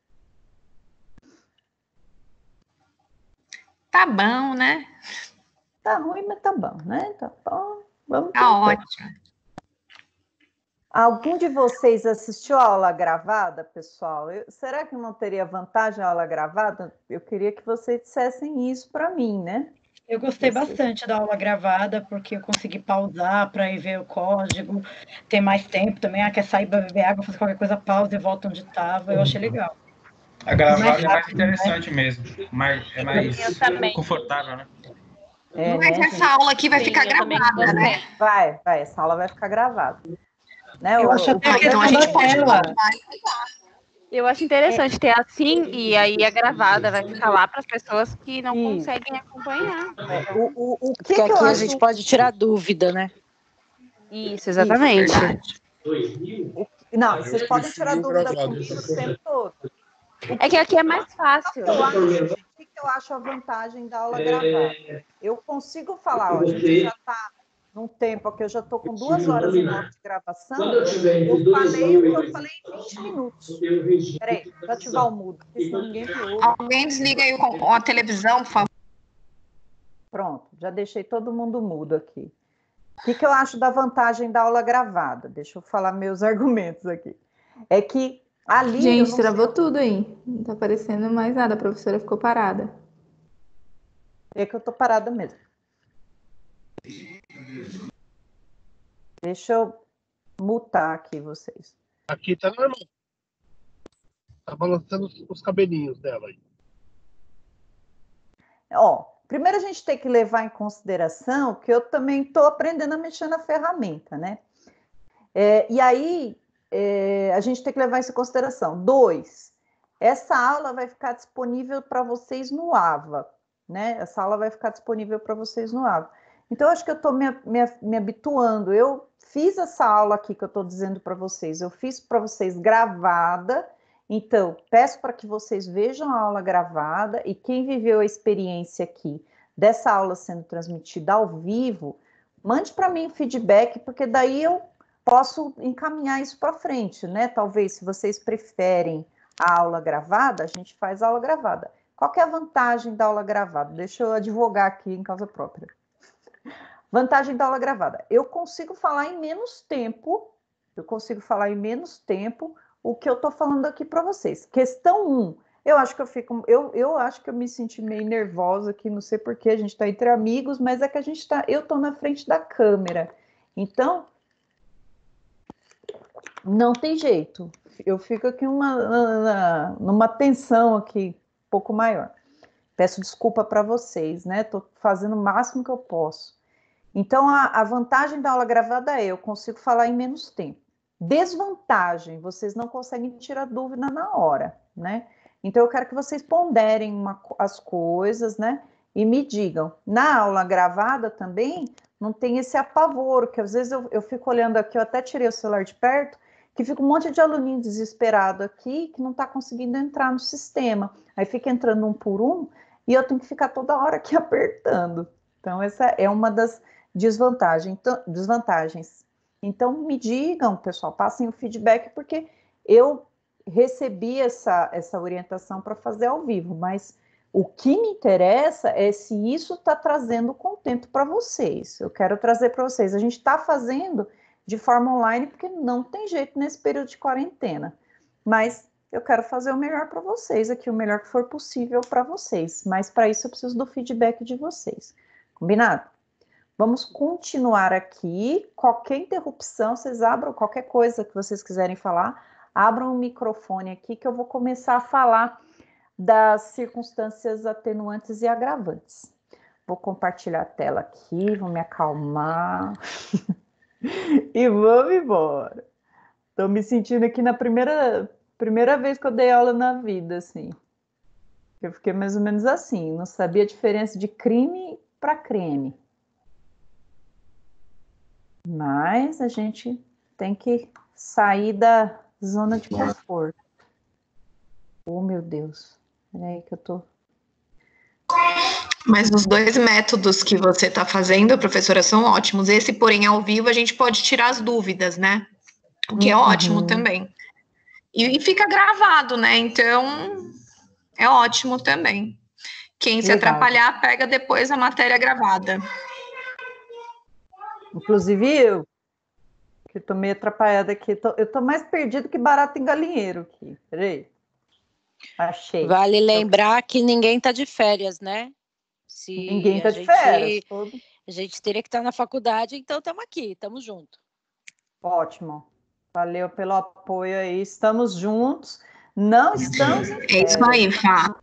Tá bom, né? Tá ruim, mas tá bom, né? Tá bom. Vamos tá ótimo. Algum de vocês assistiu a aula gravada, pessoal? Será que não teria vantagem a aula gravada? Eu queria que vocês dissessem isso para mim, né? Eu gostei bastante da aula gravada, porque eu consegui pausar para ir ver o código, ter mais tempo também. Quer sair para beber água, fazer qualquer coisa, pausa e volta onde estava. Eu achei legal. A gravada é mais interessante mesmo. É mais confortável, né? Mas essa aula aqui vai ficar gravada, né? Vai, essa aula vai ficar gravada. Né? Eu acho até então a gente pode Eu acho interessante ter assim, e aí a gravada vai ficar lá para as pessoas que não conseguem acompanhar. Porque aqui a gente pode tirar dúvida, né? Isso, exatamente. Não, vocês podem tirar dúvida comigo o tempo todo. É que aqui é mais fácil. O que eu acho a vantagem da aula gravada? Eu consigo falar, ó, a gente já está num tempo aqui, eu já estou com 2 horas e 9 de gravação, eu falei o que eu falei em 20 minutos. Peraí, deixa eu ativar o mudo, porque senão ninguém me ouve. Alguém desliga aí a televisão, por favor. Pronto, já deixei todo mundo mudo aqui. O que eu acho da vantagem da aula gravada? Deixa eu falar meus argumentos aqui. É que ali... Gente, travou tudo aí. Não tá aparecendo mais nada, a professora ficou parada. É que eu tô parada mesmo. Deixa eu mutar aqui vocês. Aqui tá normal. Tá balançando os cabelinhos dela aí. Ó, primeiro a gente tem que levar em consideração que eu também estou aprendendo a mexer na ferramenta, né? E aí, a gente tem que levar isso em consideração. 2, essa aula vai ficar disponível para vocês no AVA, né? Essa aula vai ficar disponível para vocês no AVA. Então, eu acho que eu estou me habituando. Eu fiz essa aula aqui que eu estou dizendo para vocês. Eu fiz para vocês gravada. Então, peço para que vocês vejam a aula gravada e quem viveu a experiência aqui dessa aula sendo transmitida ao vivo, mande para mim feedback, porque daí eu posso encaminhar isso para frente, né? Talvez, se vocês preferem a aula gravada, a gente faz a aula gravada. Qual que é a vantagem da aula gravada? Deixa eu advogar aqui em causa própria. Vantagem da aula gravada. Eu consigo falar em menos tempo, o que eu estou falando aqui para vocês. Questão 1, Eu acho que eu acho que eu me senti meio nervosa aqui, não sei porquê, a gente está entre amigos, mas é que eu estou na frente da câmera. Então, não tem jeito. Eu fico aqui numa tensão aqui um pouco maior. Peço desculpa para vocês, né? Estou fazendo o máximo que eu posso. Então, a vantagem da aula gravada é eu consigo falar em menos tempo. Desvantagem, vocês não conseguem tirar dúvida na hora, né? Então, eu quero que vocês ponderem as coisas, né? E me digam. Na aula gravada também, não tem esse apavoro, que às vezes eu fico olhando aqui, eu até tirei o celular de perto, que fica um monte de aluninho desesperado aqui, que não está conseguindo entrar no sistema. Aí fica entrando um por um, e eu tenho que ficar toda hora aqui apertando. Então, essa é uma das desvantagens. Então, me digam, pessoal, passem o feedback, porque eu recebi essa orientação para fazer ao vivo, mas o que me interessa é se isso está trazendo contento para vocês. Eu quero trazer para vocês. A gente está fazendo de forma online, porque não tem jeito nesse período de quarentena. Mas eu quero fazer o melhor para vocês aqui, o melhor que for possível para vocês. Mas para isso eu preciso do feedback de vocês. Combinado? Vamos continuar aqui. Qualquer interrupção, vocês abram qualquer coisa que vocês quiserem falar, abram o microfone aqui que eu vou começar a falar das circunstâncias atenuantes e agravantes. Vou compartilhar a tela aqui, vou me acalmar e vamos embora. Estou me sentindo aqui na primeira vez que eu dei aula na vida, assim. Eu fiquei mais ou menos assim, não sabia a diferença de crime para creme. Mas a gente tem que sair da zona de conforto. Oh, meu Deus. Peraí que eu tô... Mas os dois métodos que você está fazendo, professora, são ótimos. Esse, porém, ao vivo, a gente pode tirar as dúvidas, né? O que é ótimo também. E fica gravado, né? Então, é ótimo também. Quem se atrapalhar, pega depois a matéria gravada. Inclusive eu, que tô meio atrapalhada aqui. Eu tô mais perdido que barato em galinheiro aqui. Peraí. Achei. Vale lembrar que ninguém tá de férias, né? Ninguém tá de férias. A gente teria que estar na faculdade, então estamos aqui, estamos juntos. Ótimo. Valeu pelo apoio aí. Estamos juntos. Não estamos em férias. É isso aí, Fá.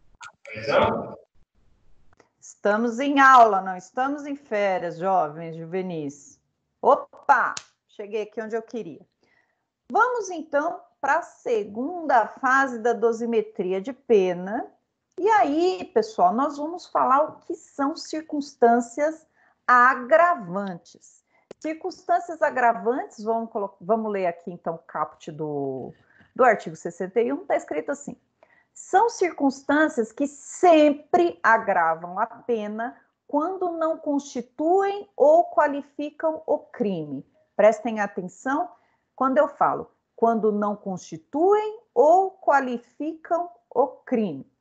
Estamos em aula, não estamos em férias, jovens, juvenis. Opa! Cheguei aqui onde eu queria. Vamos, então, para a segunda fase da dosimetria de pena. E aí, pessoal, nós vamos falar o que são circunstâncias agravantes. Circunstâncias agravantes, vamos ler aqui, então, o caput do artigo 61, está escrito assim: são circunstâncias que sempre agravam a pena quando não constituem ou qualificam o crime. Prestem atenção quando eu falo, quando não constituem ou qualificam o crime.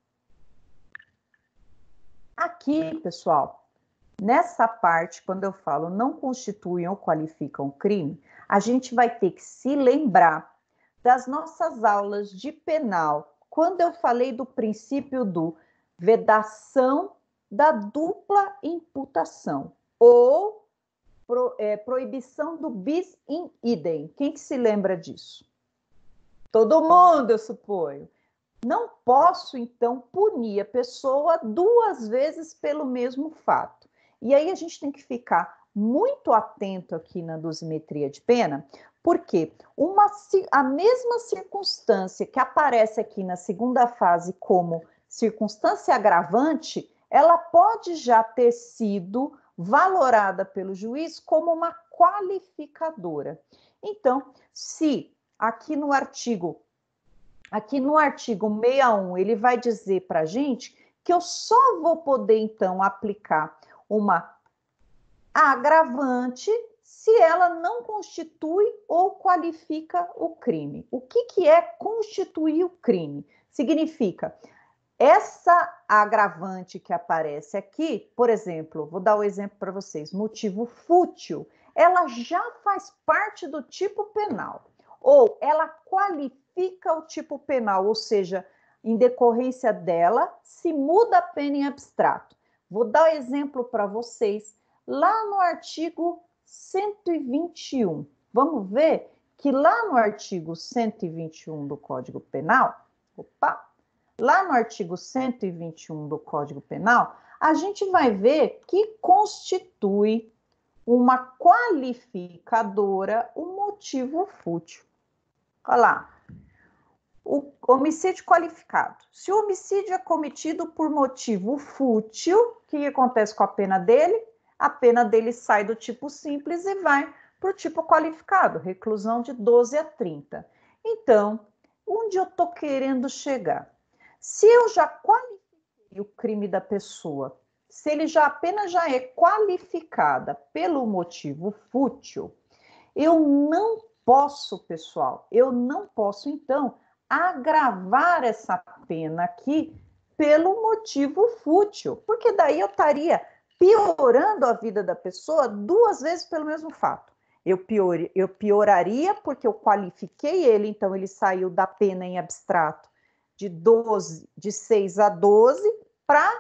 Aqui, pessoal, nessa parte, quando eu falo não constituem ou qualificam o crime, a gente vai ter que se lembrar das nossas aulas de penal, quando eu falei do princípio do vedação da dupla imputação, ou proibição do bis in idem. Quem que se lembra disso? Todo mundo, eu suponho. Não posso, então, punir a pessoa duas vezes pelo mesmo fato. E aí a gente tem que ficar muito atento aqui na dosimetria de pena, porque a mesma circunstância que aparece aqui na segunda fase como circunstância agravante, ela pode já ter sido valorada pelo juiz como uma qualificadora. Então, se aqui no artigo 61, ele vai dizer para a gente que eu só vou poder, então, aplicar uma agravante se ela não constitui ou qualifica o crime. O que é constituir o crime? Significa, essa agravante que aparece aqui, por exemplo, vou dar o exemplo para vocês, motivo fútil, ela já faz parte do tipo penal, ou ela qualifica o tipo penal, ou seja, em decorrência dela, se muda a pena em abstrato. Vou dar exemplo para vocês. Lá no artigo 121, vamos ver que lá no artigo 121 do Código Penal, lá no artigo 121 do Código Penal, a gente vai ver que constitui uma qualificadora o motivo fútil. Olha lá. O homicídio qualificado. Se o homicídio é cometido por motivo fútil, o que acontece com a pena dele? A pena dele sai do tipo simples e vai para o tipo qualificado, reclusão de 12 a 30. Então, onde eu estou querendo chegar? Se eu já qualifiquei o crime da pessoa, se ele já apenas já é qualificada pelo motivo fútil, eu não posso, pessoal, eu não posso, então, agravar essa pena aqui pelo motivo fútil, porque daí eu estaria piorando a vida da pessoa 2 vezes pelo mesmo fato. Eu pioraria porque eu qualifiquei ele, então ele saiu da pena em abstrato de 6 a 12 para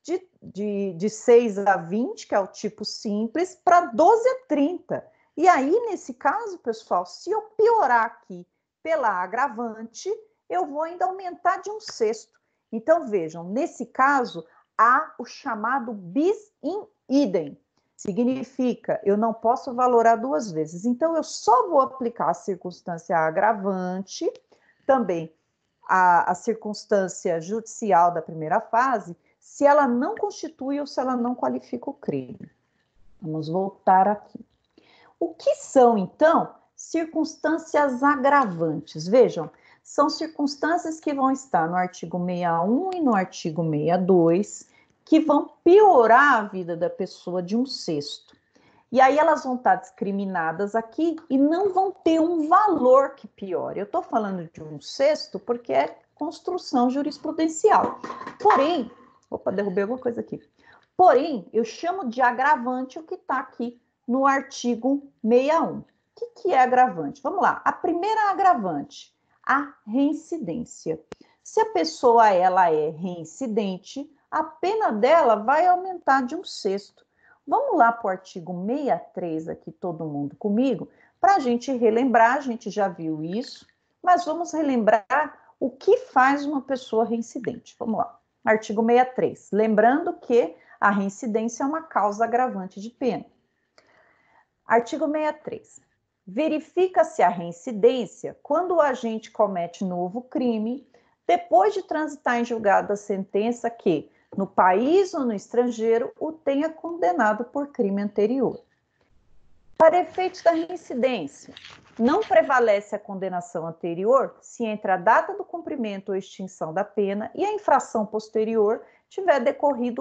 de 6 a 20, que é o tipo simples, para 12 a 30. E aí, nesse caso, pessoal, se eu piorar aqui pela agravante, eu vou ainda aumentar de 1/6. Então, vejam, nesse caso, há o chamado bis in idem. Significa, eu não posso valorar 2 vezes. Então, eu só vou aplicar a circunstância agravante, também a circunstância judicial da primeira fase, se ela não constitui ou se ela não qualifica o crime. Vamos voltar aqui. O que são, então, circunstâncias agravantes? Vejam, são circunstâncias que vão estar no artigo 61 e no artigo 62, que vão piorar a vida da pessoa de 1/6. E aí elas vão estar discriminadas aqui e não vão ter um valor que piore. Eu estou falando de 1/6 porque é construção jurisprudencial. Porém, derrubei alguma coisa aqui. Porém, eu chamo de agravante o que está aqui no artigo 61. O que é agravante? Vamos lá. A primeira agravante, a reincidência. Se a pessoa ela é reincidente, a pena dela vai aumentar de 1/6. Vamos lá para o artigo 63 aqui, todo mundo comigo, para a gente relembrar, a gente já viu isso, mas vamos relembrar o que faz uma pessoa reincidente. Vamos lá. Artigo 63. Lembrando que a reincidência é uma causa agravante de pena. Artigo 63. Verifica-se a reincidência quando o agente comete novo crime, depois de transitar em julgado a sentença que, no país ou no estrangeiro, o tenha condenado por crime anterior. Para efeitos da reincidência, não prevalece a condenação anterior se entre a data do cumprimento ou extinção da pena e a infração posterior tiver decorrido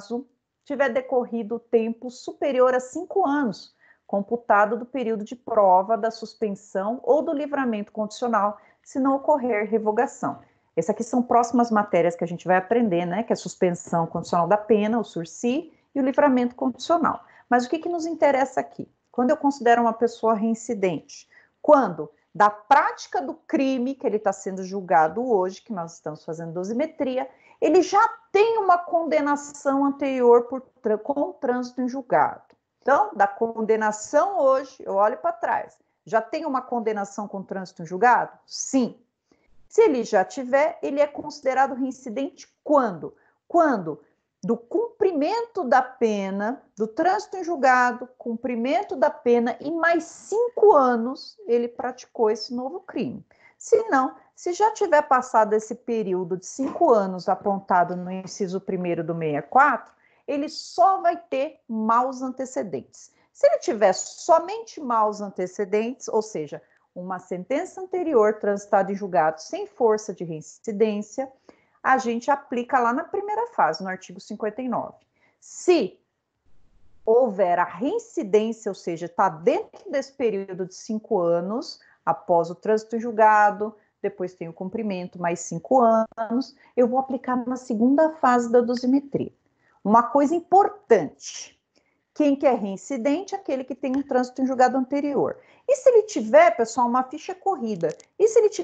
tempo superior a 5 anos, computado do período de prova da suspensão ou do livramento condicional, se não ocorrer revogação. Essas aqui são próximas matérias que a gente vai aprender, né? Que é a suspensão condicional da pena, o sursi, e o livramento condicional. Mas o que nos interessa aqui? Quando eu considero uma pessoa reincidente? Quando, da prática do crime que ele está sendo julgado hoje, que nós estamos fazendo dosimetria, ele já tem uma condenação anterior com o trânsito em julgado. Então, da condenação hoje, eu olho para trás, já tem uma condenação com trânsito em julgado? Sim. Se ele já tiver, ele é considerado reincidente quando? Quando do cumprimento da pena, do trânsito em julgado, cumprimento da pena e mais 5 anos ele praticou esse novo crime. Se não, se já tiver passado esse período de 5 anos apontado no inciso 1º do 64, ele só vai ter maus antecedentes. Se ele tiver somente maus antecedentes, ou seja, uma sentença anterior transitada em julgado sem força de reincidência, a gente aplica lá na primeira fase, no artigo 59. Se houver a reincidência, ou seja, está dentro desse período de 5 anos, após o trânsito em julgado, depois tem o cumprimento, mais 5 anos, eu vou aplicar na segunda fase da dosimetria. Uma coisa importante, quem que é reincidente? Aquele que tem um trânsito em julgado anterior. E se ele tiver, pessoal, uma ficha corrida? E se ele tiver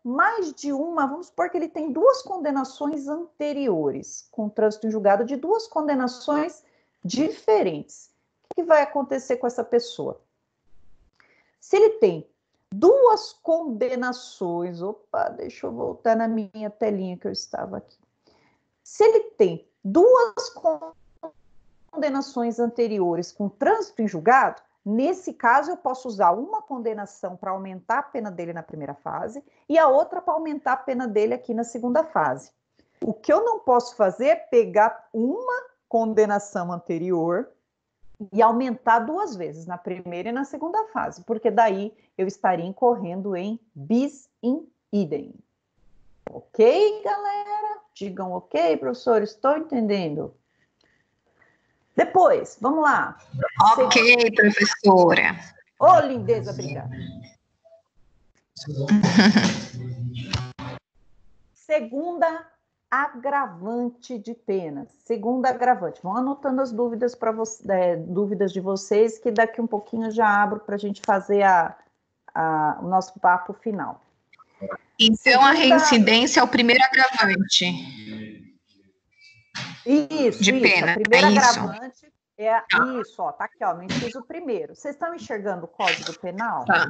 mais de uma, vamos supor que ele tem 2 condenações anteriores, com trânsito em julgado de 2 condenações diferentes. O que vai acontecer com essa pessoa? Se ele tem 2 condenações, opa, deixa eu voltar na minha telinha que eu estava aqui. Se ele tem 2 condenações anteriores com trânsito em julgado, nesse caso eu posso usar uma condenação para aumentar a pena dele na primeira fase e a outra para aumentar a pena dele aqui na segunda fase. O que eu não posso fazer é pegar uma condenação anterior e aumentar 2 vezes, na primeira e na segunda fase, porque daí eu estaria incorrendo em bis in idem. Ok, galera? Digam ok, professor, estou entendendo. Depois, vamos lá. Ok, professora. Ô, lindeza, obrigada. Segunda agravante de pena. Segunda agravante. Vão anotando as dúvidas para dúvidas de vocês, que daqui um pouquinho eu já abro para a gente fazer o nosso papo final. Então, a reincidência é o primeiro agravante. Isso, de pena. A primeira é isso. agravante é isso, ó, tá aqui, ó, no inciso primeiro. Vocês estão enxergando o Código Penal? Tá.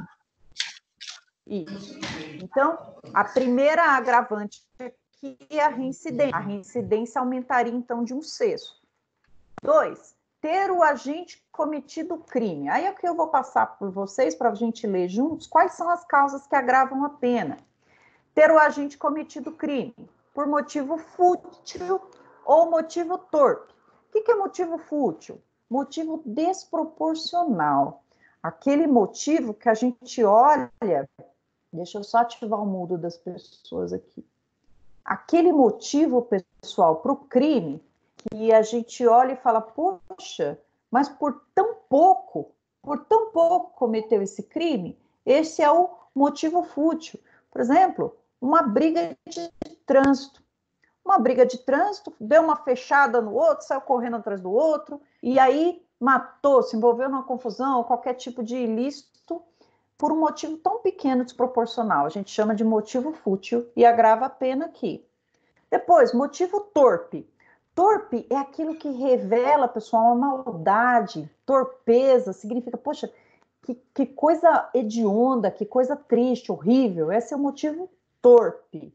Isso. Então, a primeira agravante aqui é a reincidência. A reincidência aumentaria, então, de 1/6. 2, ter o agente cometido o crime. Aí é o que eu vou passar por vocês, para a gente ler juntos, quais são as causas que agravam a pena. Ter o agente cometido o crime por motivo fútil ou motivo torpe. O que é motivo fútil? Motivo desproporcional. Aquele motivo que a gente olha... Deixa eu só ativar o mudo das pessoas aqui. Aquele motivo, pessoal, para o crime, que a gente olha e fala, poxa, mas por tão pouco cometeu esse crime, esse é o motivo fútil. Por exemplo, uma briga de trânsito. Uma briga de trânsito, deu uma fechada no outro, saiu correndo atrás do outro, e aí matou, se envolveu numa confusão, qualquer tipo de ilícito, por um motivo tão pequeno, desproporcional. A gente chama de motivo fútil e agrava a pena aqui. Depois, motivo torpe. Torpe é aquilo que revela, pessoal, uma maldade, torpeza, significa, poxa, que coisa hedionda, que coisa triste, horrível. Esse é o motivo torpe.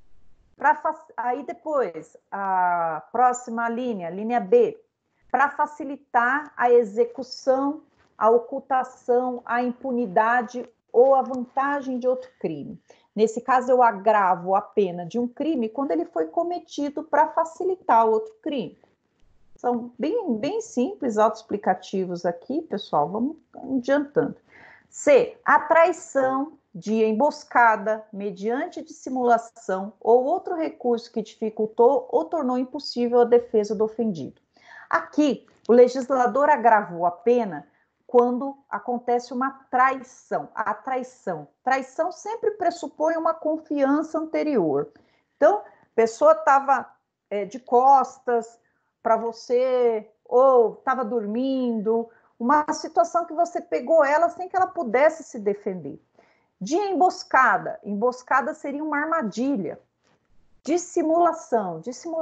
Aí depois, a próxima linha B, para facilitar a execução, a ocultação, a impunidade ou a vantagem de outro crime. Nesse caso, eu agravo a pena de um crime quando ele foi cometido para facilitar outro crime. São bem simples, autoexplicativos aqui, pessoal, vamos adiantando. C, a traição de emboscada, mediante dissimulação ou outro recurso que dificultou ou tornou impossível a defesa do ofendido. Aqui, o legislador agravou a pena quando acontece uma traição. A traição sempre pressupõe uma confiança anterior. Então, a pessoa estava de costas para você, ou estava dormindo, uma situação que você pegou ela sem que ela pudesse se defender. De emboscada seria uma armadilha. Dissimulação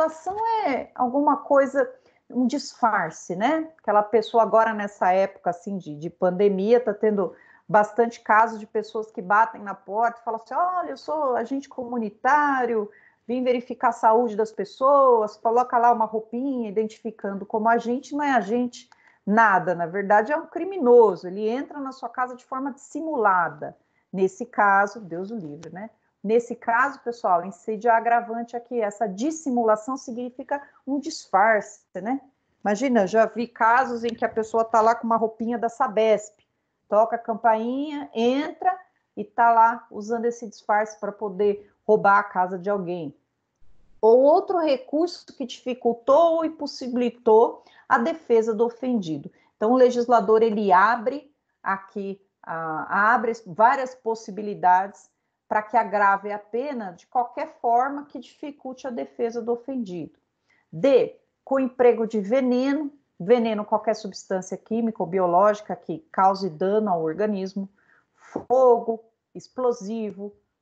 é alguma coisa, um disfarce, né? Aquela pessoa agora nessa época assim de pandemia, está tendo bastante casos de pessoas que batem na porta e falam assim, olha, eu sou agente comunitário, vim verificar a saúde das pessoas, coloca lá uma roupinha identificando como agente, não é agente nada, na verdade é um criminoso, ele entra na sua casa de forma dissimulada. Nesse caso, Deus o livre, né? Nesse caso, pessoal, incide agravante aqui, essa dissimulação significa um disfarce, né? Imagina, já vi casos em que a pessoa está lá com uma roupinha da Sabesp, toca a campainha, entra e está lá usando esse disfarce para poder roubar a casa de alguém. Ou outro recurso que dificultou ou impossibilitou a defesa do ofendido. Então, o legislador, ele abre aqui, abre várias possibilidades para que agrave a pena de qualquer forma que dificulte a defesa do ofendido. D, com emprego de veneno, qualquer substância química ou biológica que cause dano ao organismo, fogo, explosivo,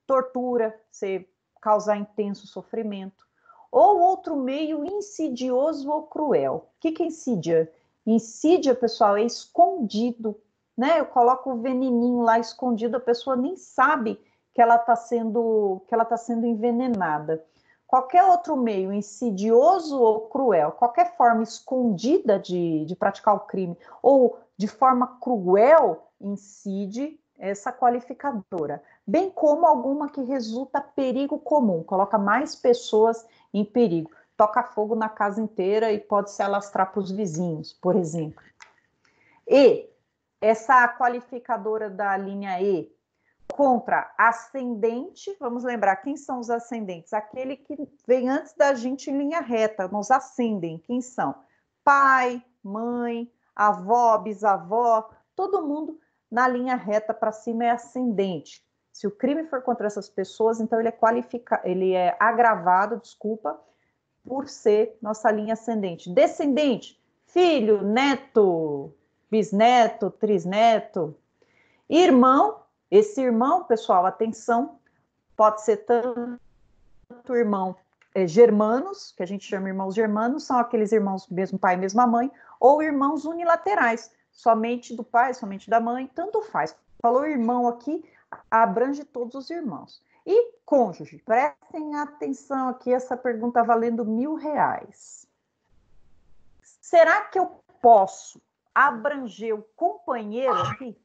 tortura, você causar intenso sofrimento. Ou outro meio insidioso ou cruel. O que é insídia? Insídia, pessoal, é escondido, né? Eu coloco o veneninho lá escondido, a pessoa nem sabe que ela está sendo envenenada. Qualquer outro meio insidioso ou cruel, qualquer forma escondida de praticar o crime ou de forma cruel, incide essa qualificadora, bem como alguma que resulta perigo comum, coloca mais pessoas em perigo, toca fogo na casa inteira e pode se alastrar para os vizinhos, por exemplo. E essa qualificadora da linha E, contra ascendente, vamos lembrar, quem são os ascendentes? Aquele que vem antes da gente em linha reta, nos ascendem, quem são? Pai, mãe, avó, bisavó, todo mundo na linha reta para cima é ascendente. Se o crime for contra essas pessoas, então ele é agravado, por ser nossa linha ascendente. Descendente, filho, neto, bisneto, trisneto. Irmão, esse irmão, pessoal, atenção, pode ser tanto irmão germanos, que a gente chama irmãos germanos, são aqueles irmãos mesmo pai, mesma mãe, ou irmãos unilaterais, somente do pai, somente da mãe, tanto faz. Falou irmão aqui, abrange todos os irmãos. E cônjuge, prestem atenção aqui, essa pergunta valendo R$1.000. Será que eu posso abranger o companheiro aqui?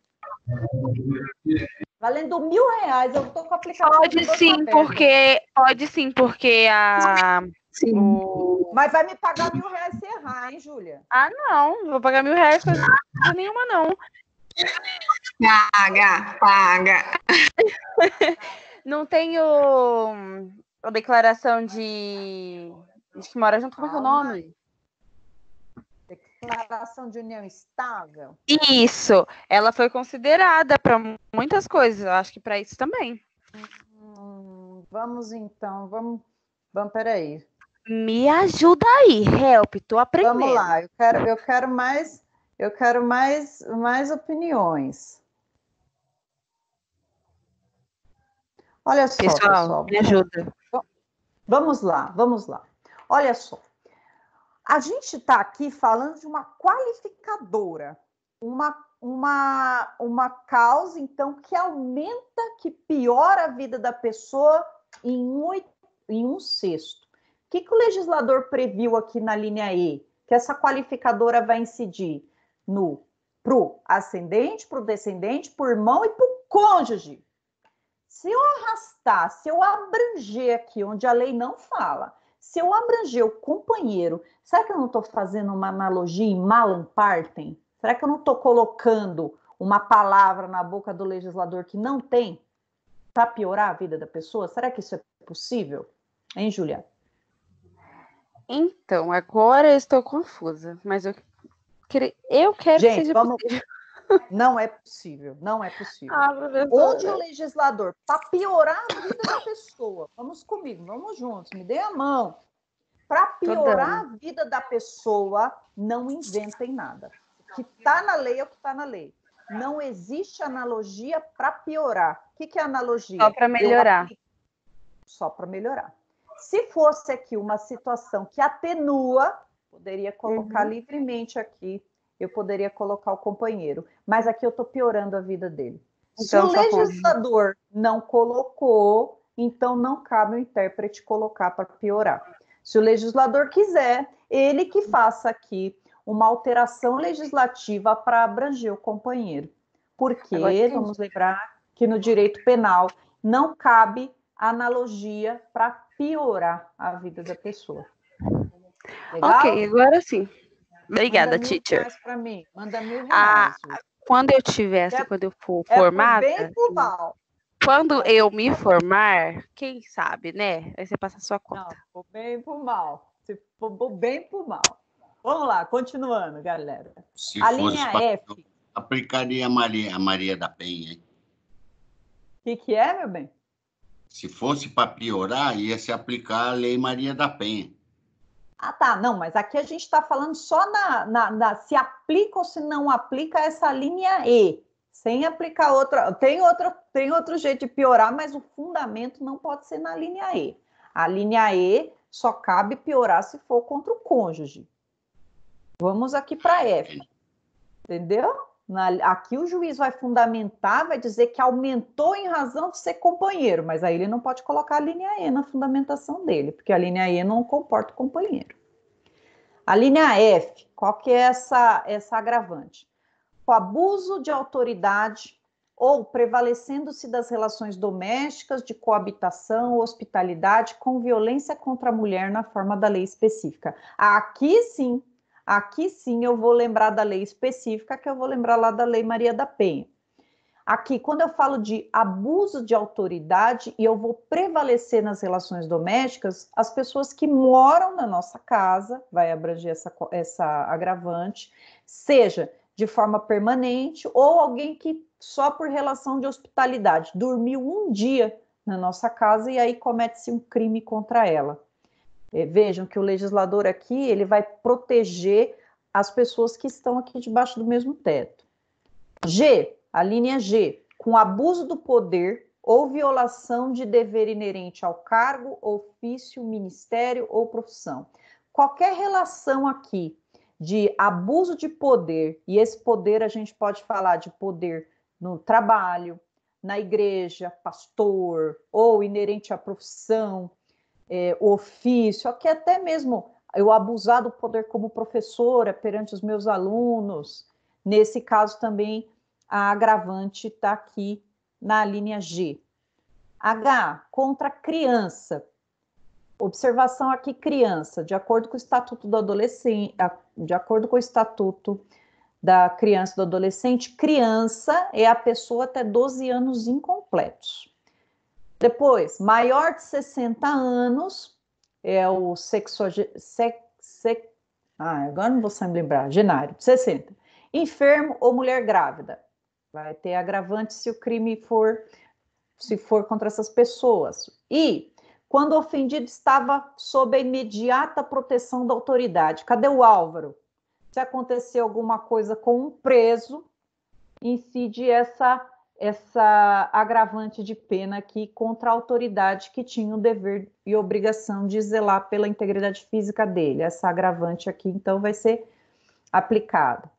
Valendo R$1.000, eu estou com a aplicação. Pode sim, porque a... Sim. Mas vai me pagar R$1.000 se errar, hein, Júlia? Ah, não vou pagar R$1.000 coisa nenhuma, não. Paga. Não tenho a declaração de que mora junto, como é que é o nome? Declaração de união estável? Isso, ela foi considerada para muitas coisas, eu acho que para isso também. Vamos então, vamos, peraí. Me ajuda aí, help, tô aprendendo. Vamos lá, eu quero mais opiniões. Olha só, pessoal. Me ajuda. Vamos lá. Olha só. A gente está aqui falando de uma qualificadora, uma causa, então, que aumenta, que piora a vida da pessoa em 1/6. O que o legislador previu aqui na linha E? Que essa qualificadora vai incidir para o ascendente, para o descendente, para o irmão e para o cônjuge. Se eu arrastar, se eu abranger aqui, onde a lei não fala, se eu abranger o companheiro, será que eu não estou fazendo uma analogia em malam partem? Será que eu não estou colocando uma palavra na boca do legislador que não tem para piorar a vida da pessoa? Será que isso é possível? Hein, Júlia? Então, agora eu estou confusa, mas eu quero que seja possível. Não é possível. Professora. Onde o legislador, para piorar a vida da pessoa, vamos comigo, vamos juntos, me dê a mão. Para piorar a vida da pessoa, não inventem nada. O que está na lei é o que está na lei. Não existe analogia para piorar. O que é analogia? Só para melhorar. Só para melhorar. Se fosse aqui uma situação que atenua, poderia colocar livremente aqui, eu poderia colocar o companheiro. Mas aqui eu estou piorando a vida dele. Então, se o legislador não colocou, então não cabe o intérprete colocar para piorar. Se o legislador quiser, ele que faça aqui uma alteração legislativa para abranger o companheiro. Porque, vamos lembrar que no direito penal não cabe analogia para piorar a vida da pessoa. Legal? Ok, agora sim. Obrigada, teacher. Manda R$1.000. Quando eu tiver, quando eu for formada, bem por mal. Quando eu me formar, quem sabe, né? Aí você passa a sua conta. Não, for bem por mal. Se for bem por mal. Vamos lá, continuando, galera. Se a linha F. Aplicaria a Maria da Penha, hein? O que é, meu bem? Se fosse para piorar, ia se aplicar a Lei Maria da Penha. Ah, tá. Não, mas aqui a gente está falando só se aplica ou se não aplica essa linha E. Sem aplicar outra. Tem tem outro jeito de piorar, mas o fundamento não pode ser na linha E. A linha E só cabe piorar se for contra o cônjuge. Vamos aqui para F. Entendeu? Aqui o juiz vai fundamentar, vai dizer que aumentou em razão de ser companheiro, mas aí ele não pode colocar a linha E na fundamentação dele, porque a linha E não comporta companheiro. A linha F, qual que é essa agravante? O abuso de autoridade ou prevalecendo-se das relações domésticas, de coabitação ou hospitalidade com violência contra a mulher na forma da lei específica. Aqui sim eu vou lembrar da lei específica, que eu vou lembrar lá da Lei Maria da Penha. Aqui, quando eu falo de abuso de autoridade e eu vou prevalecer nas relações domésticas, as pessoas que moram na nossa casa, vai abranger essa agravante, seja de forma permanente ou alguém que só por relação de hospitalidade dormiu um dia na nossa casa e aí comete-se um crime contra ela. Vejam que o legislador aqui, ele vai proteger as pessoas que estão aqui debaixo do mesmo teto. G, a linha G, com abuso do poder ou violação de dever inerente ao cargo, ofício, ministério ou profissão. Qualquer relação aqui de abuso de poder, e esse poder a gente pode falar de poder no trabalho, na igreja, pastor, ou inerente à profissão, ofício, aqui até mesmo eu abusar do poder como professora perante os meus alunos, nesse caso também a agravante está aqui na linha G. H, contra criança. Observação aqui, criança, de acordo com o Estatuto do Adolescente, de acordo com o Estatuto da Criança e do Adolescente, criança é a pessoa até 12 anos incompletos. Depois, maior de 60 anos, é o agora não vou saber lembrar, genário, 60. Enfermo ou mulher grávida. Vai ter agravante se o crime for contra essas pessoas. E quando o ofendido estava sob a imediata proteção da autoridade. Cadê o Álvaro? Se acontecer alguma coisa com um preso, incide essa agravante de pena aqui contra a autoridade que tinha o dever e obrigação de zelar pela integridade física dele. Essa agravante aqui, então, vai ser aplicada.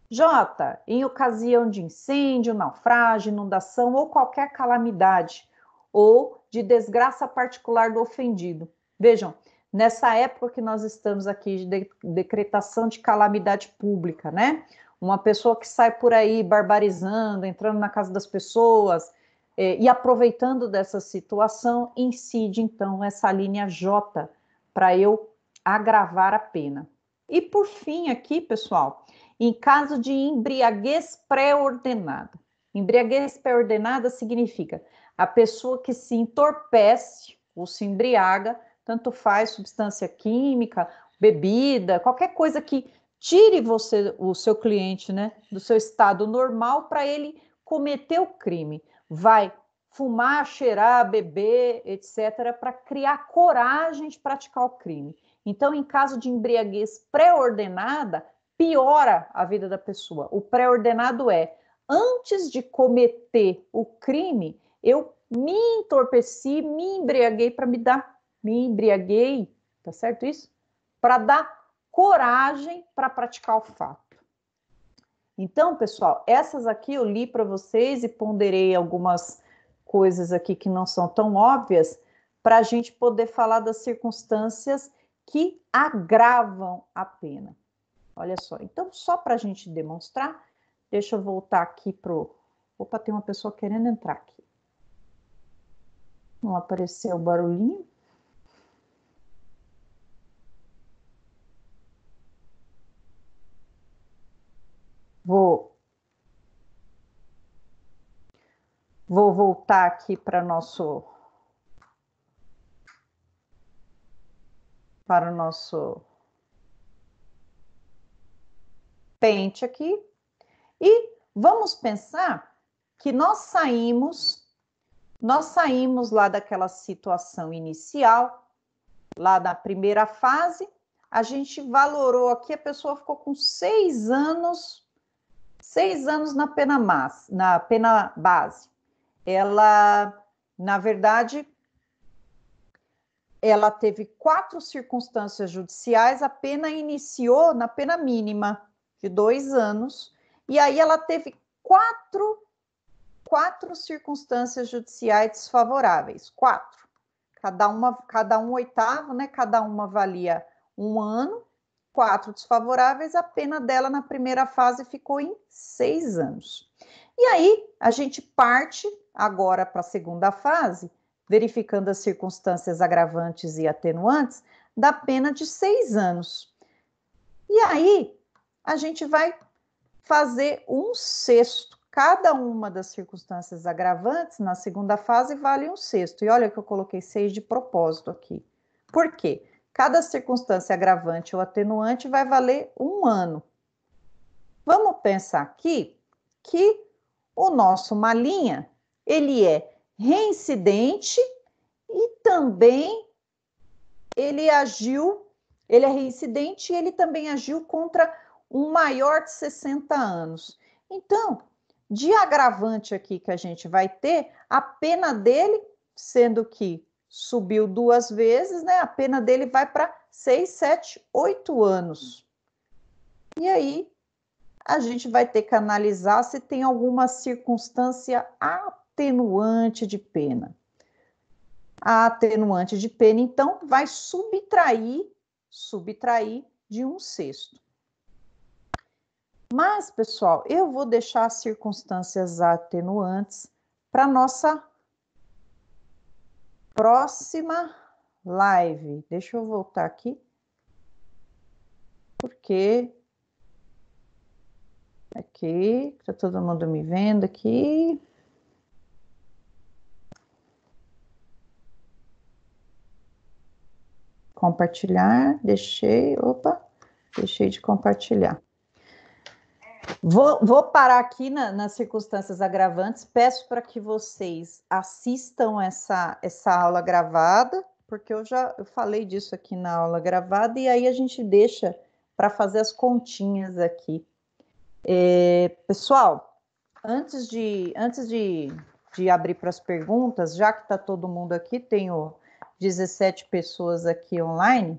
J, em ocasião de incêndio, naufrágio, inundação ou qualquer calamidade ou de desgraça particular do ofendido. Vejam, nessa época que nós estamos aqui de decretação de calamidade pública, né? Uma pessoa que sai por aí barbarizando, entrando na casa das pessoas e aproveitando dessa situação, incide, então, essa linha J para eu agravar a pena. E, por fim, aqui, pessoal, em caso de embriaguez pré-ordenada. Embriaguez pré-ordenada significa a pessoa que se entorpece ou se embriaga, tanto faz substância química, bebida, qualquer coisa que tire você, o seu cliente, né, do seu estado normal para ele cometer o crime. Vai fumar, cheirar, beber, etc., para criar coragem de praticar o crime. Então, em caso de embriaguez pré-ordenada, piora a vida da pessoa. O pré-ordenado é, antes de cometer o crime, eu me entorpeci, me embriaguei para me embriaguei, tá certo isso? Para dar coragem para praticar o fato. Então, pessoal, essas aqui eu li para vocês e ponderei algumas coisas aqui que não são tão óbvias para a gente poder falar das circunstâncias que agravam a pena. Olha só, então só para a gente demonstrar, deixa eu voltar aqui pro... Opa, tem uma pessoa querendo entrar aqui. Não apareceu o barulhinho. Vou voltar aqui para o nosso pente aqui e vamos pensar que nós saímos lá daquela situação inicial, lá da primeira fase, a gente valorou aqui, a pessoa ficou com 6 anos na pena base. ela, na verdade, ela teve 4 circunstâncias judiciais, a pena iniciou na pena mínima de 2 anos, e aí ela teve quatro circunstâncias judiciais desfavoráveis, 4. Cada um oitavo, né? Cada uma valia 1 ano, 4 desfavoráveis, a pena dela na primeira fase ficou em 6 anos. E aí, a gente parte agora para a segunda fase, verificando as circunstâncias agravantes e atenuantes, da pena de 6 anos. E aí, a gente vai fazer 1/6. Cada uma das circunstâncias agravantes, na segunda fase, vale 1/6. E olha que eu coloquei 6 de propósito aqui. Por quê? Cada circunstância agravante ou atenuante vai valer 1 ano. Vamos pensar aqui que o nosso Malinha, ele é reincidente e também ele é reincidente e ele também agiu contra um maior de 60 anos. Então, de agravante aqui que a gente vai ter, a pena dele, sendo que subiu 2 vezes, né? A pena dele vai para 6, 7, 8 anos. E aí, a gente vai ter que analisar se tem alguma circunstância atenuante de pena. A atenuante de pena, então, vai subtrair de 1/6. Mas, pessoal, eu vou deixar as circunstâncias atenuantes para nossa próxima live. Deixa eu voltar aqui, porque aqui, está todo mundo me vendo aqui. Compartilhar, deixei de compartilhar. Vou parar aqui nas circunstâncias agravantes, peço para que vocês assistam essa aula gravada, porque eu falei disso aqui na aula gravada, e aí a gente deixa para fazer as continhas aqui. Pessoal, antes de abrir para as perguntas, já que está todo mundo aqui, tenho 17 pessoas aqui online,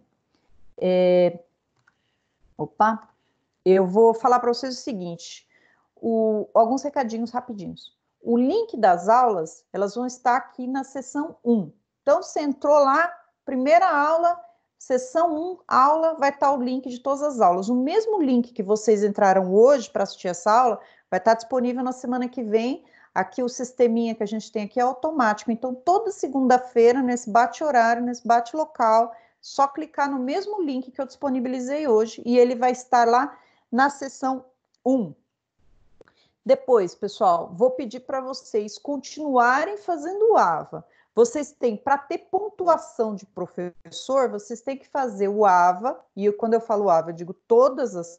eu vou falar para vocês o seguinte, alguns recadinhos rapidinhos. O link das aulas, elas vão estar aqui na sessão 1. Então, você entrou lá, primeira aula, sessão 1, aula, vai estar o link de todas as aulas. O mesmo link que vocês entraram hoje para assistir essa aula, vai estar disponível na semana que vem. Aqui o sisteminha que a gente tem aqui é automático. Então, toda segunda-feira, nesse bate-horário, nesse bate-local, só clicar no mesmo link que eu disponibilizei hoje e ele vai estar lá na sessão 1. Depois, pessoal, vou pedir para vocês continuarem fazendo o AVA. Vocês têm, para ter pontuação de professor, vocês têm que fazer o AVA, e quando eu falo AVA, eu digo todas as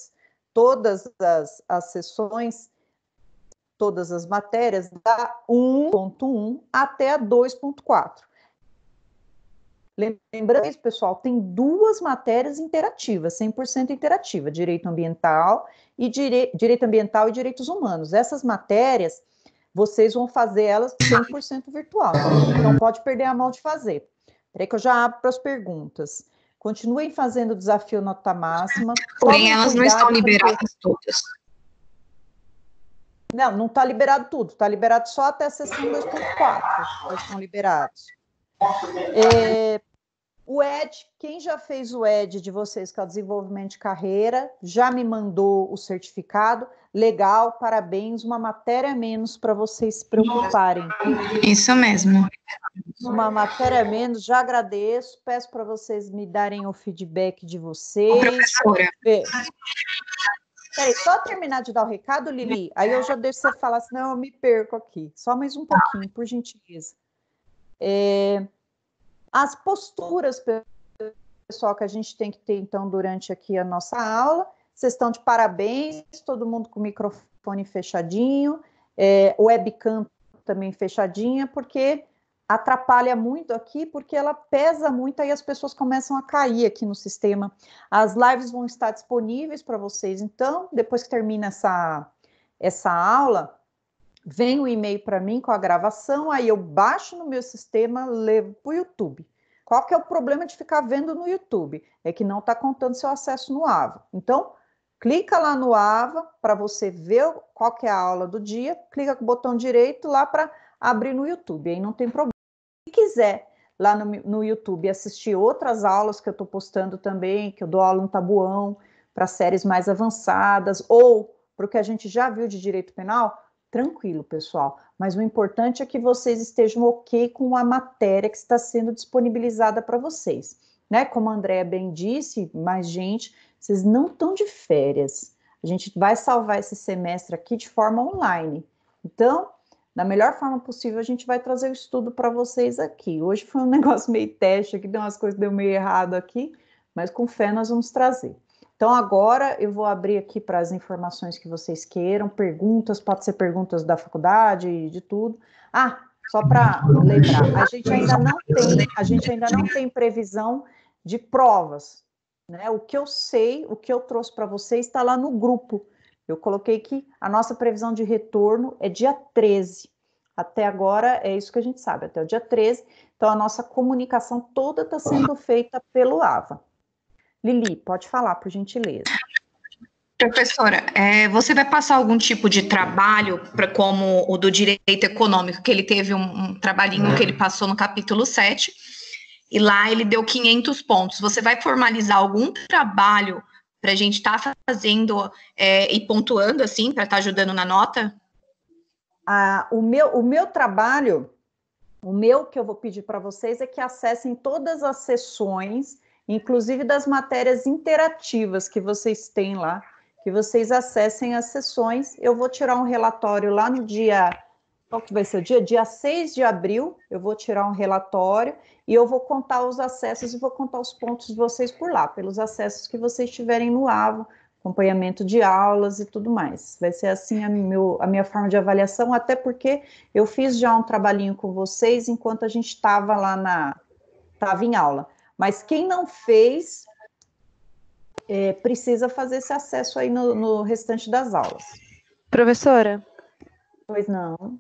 sessões, todas as matérias, da 1.1 até a 2.4. Lembrando isso, pessoal, tem 2 matérias interativas, 100% interativa, direito ambiental e direitos humanos. Essas matérias, vocês vão fazer elas 100% virtual, então pode perder a mão de fazer. Espera aí que eu já abro para as perguntas. Continuem fazendo o desafio nota máxima. Porém, elas não estão liberadas todas. Não está liberado tudo, está liberado só até a sessão 2.4, elas estão liberados. O ED, quem já fez o ED de vocês, que é o desenvolvimento de carreira, já me mandou o certificado. Legal, parabéns, uma matéria a menos para vocês se preocuparem. Isso mesmo. Uma matéria a menos, já agradeço, peço para vocês me darem o feedback de vocês. Professora. Peraí, só terminar de dar o recado, Lili, aí eu já deixo você falar, senão eu me perco aqui. Só mais um pouquinho, por gentileza. As posturas, pessoal, que a gente tem que ter, então, durante aqui a nossa aula. Vocês estão de parabéns, todo mundo com o microfone fechadinho, o webcam também fechadinha, porque atrapalha muito aqui, porque ela pesa muito, aí as pessoas começam a cair aqui no sistema. As lives vão estar disponíveis para vocês, então, depois que termina essa aula, vem o e-mail para mim com a gravação, aí eu baixo no meu sistema, levo para o YouTube. Qual que é o problema de ficar vendo no YouTube? É que não está contando seu acesso no AVA. Então, clica lá no AVA para você ver qual que é a aula do dia, clica com o botão direito lá para abrir no YouTube, aí não tem problema. Se quiser lá no YouTube assistir outras aulas que eu estou postando também, que eu dou aula no Tabuão, para séries mais avançadas, ou para o que a gente já viu de direito penal, tranquilo, pessoal. Mas o importante é que vocês estejam ok com a matéria que está sendo disponibilizada para vocês. Né? Como a Andréa bem disse, mais gente, vocês não estão de férias. A gente vai salvar esse semestre aqui de forma online. Então, da melhor forma possível, a gente vai trazer o estudo para vocês aqui. Hoje foi um negócio meio teste aqui, deu umas coisas deu meio errado aqui, mas com fé nós vamos trazer. Então, agora eu vou abrir aqui para as informações que vocês queiram, perguntas, pode ser perguntas da faculdade, de tudo. Ah, só para lembrar, a gente ainda não tem previsão de provas, né? O que eu sei, o que eu trouxe para vocês está lá no grupo. Eu coloquei que a nossa previsão de retorno é dia 13. Até agora é isso que a gente sabe, até o dia 13. Então, a nossa comunicação toda está sendo feita pelo AVA. Lili, pode falar, por gentileza. Professora, você vai passar algum tipo de trabalho, como o do direito econômico, que ele teve um trabalhinho que ele passou no capítulo 7, e lá ele deu 500 pontos. Você vai formalizar algum trabalho para a gente estar fazendo e pontuando, assim, para estar ajudando na nota? O meu trabalho, o meu que eu vou pedir para vocês é que acessem todas as sessões, inclusive das matérias interativas que vocês têm lá, que vocês acessem as sessões. Eu vou tirar um relatório lá no dia, qual que vai ser o dia? Dia 6 de abril, eu vou tirar um relatório e eu vou contar os acessos e vou contar os pontos de vocês por lá, pelos acessos que vocês tiverem no AVA, acompanhamento de aulas e tudo mais. Vai ser assim a minha forma de avaliação, até porque eu fiz já um trabalhinho com vocês enquanto a gente estava lá estava em aula. Mas quem não fez, precisa fazer esse acesso aí no restante das aulas. Professora? Pois não.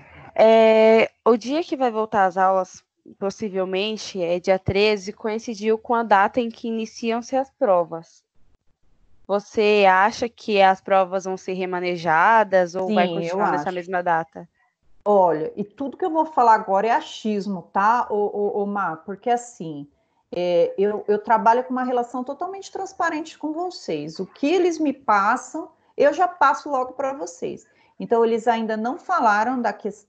O dia que vai voltar às aulas, possivelmente, é dia 13, coincidiu com a data em que iniciam-se as provas. Você acha que as provas vão ser remanejadas ou vai continuar nessa mesma data? Olha, e tudo que eu vou falar agora é achismo, tá, Má? Porque assim... eu trabalho com uma relação totalmente transparente com vocês. O que eles me passam, eu já passo logo para vocês. Então, eles ainda não falaram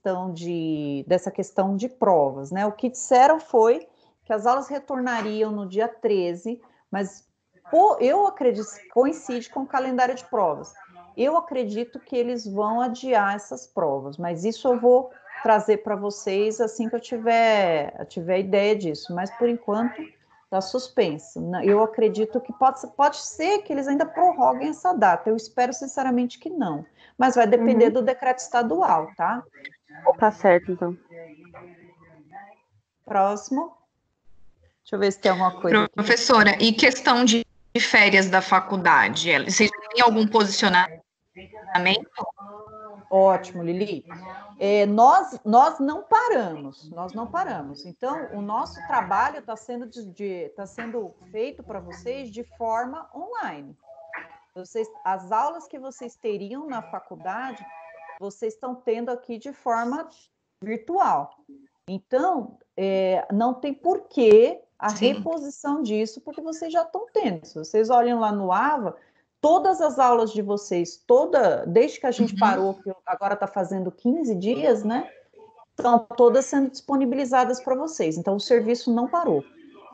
dessa questão de provas, né? O que disseram foi que as aulas retornariam no dia 13, mas eu acredito, coincide com o calendário de provas. Eu acredito que eles vão adiar essas provas, mas isso eu vou trazer para vocês assim que eu tiver ideia disso, mas por enquanto está suspenso. Eu acredito que pode ser que eles ainda prorroguem essa data, eu espero sinceramente que não, mas vai depender do decreto estadual, tá? Tá certo, então. Próximo. Deixa eu ver se tem alguma coisa aqui. Professora, e questão de férias da faculdade, vocês têm algum posicionamento? Ótimo, Lili. Nós não paramos. Então, o nosso trabalho está sendo feito para vocês de forma online. As aulas que vocês teriam na faculdade, vocês estão tendo aqui de forma virtual. Então, não tem porquê a reposição disso, porque vocês já estão tendo. Se vocês olham lá no AVA, todas as aulas de vocês, desde que a gente parou, que agora está fazendo 15 dias, né? Estão todas sendo disponibilizadas para vocês. Então, o serviço não parou.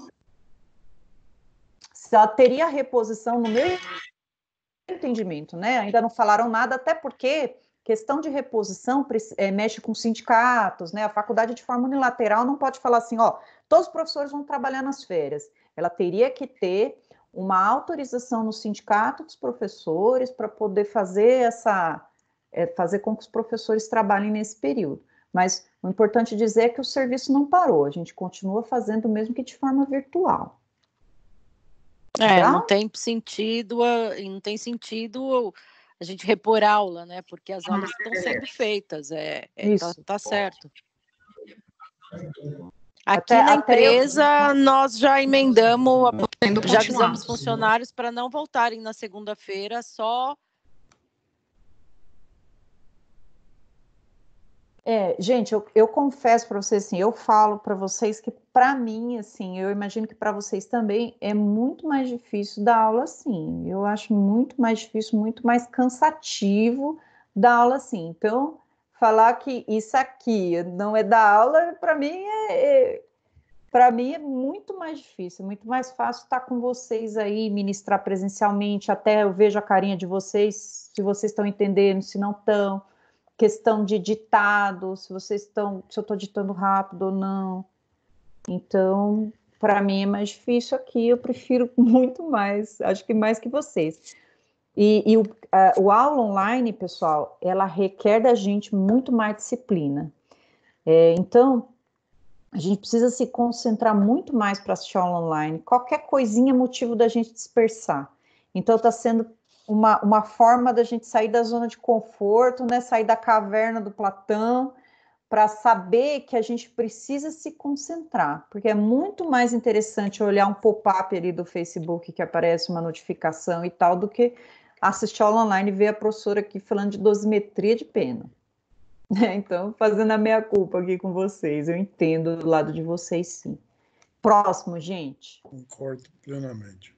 Só teria reposição no meu entendimento, né? Ainda não falaram nada, até porque questão de reposição mexe com sindicatos, né? A faculdade, de forma unilateral, não pode falar assim, todos os professores vão trabalhar nas férias. Ela teria que ter uma autorização no sindicato dos professores para poder fazer fazer com que os professores trabalhem nesse período. Mas o importante dizer é que o serviço não parou, a gente continua fazendo mesmo que de forma virtual. Não tem sentido a gente repor aula, né? Porque as aulas estão sendo feitas, tá certo. Aqui na empresa, nós já emendamos, já avisamos funcionários para não voltarem na segunda-feira, só... Gente, eu confesso para vocês, assim, eu falo para vocês que, para mim, assim, eu imagino que para vocês também é muito mais difícil dar aula assim. Eu acho muito mais difícil, muito mais cansativo dar aula assim. Então, falar que isso aqui não é dar aula, para mim é muito mais difícil, muito mais fácil estar com vocês aí, ministrar presencialmente, até eu vejo a carinha de vocês, se vocês estão entendendo, se não estão, questão de ditado, se eu estou ditando rápido ou não. Então, para mim é mais difícil aqui, eu prefiro muito mais, acho que mais que vocês. O aula online, pessoal, ela requer da gente muito mais disciplina. Então, a gente precisa se concentrar muito mais para assistir aula online. Qualquer coisinha é motivo da gente dispersar. Então, está sendo uma forma da gente sair da zona de conforto, né? Sair da caverna do Platão, para saber que a gente precisa se concentrar, porque é muito mais interessante olhar um pop-up ali do Facebook que aparece uma notificação e tal, do que assistir aula online e ver a professora aqui falando de dosimetria de pena. Então, fazendo a meia-culpa aqui com vocês, eu entendo do lado de vocês, sim. Próximo, gente. Concordo plenamente.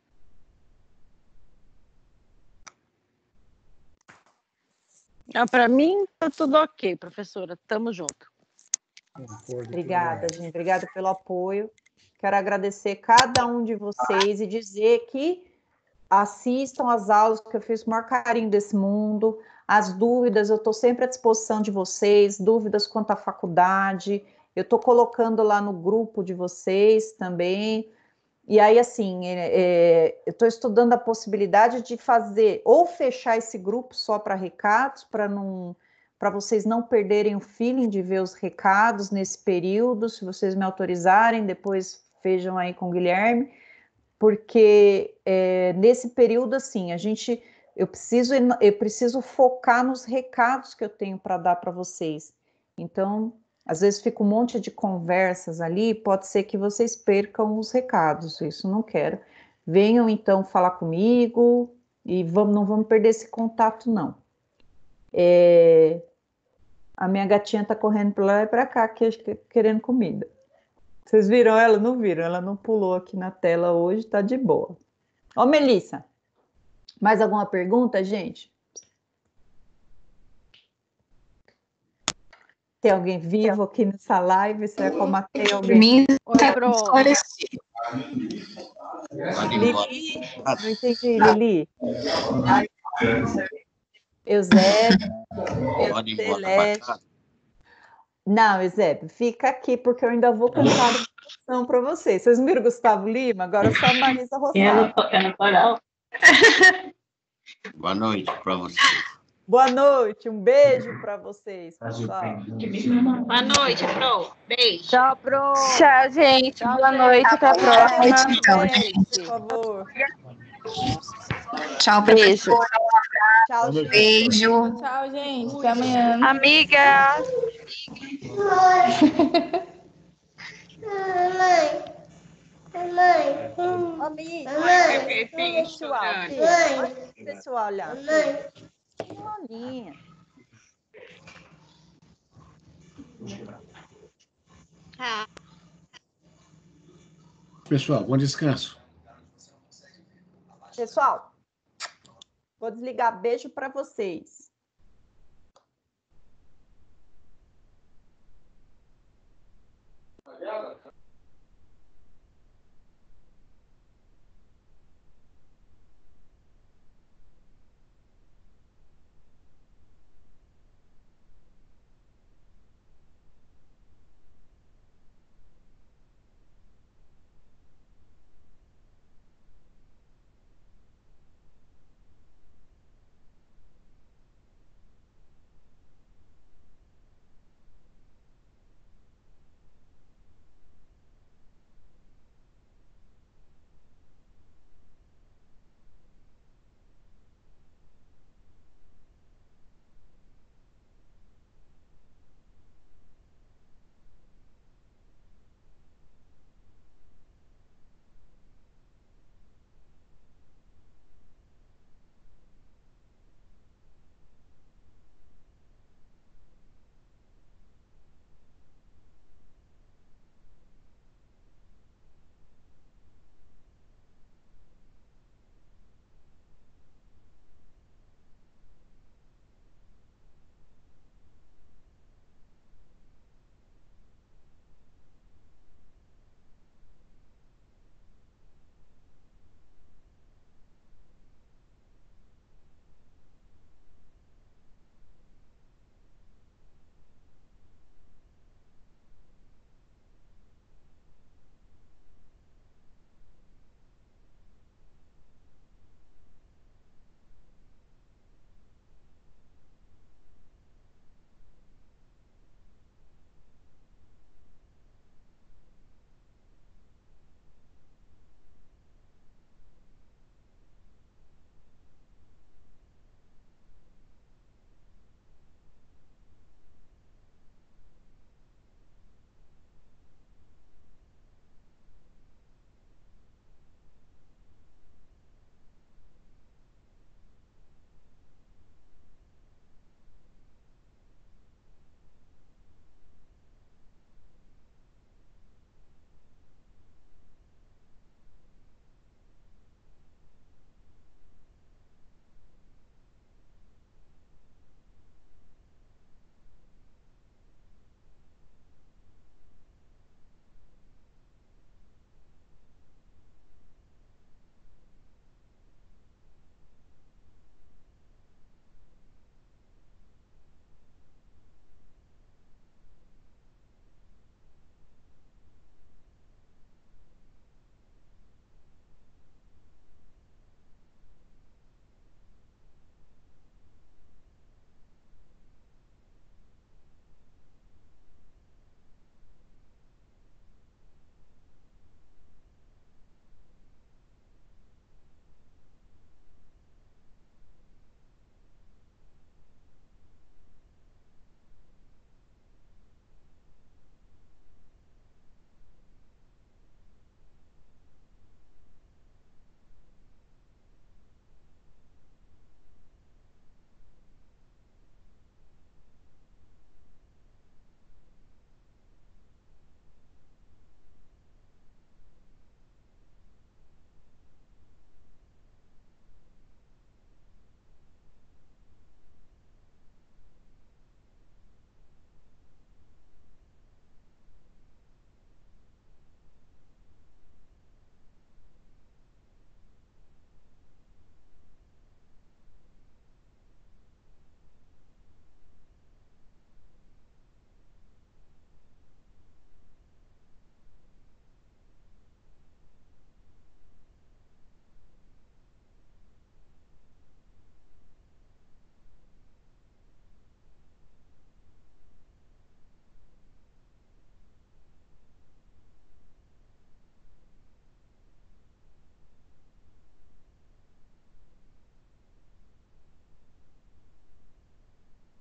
Para mim, tá tudo ok, professora. Tamo junto. Concordo. Obrigada, gente. Obrigada pelo apoio. Quero agradecer cada um de vocês e dizer que assistam as aulas, que eu fiz o maior carinho desse mundo. As dúvidas, eu estou sempre à disposição de vocês. Dúvidas quanto à faculdade, eu estou colocando lá no grupo de vocês também. E aí, assim, eu estou estudando a possibilidade de fazer, ou fechar esse grupo só para recados, para vocês não perderem o feeling de ver os recados nesse período, se vocês me autorizarem, depois vejam aí com o Guilherme, porque nesse período, assim, eu preciso focar nos recados que eu tenho para dar para vocês. Então, às vezes fica um monte de conversas ali, pode ser que vocês percam os recados, isso não quero. Venham então falar comigo e não vamos perder esse contato, não. A minha gatinha está correndo para lá e para cá, querendo comida. Vocês viram ela? Não viram? Ela não pulou aqui na tela hoje, está de boa. Ó, Melissa, mais alguma pergunta, gente? Tem alguém vivo aqui nessa live? Será que eu matei alguém? Lili? Não entendi, Lili. Eusébio. Não, Eusébio, fica aqui, porque eu ainda vou cantar uma canção para vocês. Vocês viram o Gustavo Lima? Agora só a Marisa Rosário. Boa noite para vocês. Boa noite, um beijo para vocês, pessoal. Boa noite, Pro. Beijo. Tchau, Pro. Tchau, gente. Tchau, Boa gente. noite. Até a próxima. Então, gente, por favor. Tchau, beijo. Tchau, gente. Beijo. Tchau, gente. Até amanhã. Amiga. Pessoal, olha. Olhinha. Pessoal, bom descanso. Pessoal, vou desligar. Beijo para vocês.